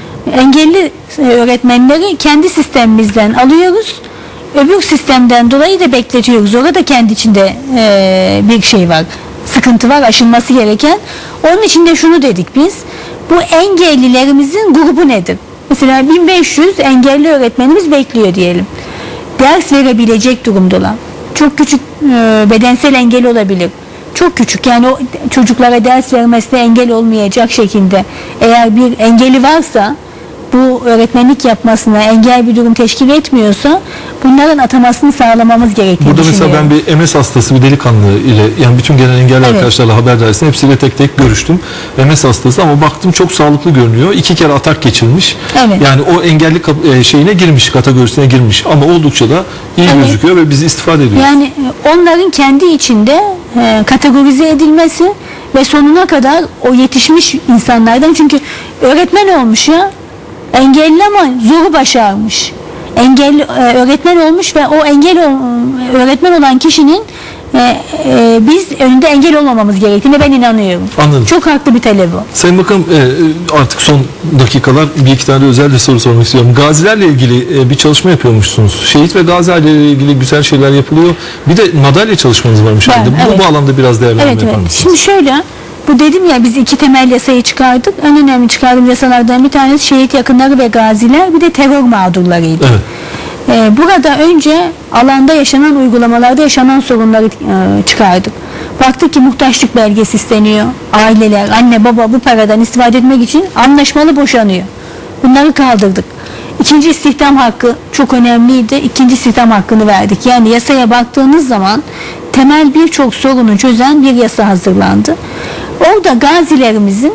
S2: engelli öğretmenleri kendi sistemimizden alıyoruz. Öbür sistemden dolayı da bekletiyoruz. Orada kendi içinde e, bir şey var. Sıkıntı var. Aşılması gereken. Onun için de şunu dedik biz. Bu engellilerimizin grubu nedir? Mesela bin beş yüz engelli öğretmenimiz bekliyor diyelim. Ders verebilecek durumda olan. Çok küçük e, bedensel engel olabilir. Çok küçük yani o çocuklara ders vermesine engel olmayacak şekilde eğer bir engeli varsa bu öğretmenlik yapmasına engel bir durum teşkil etmiyorsa bunların atamasını sağlamamız gerektiğini
S1: Burada mesela
S2: düşünüyorum.
S1: ben bir M S hastası bir delikanlı ile yani bütün gelen engelli
S2: Evet.
S1: arkadaşlarla haberdarsın hepsiyle tek tek görüştüm. M S hastası ama baktım çok sağlıklı görünüyor. İki kere atak geçirmiş.
S2: Evet.
S1: Yani o engelli kap- e, şeyine girmiş, kategorisine girmiş ama oldukça da iyi
S2: Evet.
S1: gözüküyor ve bizi istifade ediyor.
S2: Yani onların kendi içinde e, kategorize edilmesi ve sonuna kadar o yetişmiş insanlardan çünkü öğretmen olmuş ya Engelli ama zoru başarmış. Engelli e, öğretmen olmuş ve o engel ol- öğretmen olan kişinin e, e, biz önünde engel olmamamız gerektiğine ben inanıyorum.
S1: Anladım.
S2: Çok haklı bir talep o.
S1: Sayın Bakanım, e, artık son dakikalar bir iki tane özel bir soru sormak istiyorum. Gazilerle ilgili e, bir çalışma yapıyormuşsunuz. Şehit ve gazilerle ilgili güzel şeyler yapılıyor. Bir de madalya çalışmanız varmış.
S2: Var,
S1: herhalde. Bu
S2: evet.
S1: bağlamda biraz değerlendirme
S2: Evet,
S1: yapar
S2: evet.
S1: mısınız?
S2: Şimdi şöyle, bu dedim ya biz iki temel yasayı çıkardık. En önemli çıkardığım yasalardan bir tanesi şehit yakınları ve gaziler, bir de terör mağdurlarıydı.
S1: Evet.
S2: Ee, burada önce alanda yaşanan uygulamalarda yaşanan sorunları e, çıkardık. Baktık ki muhtaçlık belgesi isteniyor. Aileler, anne baba bu paradan istifade etmek için anlaşmalı boşanıyor. Bunları kaldırdık. İkinci istihdam hakkı çok önemliydi. İkinci istihdam hakkını verdik. Yani yasaya baktığınız zaman temel birçok sorunu çözen bir yasa hazırlandı. Orada gazilerimizin,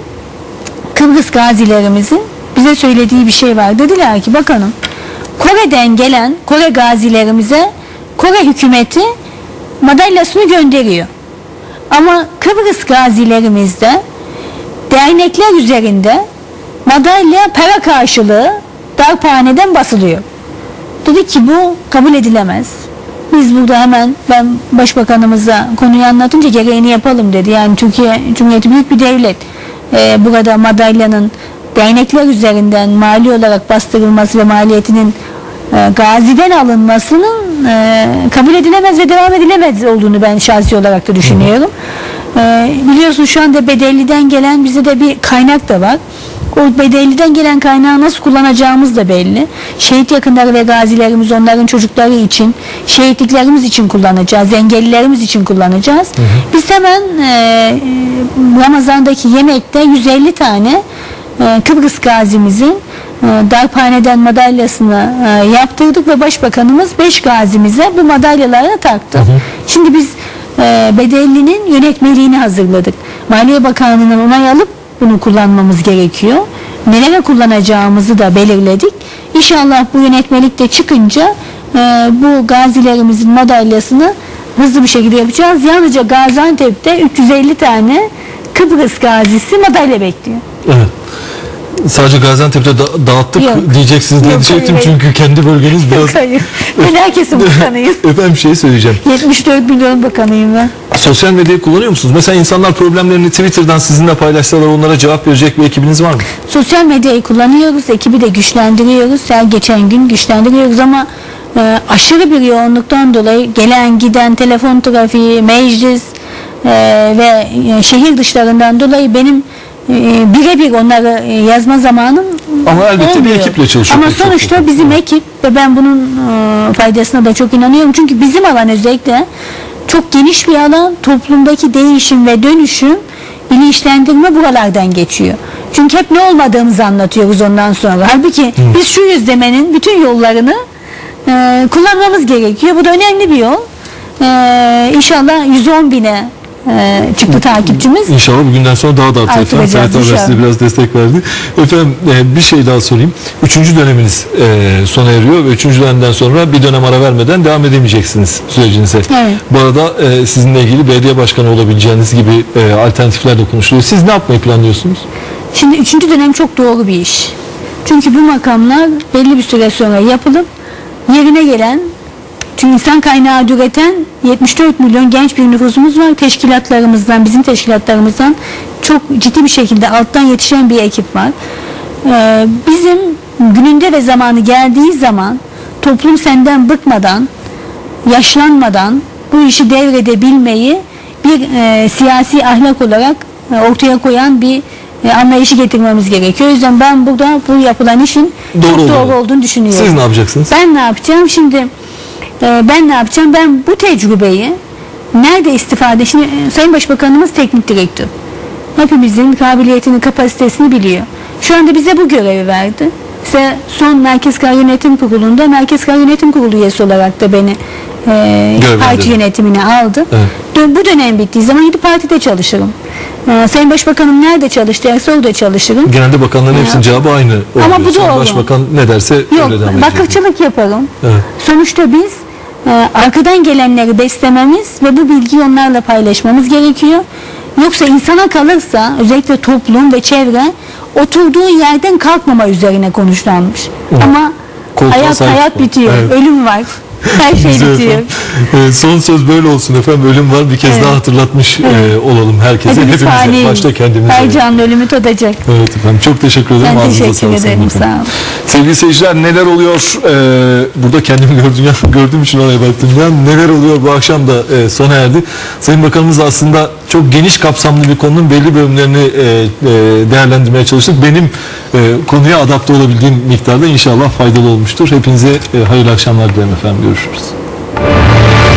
S2: Kıbrıs gazilerimizin bize söylediği bir şey var. Dediler ki bakanım, Kore'den gelen Kore gazilerimize Kore hükümeti madalyasını gönderiyor. Ama Kıbrıs gazilerimizde dernekler üzerinde madalya para karşılığı darphaneden basılıyor. Dedik ki bu kabul edilemez. Biz burada hemen ben başbakanımıza konuyu anlatınca gereğini yapalım dedi. Yani Türkiye Cumhuriyeti büyük bir devlet. Ee, burada madalyanın dernekler üzerinden mali olarak bastırılması ve maliyetinin e, gaziden alınmasının e, kabul edilemez ve devam edilemez olduğunu ben şahsi olarak da düşünüyorum. E, biliyorsun şu anda Bedelli'den gelen bize de bir kaynak da var. O Bedelli'den gelen kaynağı nasıl kullanacağımız da belli. Şehit yakınları ve gazilerimiz, onların çocukları için, şehitliklerimiz için kullanacağız, engellilerimiz için kullanacağız. Hı hı. Biz hemen e, Ramazan'daki yemekte yüz elli tane e, Kıbrıs gazimizin e, darphaneden madalyasını e, yaptırdık ve başbakanımız beş gazimize bu madalyaları taktı. Hı hı. Şimdi biz e, Bedelli'nin yönetmeliğini hazırladık. Maliye Bakanlığı'ndan onay alıp bunu kullanmamız gerekiyor. Nelere kullanacağımızı da belirledik. İnşallah bu yönetmelik de çıkınca e, bu gazilerimizin madalyasını hızlı bir şekilde yapacağız. Yalnızca Gaziantep'te üç yüz elli tane Kıbrıs gazisi madalya bekliyor.
S1: Evet. Sadece Gaziantep'te da- dağıttık
S2: Yok.
S1: diyeceksiniz diye
S2: Yok,
S1: diyecektim
S2: hayır,
S1: çünkü kendi bölgeniz biraz...
S2: Yok, hayır. Ben herkesin bakanıyım.
S1: Efendim şey söyleyeceğim.
S2: yetmiş dört milyon bakanıyım ben.
S1: Sosyal medyayı kullanıyor musunuz? Mesela insanlar problemlerini Twitter'dan sizinle paylaşsalar onlara cevap verecek bir ekibiniz var mı?
S2: Sosyal medyayı kullanıyoruz, ekibi de güçlendiriyoruz. Her geçen gün güçlendiriyoruz ama e, aşırı bir yoğunluktan dolayı gelen giden telefon trafiği, meclis e, ve e, şehir dışlarından dolayı benim e, birebir onları e, yazma zamanım
S1: Ama elbette
S2: olmuyor.
S1: bir ekiple çalışıyor.
S2: Ama
S1: pek çok
S2: sonuçta
S1: ekip.
S2: bizim ekip ve ben bunun e, faydasına da çok inanıyorum. Çünkü bizim alan özellikle çok geniş bir alan, toplumdaki değişim ve dönüşüm, bilinçlendirme buralardan geçiyor. Çünkü hep ne olmadığımızı anlatıyoruz ondan sonra. Halbuki Hı. biz şu yüzlemenin bütün yollarını e, kullanmamız gerekiyor. Bu da önemli bir yol. E, İnşallah yüz on bine e, çıktı takipçimiz.
S1: İnşallah bugünden sonra daha da artar.
S2: Artıracağız
S1: Serhat Haber
S2: inşallah.
S1: size biraz destek verdi. Efendim e, bir şey daha sorayım. Üçüncü döneminiz e, sona eriyor ve üçüncü dönemden sonra bir dönem ara vermeden devam edemeyeceksiniz sürecinize. Evet. Bu arada e, sizinle ilgili belediye başkanı olabileceğiniz gibi e, alternatifler de konuşuluyor. Siz ne yapmayı planlıyorsunuz?
S2: Şimdi üçüncü dönem çok doğru bir iş. Çünkü bu makamlar belli bir süre sonra yapılıp yerine gelen, çünkü insan kaynağı üreten yetmiş dört milyon genç bir nüfusumuz var. Teşkilatlarımızdan, bizim teşkilatlarımızdan çok ciddi bir şekilde alttan yetişen bir ekip var. Ee, bizim gününde ve zamanı geldiği zaman toplum senden bıkmadan, yaşlanmadan bu işi devredebilmeyi bir e, siyasi ahlak olarak e, ortaya koyan bir e, anlayışı getirmemiz gerekiyor. O yüzden ben burada bu yapılan işin
S1: Doğru
S2: çok doğru
S1: olduğunu.
S2: olduğunu düşünüyorum.
S1: Siz ne yapacaksınız? Ben
S2: ne yapacağım? Şimdi e, ben ne yapacağım? Ben bu tecrübeyi nerede istifade? Şimdi e, Sayın Başbakanımız teknik direktör. Hepimizin kabiliyetini, kapasitesini biliyor. Şu anda bize bu görevi verdi. İşte son Merkez Karar Yönetim Kurulu'nda Merkez Karar Yönetim Kurulu üyesi olarak da beni e, parti yönetimine aldı. Evet. Bu dönem bittiği zaman yedi partide çalışırım. Ee, Sayın Başbakanım nerede çalıştıysa orada çalışırım.
S1: Genelde bakanların hepsinin cevabı aynı oluyor.
S2: Ama bu da olur.
S1: Başbakan ne derse
S2: Yok,
S1: öyle devam edecek.
S2: bakırçılık yaparım.
S1: Evet.
S2: Sonuçta biz e, arkadan gelenleri beslememiz ve bu bilgiyi onlarla paylaşmamız gerekiyor. Yoksa insana kalırsa özellikle toplum ve çevre oturduğu yerden kalkmama üzerine konuşlanmış.
S1: Evet.
S2: Ama
S1: Koltuğa
S2: hayat
S1: sahip
S2: hayat
S1: ol.
S2: bitiyor,
S1: Evet.
S2: ölüm var. Her şey
S1: Güzel
S2: bitiyor.
S1: efendim. Ee, son söz böyle olsun efendim. Ölüm var. Bir kez
S2: Evet.
S1: daha hatırlatmış e, olalım herkese.
S2: Hepimiz
S1: Hepimize.
S2: faniyiz.
S1: Başta kendimize.
S2: Her canlı ölümü tadacak.
S1: Evet efendim. Çok teşekkür ederim.
S2: Ben
S1: Ağzınıza
S2: teşekkür
S1: sağlık
S2: ederim.
S1: efendim.
S2: Sağ olun.
S1: Sevgili seyirciler, neler oluyor? Ee, burada kendimi gördüm, ya, gördüğüm için oraya baktım. Ya, neler oluyor bu akşam da e, sona erdi. Sayın Bakanımız aslında çok geniş kapsamlı bir konunun belli bölümlerini e, e, değerlendirmeye çalıştık. Benim e, konuya adapte olabildiğim miktarda inşallah faydalı olmuştur. Hepinize e, hayırlı akşamlar dilerim efendim. Görüşürüz.